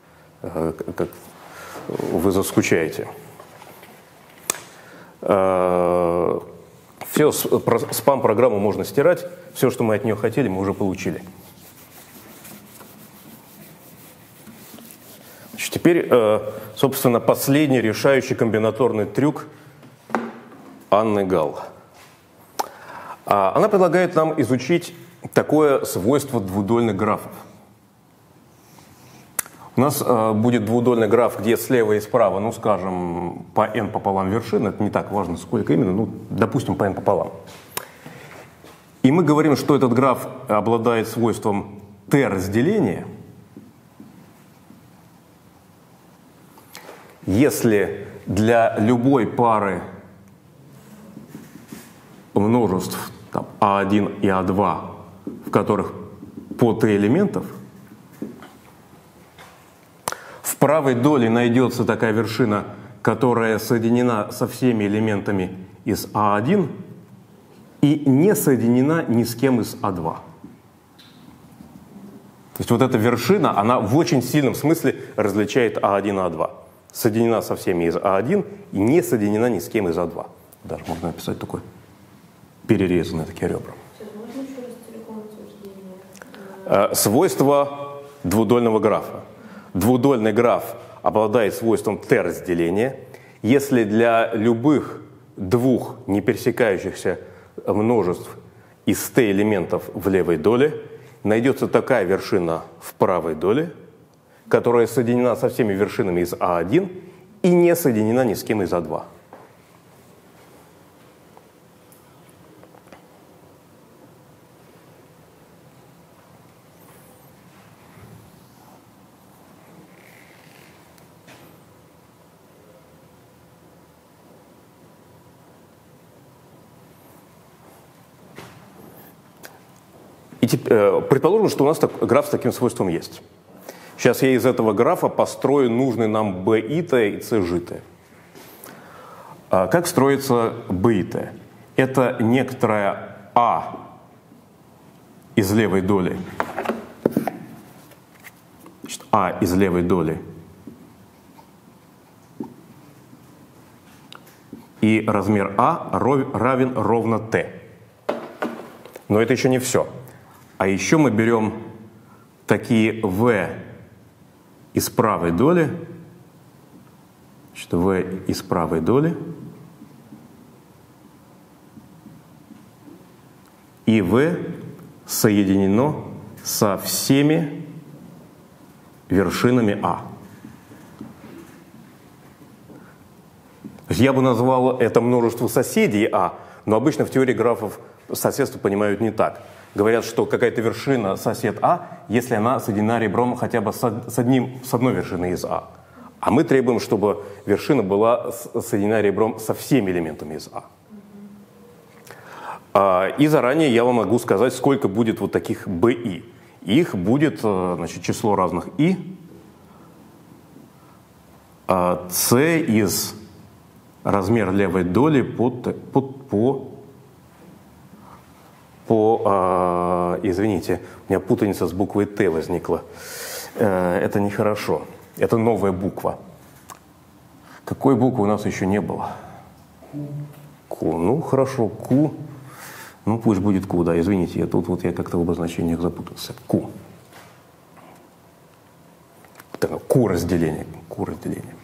вы заскучаете. Все, спам-программу можно стирать, все, что мы от нее хотели, мы уже получили. Значит, теперь, собственно, последний решающий комбинаторный трюк Анны Галл. Она предлагает нам изучить такое свойство двудольных графов. У нас будет двудольный граф, где слева и справа, ну, скажем, по n пополам вершин, это не так важно, сколько именно, ну, допустим, по n пополам. И мы говорим, что этот граф обладает свойством t-разделения, если для любой пары множеств там, А1 и А2, в которых по t элементов, в правой доле найдется такая вершина, которая соединена со всеми элементами из А1 и не соединена ни с кем из А2. То есть вот эта вершина, она в очень сильном смысле различает А1 и А2. Соединена со всеми из А1 и не соединена ни с кем из А2. Даже можно написать такой перерезанные такие ребра. Можно еще раз целиком утверждение? Свойство двудольного графа. Двудольный граф обладает свойством t-разделения, если для любых двух непересекающихся множеств из t элементов в левой доле найдется такая вершина в правой доле, которая соединена со всеми вершинами из А1 и не соединена ни с кем из А2. И предположим, что у нас граф с таким свойством есть. Сейчас я из этого графа построю нужный нам b и t и c житое. Как строится b и t? Это некоторая а из левой доли. Значит, а из левой доли и размер а равен ровно t. Но это еще не все. А еще мы берем такие v из правой доли, значит, v из правой доли и v соединено со всеми вершинами А. Я бы назвал это множество соседей А, но обычно в теории графов соседство понимают не так. Говорят, что какая-то вершина сосед А, если она соединена ребром хотя бы с одной вершиной из А. А мы требуем, чтобы вершина была соединена ребром со всеми элементами из А. И заранее я вам могу сказать, сколько будет вот таких БИ. Их будет, значит, число разных И. С из размер левой доли извините, у меня путаница с буквой Т возникла. Это нехорошо. Это новая буква. Какой буквы у нас еще не было? Q. Ну, хорошо, Q. Ну, пусть будет Q, да, извините, тут я как-то в обозначениях запутался. Q. Q разделение. Q разделение.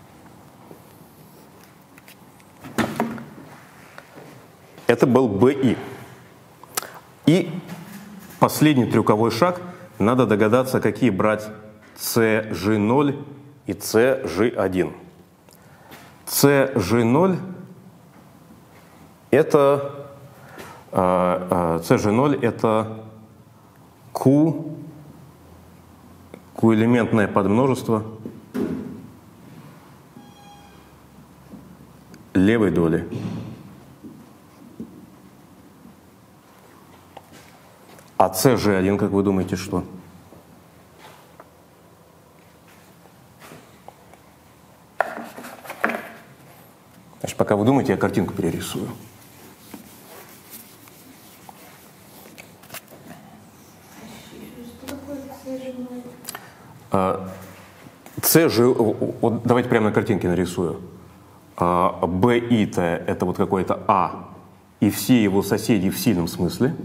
Это был BI. И последний трюковой шаг. Надо догадаться, какие брать CG0 и CG1. CG0 это Q-элементное подмножество левой доли. А CG1, как вы думаете, что? Значит, пока вы думаете, я картинку перерисую. Вот давайте прямо на картинке нарисую. BI-то это вот какое-то А и все его соседи в сильном смысле.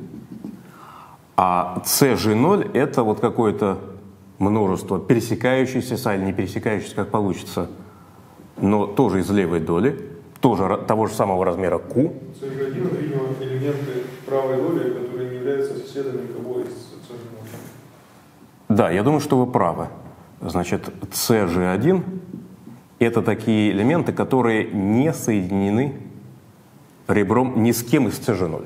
А CG0 это вот какое-то множество, пересекающееся или не пересекающееся, как получится, но тоже из левой доли, тоже того же самого размера Q. CG1 это, видимо, элементы правой доли, которые не являются соседами никого из CG0. Да, я думаю, что вы правы. Значит, CG1 это такие элементы, которые не соединены ребром ни с кем из CG0.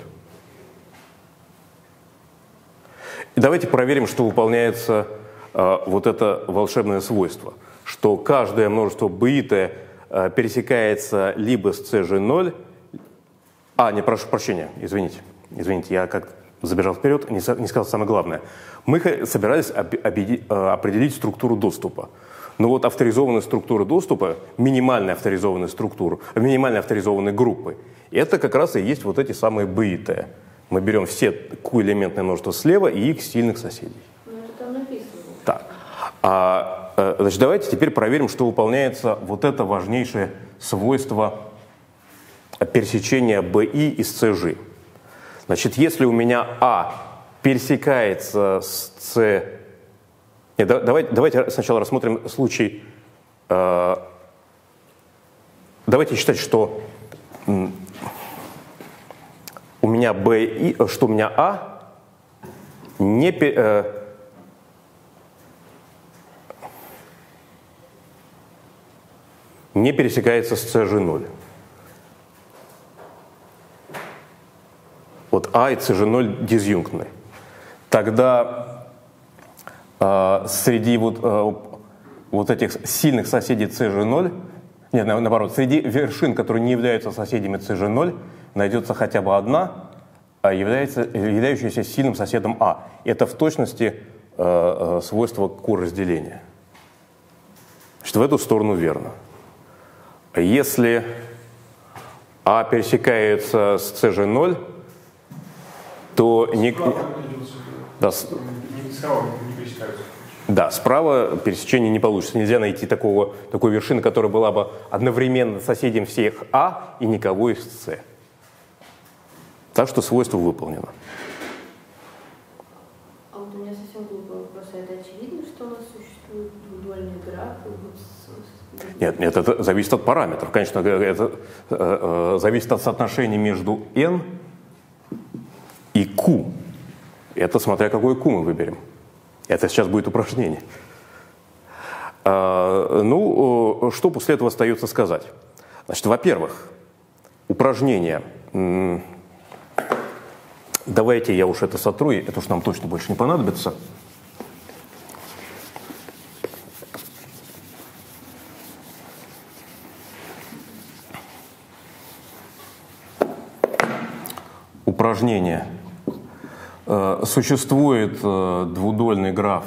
И давайте проверим, что выполняется вот это волшебное свойство, что каждое множество BI пересекается либо с CG0, прошу прощения, извините, я как забежал вперед, не сказал самое главное. Мы собирались определить структуру доступа. Но вот авторизованная структура доступа, минимальная авторизованная группы, это как раз и есть вот эти самые BI. Мы берем все Q-элементное множество слева и их сильных соседей. Ну, это там написано. Так. Значит, давайте теперь проверим, что выполняется вот это важнейшее свойство пересечения BI из CG. Значит, если у меня А пересекается с C... Давайте сначала рассмотрим случай... давайте считать, что у меня B и что у меня А не пересекается с CG0. Вот А и CG0 дизъюнктны. Тогда среди вот этих сильных соседей CG0, нет, наоборот, среди вершин, которые не являются соседями CG0, найдется хотя бы одна, являющаяся сильным соседом А. Это в точности свойство Q-разделения. Значит, в эту сторону верно. Если А пересекается с CG0, то справа пересечения не получится. Нельзя найти такой вершины, которая была бы одновременно соседем всех А и никого из С. Так что свойство выполнено. А вот у меня совсем глупый вопрос. Это очевидно, что у нас существует двудольный граф? Нет, это зависит от параметров. Конечно, это зависит от соотношения между n и q. Это смотря какой q мы выберем. Это сейчас будет упражнение. Что после этого остается сказать? Значит, во-первых, упражнение. Давайте я уж это сотру, это уж нам точно больше не понадобится. Упражнение. Существует двудольный граф,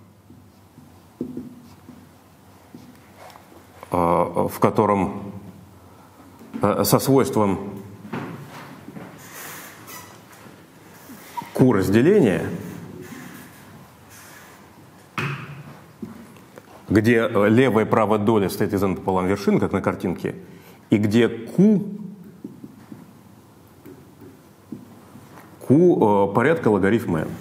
в котором со свойством Q-разделения, где левая и правая доля стоит из n пополам вершин, как на картинке, и где Q порядка логарифма n.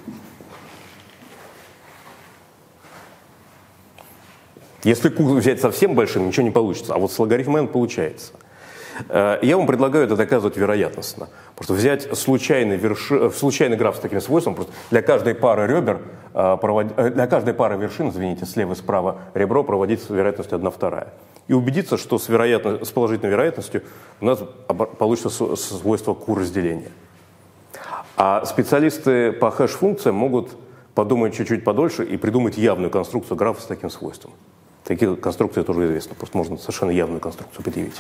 Если Q взять совсем большим, ничего не получится, а вот с логарифмом n получается. Я вам предлагаю это доказывать вероятностно. Просто взять случайный граф с таким свойством, просто для каждой пары ребер, для каждой пары вершин, слева и справа ребро проводить с вероятностью 1/2. И убедиться, что с положительной вероятностью у нас получится свойство Q-разделения. А специалисты по хэш-функциям могут подумать чуть-чуть подольше и придумать явную конструкцию графа с таким свойством. Такие конструкции тоже известны, просто можно совершенно явную конструкцию предъявить.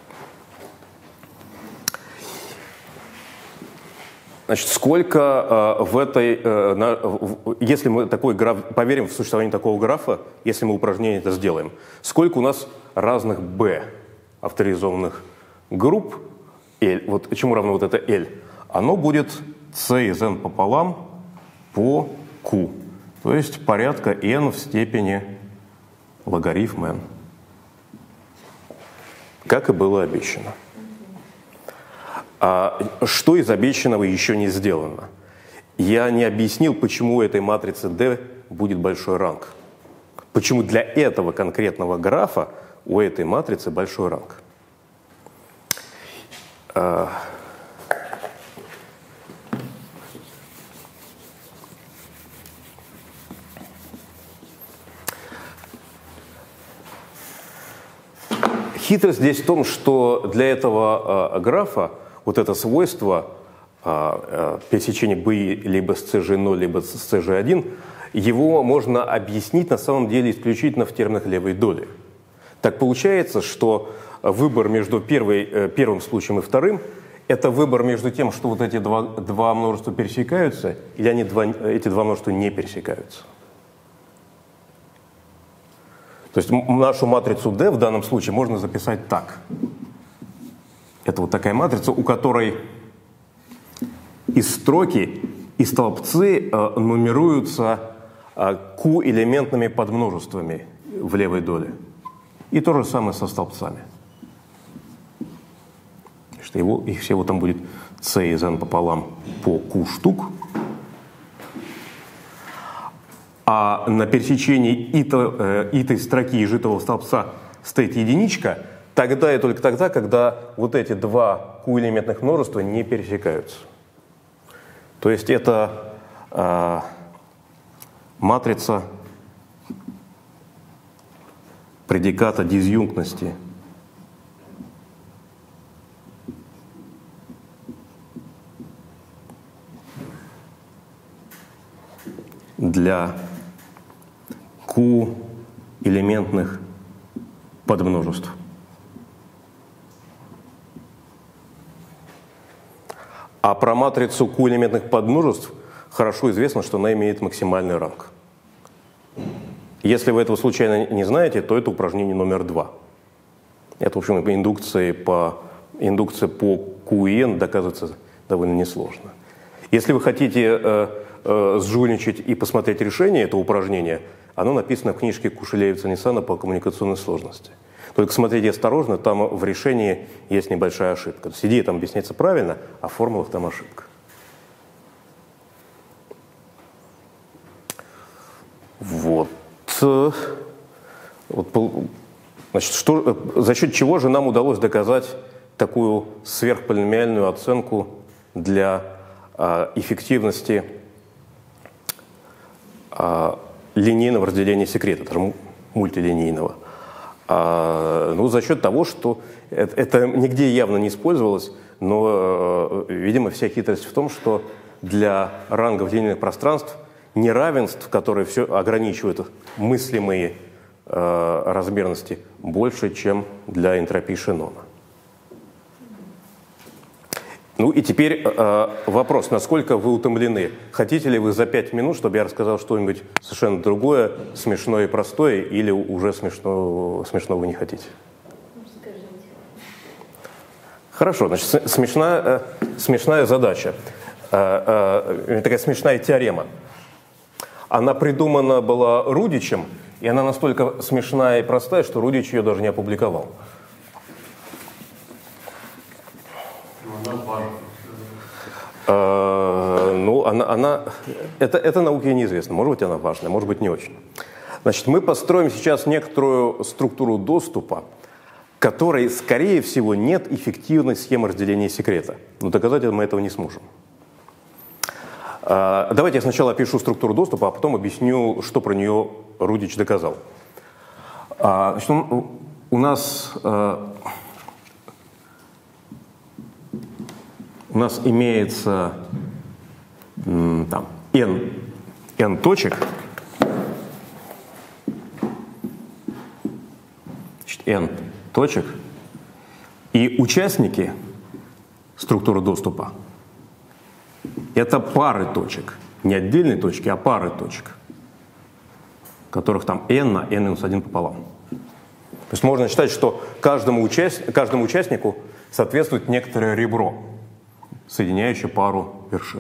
Значит, сколько если мы такой граф, поверим в существование такого графа, если мы упражнение это сделаем, сколько у нас разных B авторизованных групп, L, вот чему равно вот это L, оно будет C из n пополам по Q, то есть порядка n в степени логарифм n, как и было обещано. А что из обещанного еще не сделано? Я не объяснил, почему у этой матрицы D будет большой ранг. Почему для этого конкретного графа у этой матрицы большой ранг. Хитрость здесь в том, что для этого графа вот это свойство пересечения BI либо с CG0, либо с CG1, его можно объяснить на самом деле исключительно в терминах левой доли. Так получается, что выбор между первым случаем и вторым – это выбор между тем, что вот эти два множества пересекаются, или эти два множества не пересекаются. То есть нашу матрицу D в данном случае можно записать так. Это вот такая матрица, у которой и строки, и столбцы нумеруются Q-элементными подмножествами в левой доле. И то же самое со столбцами. Их всего там будет C из n пополам по Q штук. А на пересечении итой строки и житого столбца стоит единичка, тогда и только тогда, когда вот эти два q-элементных множества не пересекаются. То есть это матрица предиката дизъюнктности для q-элементных подмножеств. А про матрицу q-элементных подмножеств хорошо известно, что она имеет максимальный ранг. Если вы этого случайно не знаете, то это упражнение номер 2. Это, в общем, индукция по q и n доказывается довольно несложно. Если вы хотите сжульничать и посмотреть решение этого упражнения, оно написано в книжке Кушелевица-Ниссана по коммуникационной сложности. Только смотрите осторожно, там в решении есть небольшая ошибка. То есть идея там объясняется правильно, а в формулах там ошибка. Вот. Значит, за счет чего же нам удалось доказать такую сверхполиномиальную оценку для эффективности линейного разделения секрета, даже мультилинейного? Ну, за счет того, что это нигде явно не использовалось, но, видимо, вся хитрость в том, что для рангов линейных пространств неравенств, которые все ограничивают мыслимые размерности, больше, чем для энтропии Шеннона. Ну и теперь вопрос, насколько вы утомлены? Хотите ли вы за 5 минут, чтобы я рассказал что-нибудь совершенно другое, смешное и простое, или уже смешного вы не хотите? Скажите. Хорошо, значит, смешная задача, такая смешная теорема. Она придумана была Рудичем, и она настолько смешная и простая, что Рудич ее даже не опубликовал. Это науке неизвестно. Может быть, она важная, может быть, не очень. Значит, мы построим сейчас некоторую структуру доступа, которой, скорее всего, нет эффективной схемы разделения секрета. Но доказать мы этого не сможем. Давайте я сначала опишу структуру доступа, а потом объясню, что про нее Рудич доказал. Значит, у нас имеется там n точек, значит, n точек, и участники структуры доступа — это пары точек, не отдельные точки, а пары точек, которых там n на n-1 пополам. То есть можно считать, что каждому участнику соответствует некоторое ребро, соединяющее пару вершин.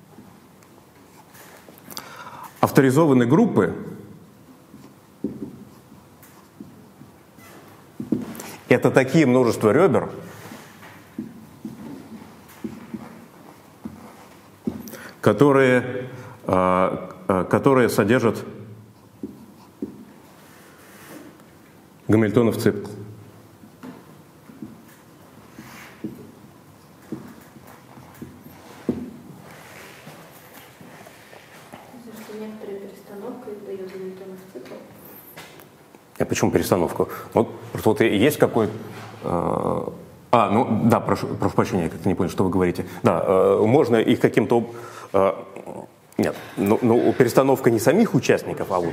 Авторизованные группы — это такие множества ребер, которые содержат Гамильтонов цикл. Некоторая перестановка дает Гамильтонов цикл. А почему перестановку? Вот есть какой-то... ну да, прошу прощения, я как-то не понял, что вы говорите. Да, можно их каким-то... Нет, перестановка не самих участников, а вот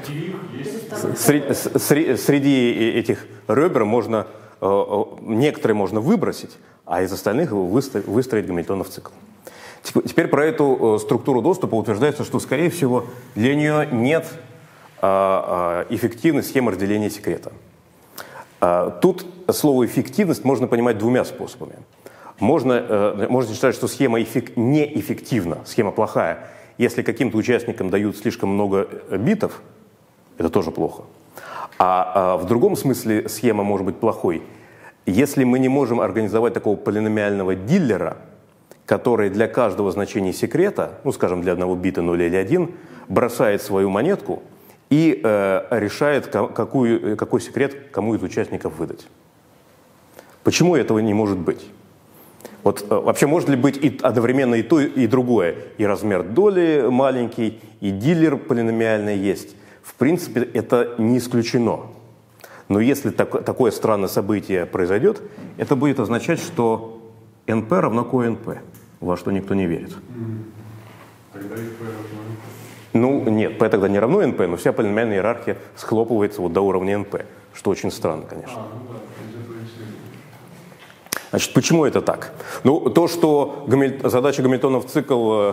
среди этих ребер можно, некоторые можно выбросить, а из остальных выстроить Гамильтонов цикл. Теперь про эту структуру доступа утверждается, что, скорее всего, для нее нет эффективной схемы разделения секрета. Тут слово «эффективность» можно понимать двумя способами. Можно считать, что схема неэффективна, схема плохая. Если каким-то участникам дают слишком много битов, это тоже плохо. А в другом смысле схема может быть плохой. Если мы не можем организовать такого полиномиального диллера, который для каждого значения секрета, ну, скажем, для одного бита 0 или 1, бросает свою монетку и решает, какой секрет кому из участников выдать. Почему этого не может быть? Вот вообще может ли быть одновременно и то, и другое? И размер доли маленький, и дилер полиномиальный есть. В принципе, это не исключено. Но если такое странное событие произойдет, это будет означать, что NP равно QNP, во что никто не верит. Тогда и P равно NP. Ну, нет, P тогда не равно NP, но вся полиномиальная иерархия схлопывается вот до уровня NP, что очень странно, конечно. Ну да, из этого и следует. Значит, почему это так? Ну, то, что задача Гамильтонов цикл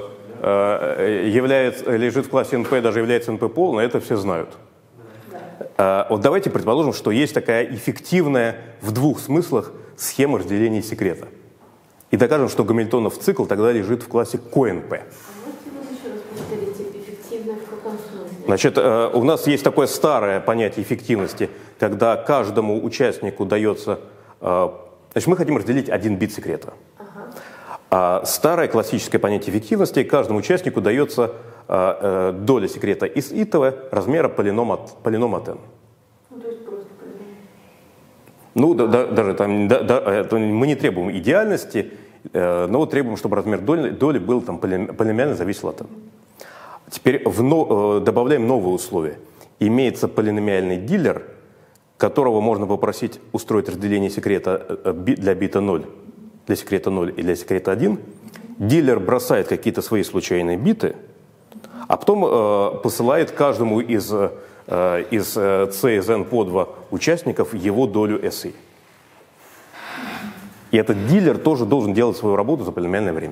лежит в классе NP, даже является NP полной, это все знают. Вот давайте предположим, что есть такая эффективная в двух смыслах схема разделения секрета. И докажем, что Гамильтонов цикл тогда лежит в классе QNP. Значит, у нас есть такое старое понятие эффективности, когда каждому участнику дается... Значит, мы хотим разделить один бит секрета. А старое классическое понятие эффективности, каждому участнику дается доля секрета из итого размера полином от n. Ну, то есть просто полином. Ну, даже там, мы не требуем идеальности, но требуем, чтобы размер доли был там, полиномиально зависел от n. Теперь добавляем новые условия. Имеется полиномиальный дилер, которого можно попросить устроить разделение секрета для бита 0, для секрета 0 и для секрета 1. Дилер бросает какие-то свои случайные биты, а потом посылает каждому из C из n по 2 участников его долю SI. И этот дилер тоже должен делать свою работу за полиномиальное время.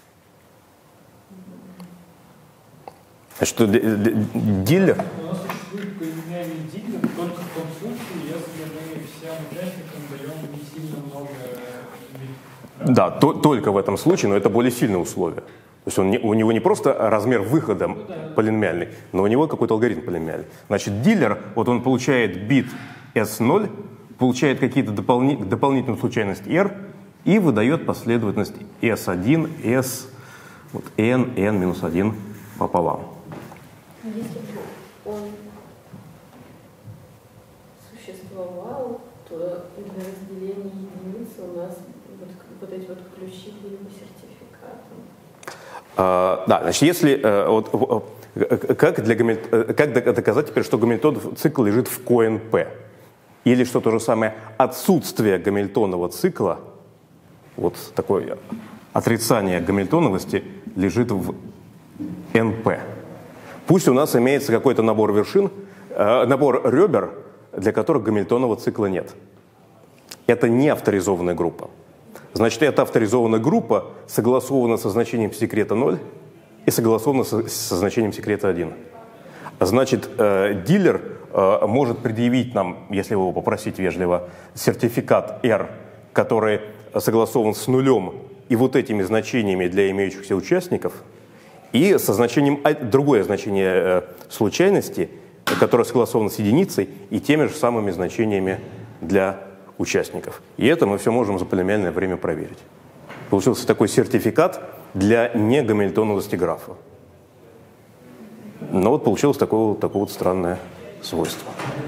Значит, дилер... У нас существует полиномиальный дилер только в том случае, если мы всем участникам даем не сильно много бит. Да, только в этом случае, но это более сильное условие. То есть у него не просто размер выхода полиномиальный, но у него какой-то алгоритм полиномиальный. Значит, дилер, вот он получает бит S0, получает какие-то дополнительную случайность R и выдает последовательность S1, S, вот, N, N-1 пополам. Если бы он существовал, то для разделения единицы у нас вот эти вот ключи были бы сертификатом. Да, значит, если как доказать теперь, что Гамильтонов цикл лежит в QNP? Или что то же самое, отсутствие Гамильтонова цикла, вот такое отрицание гамильтоновости, лежит в NP. Пусть у нас имеется какой-то набор вершин, набор ребер, для которых Гамильтонова цикла нет. Это не авторизованная группа. Значит, эта авторизованная группа согласована со значением секрета 0 и согласована со значением секрета 1. Значит, дилер может предъявить нам, если его попросить вежливо, сертификат R, который согласован с нулем и вот этими значениями для имеющихся участников, и со значением, другое значение случайности, которое согласовано с единицей, и теми же самыми значениями для участников. И это мы все можем за полиномиальное время проверить. Получился такой сертификат для негамильтоновости графа. Но вот получилось такое вот странное свойство.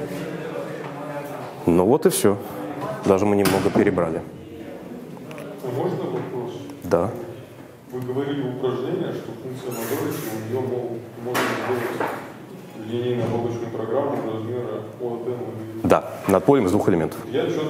Ну вот и все. Даже мы немного перебрали. А можно вопрос? Да. Вы говорили упражнение, что функция Мадорича, у нее можно сделать линейно-облачную программу размера от n. Да, над полем из двух элементов. Я что-то...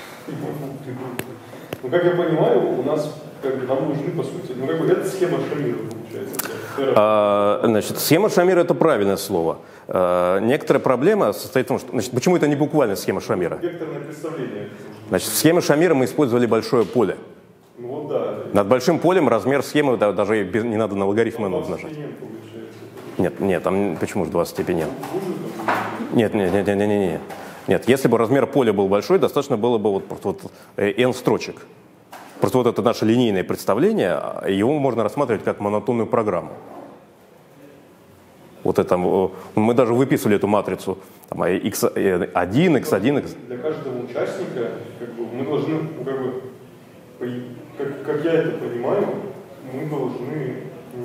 Ну, как я понимаю, у нас нам нужны, по сути, это схема Шамира, получается. Значит, схема Шамира — это правильное слово. Некоторая проблема состоит в том, что... Значит, почему это не буквально схема Шамира? Векторное представление. Значит, в схеме Шамира мы использовали большое поле. Ну, вот да. Над большим полем размер схемы даже не надо на логарифм n умножать. Нет, там почему же 20 степень n? Нет. Нет, если бы размер поля был большой, достаточно было бы вот n строчек. Просто вот это наше линейное представление, его можно рассматривать как монотонную программу. Вот это, мы даже выписывали эту матрицу там, x1, x1, x. Для каждого участника мы должны, как я это понимаю, мы должны,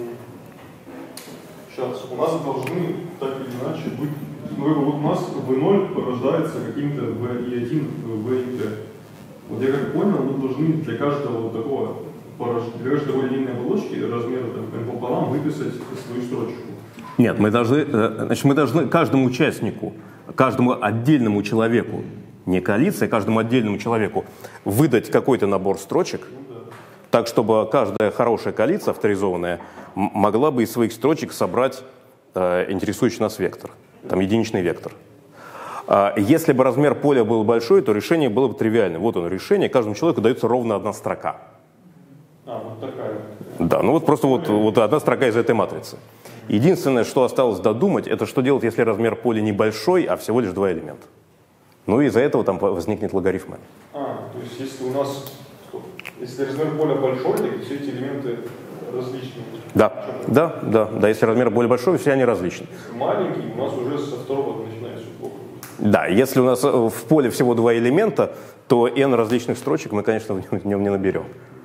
у нас должны так или иначе быть, у нас v0 порождается каким-то v1, v и t. Вот я как понял, мы должны для каждого вот такого, для каждой такой линейной оболочки размера m пополам выписать свою строчку. Нет, мы должны каждому участнику, каждому отдельному человеку, не коалиции, а каждому отдельному человеку выдать какой-то набор строчек, так, чтобы каждая хорошая коалиция, авторизованная, могла бы из своих строчек собрать интересующий нас вектор, там единичный вектор. Если бы размер поля был большой, то решение было бы тривиальным. Вот оно решение, каждому человеку дается ровно одна строка. Вот такая. Да, ну вот просто вот одна строка из этой матрицы. Единственное, что осталось додумать, это что делать, если размер поля небольшой, а всего лишь 2 элемента. Ну и из-за этого там возникнет логарифм. То есть если у нас, если размер поля большой, то все эти элементы различные. Да, если размер более большой, все они различны. Если маленький, у нас уже со второго начинается плохо. Да, если у нас в поле всего 2 элемента, то n различных строчек мы, конечно, в нем не наберем.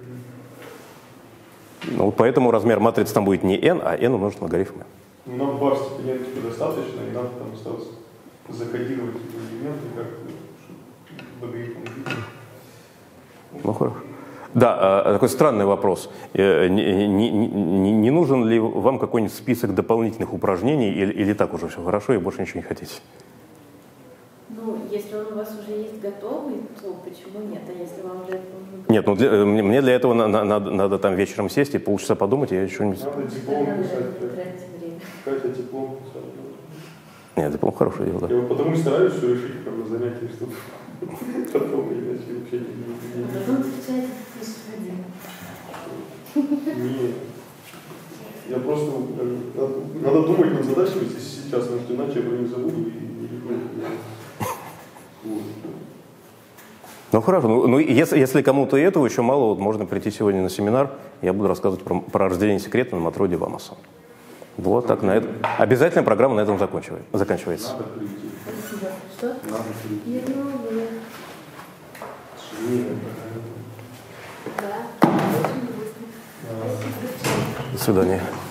Ну, поэтому размер матрицы там будет не n, а n умножить на логарифм n. Ну, нам бар степенятки достаточно, и надо там осталось закодировать эти элементы, как логарифм. Ну, хорошо. Да, такой странный вопрос. Не нужен ли вам какой-нибудь список дополнительных упражнений, или так уже все хорошо и больше ничего не хотите? Ну, если он у вас уже есть готовый, то почему нет? А если вам для этого нужно... Нет, ну мне для этого надо там вечером сесть и полчаса подумать, и я что-нибудь... Надо диплом писать. Катя диплом писать. Нет, диплом хорошее дело, да. Я потому и стараюсь все решить, как бы занятие, чтобы потом иначе вообще не... Потом встречаетесь с Нет. Я просто... Надо думать над задачами сейчас, потому что иначе я про них забуду и не решу. Ну хорошо, ну если кому-то этого еще мало, вот можно прийти сегодня на семинар, я буду рассказывать про разделение секрета на матроиде Вамоса. Вот так, обязательно программа на этом заканчивается. Надо прийти. Спасибо. Что? Надо прийти. Я думаю, Нет. да. Очень быстро. Спасибо. До свидания.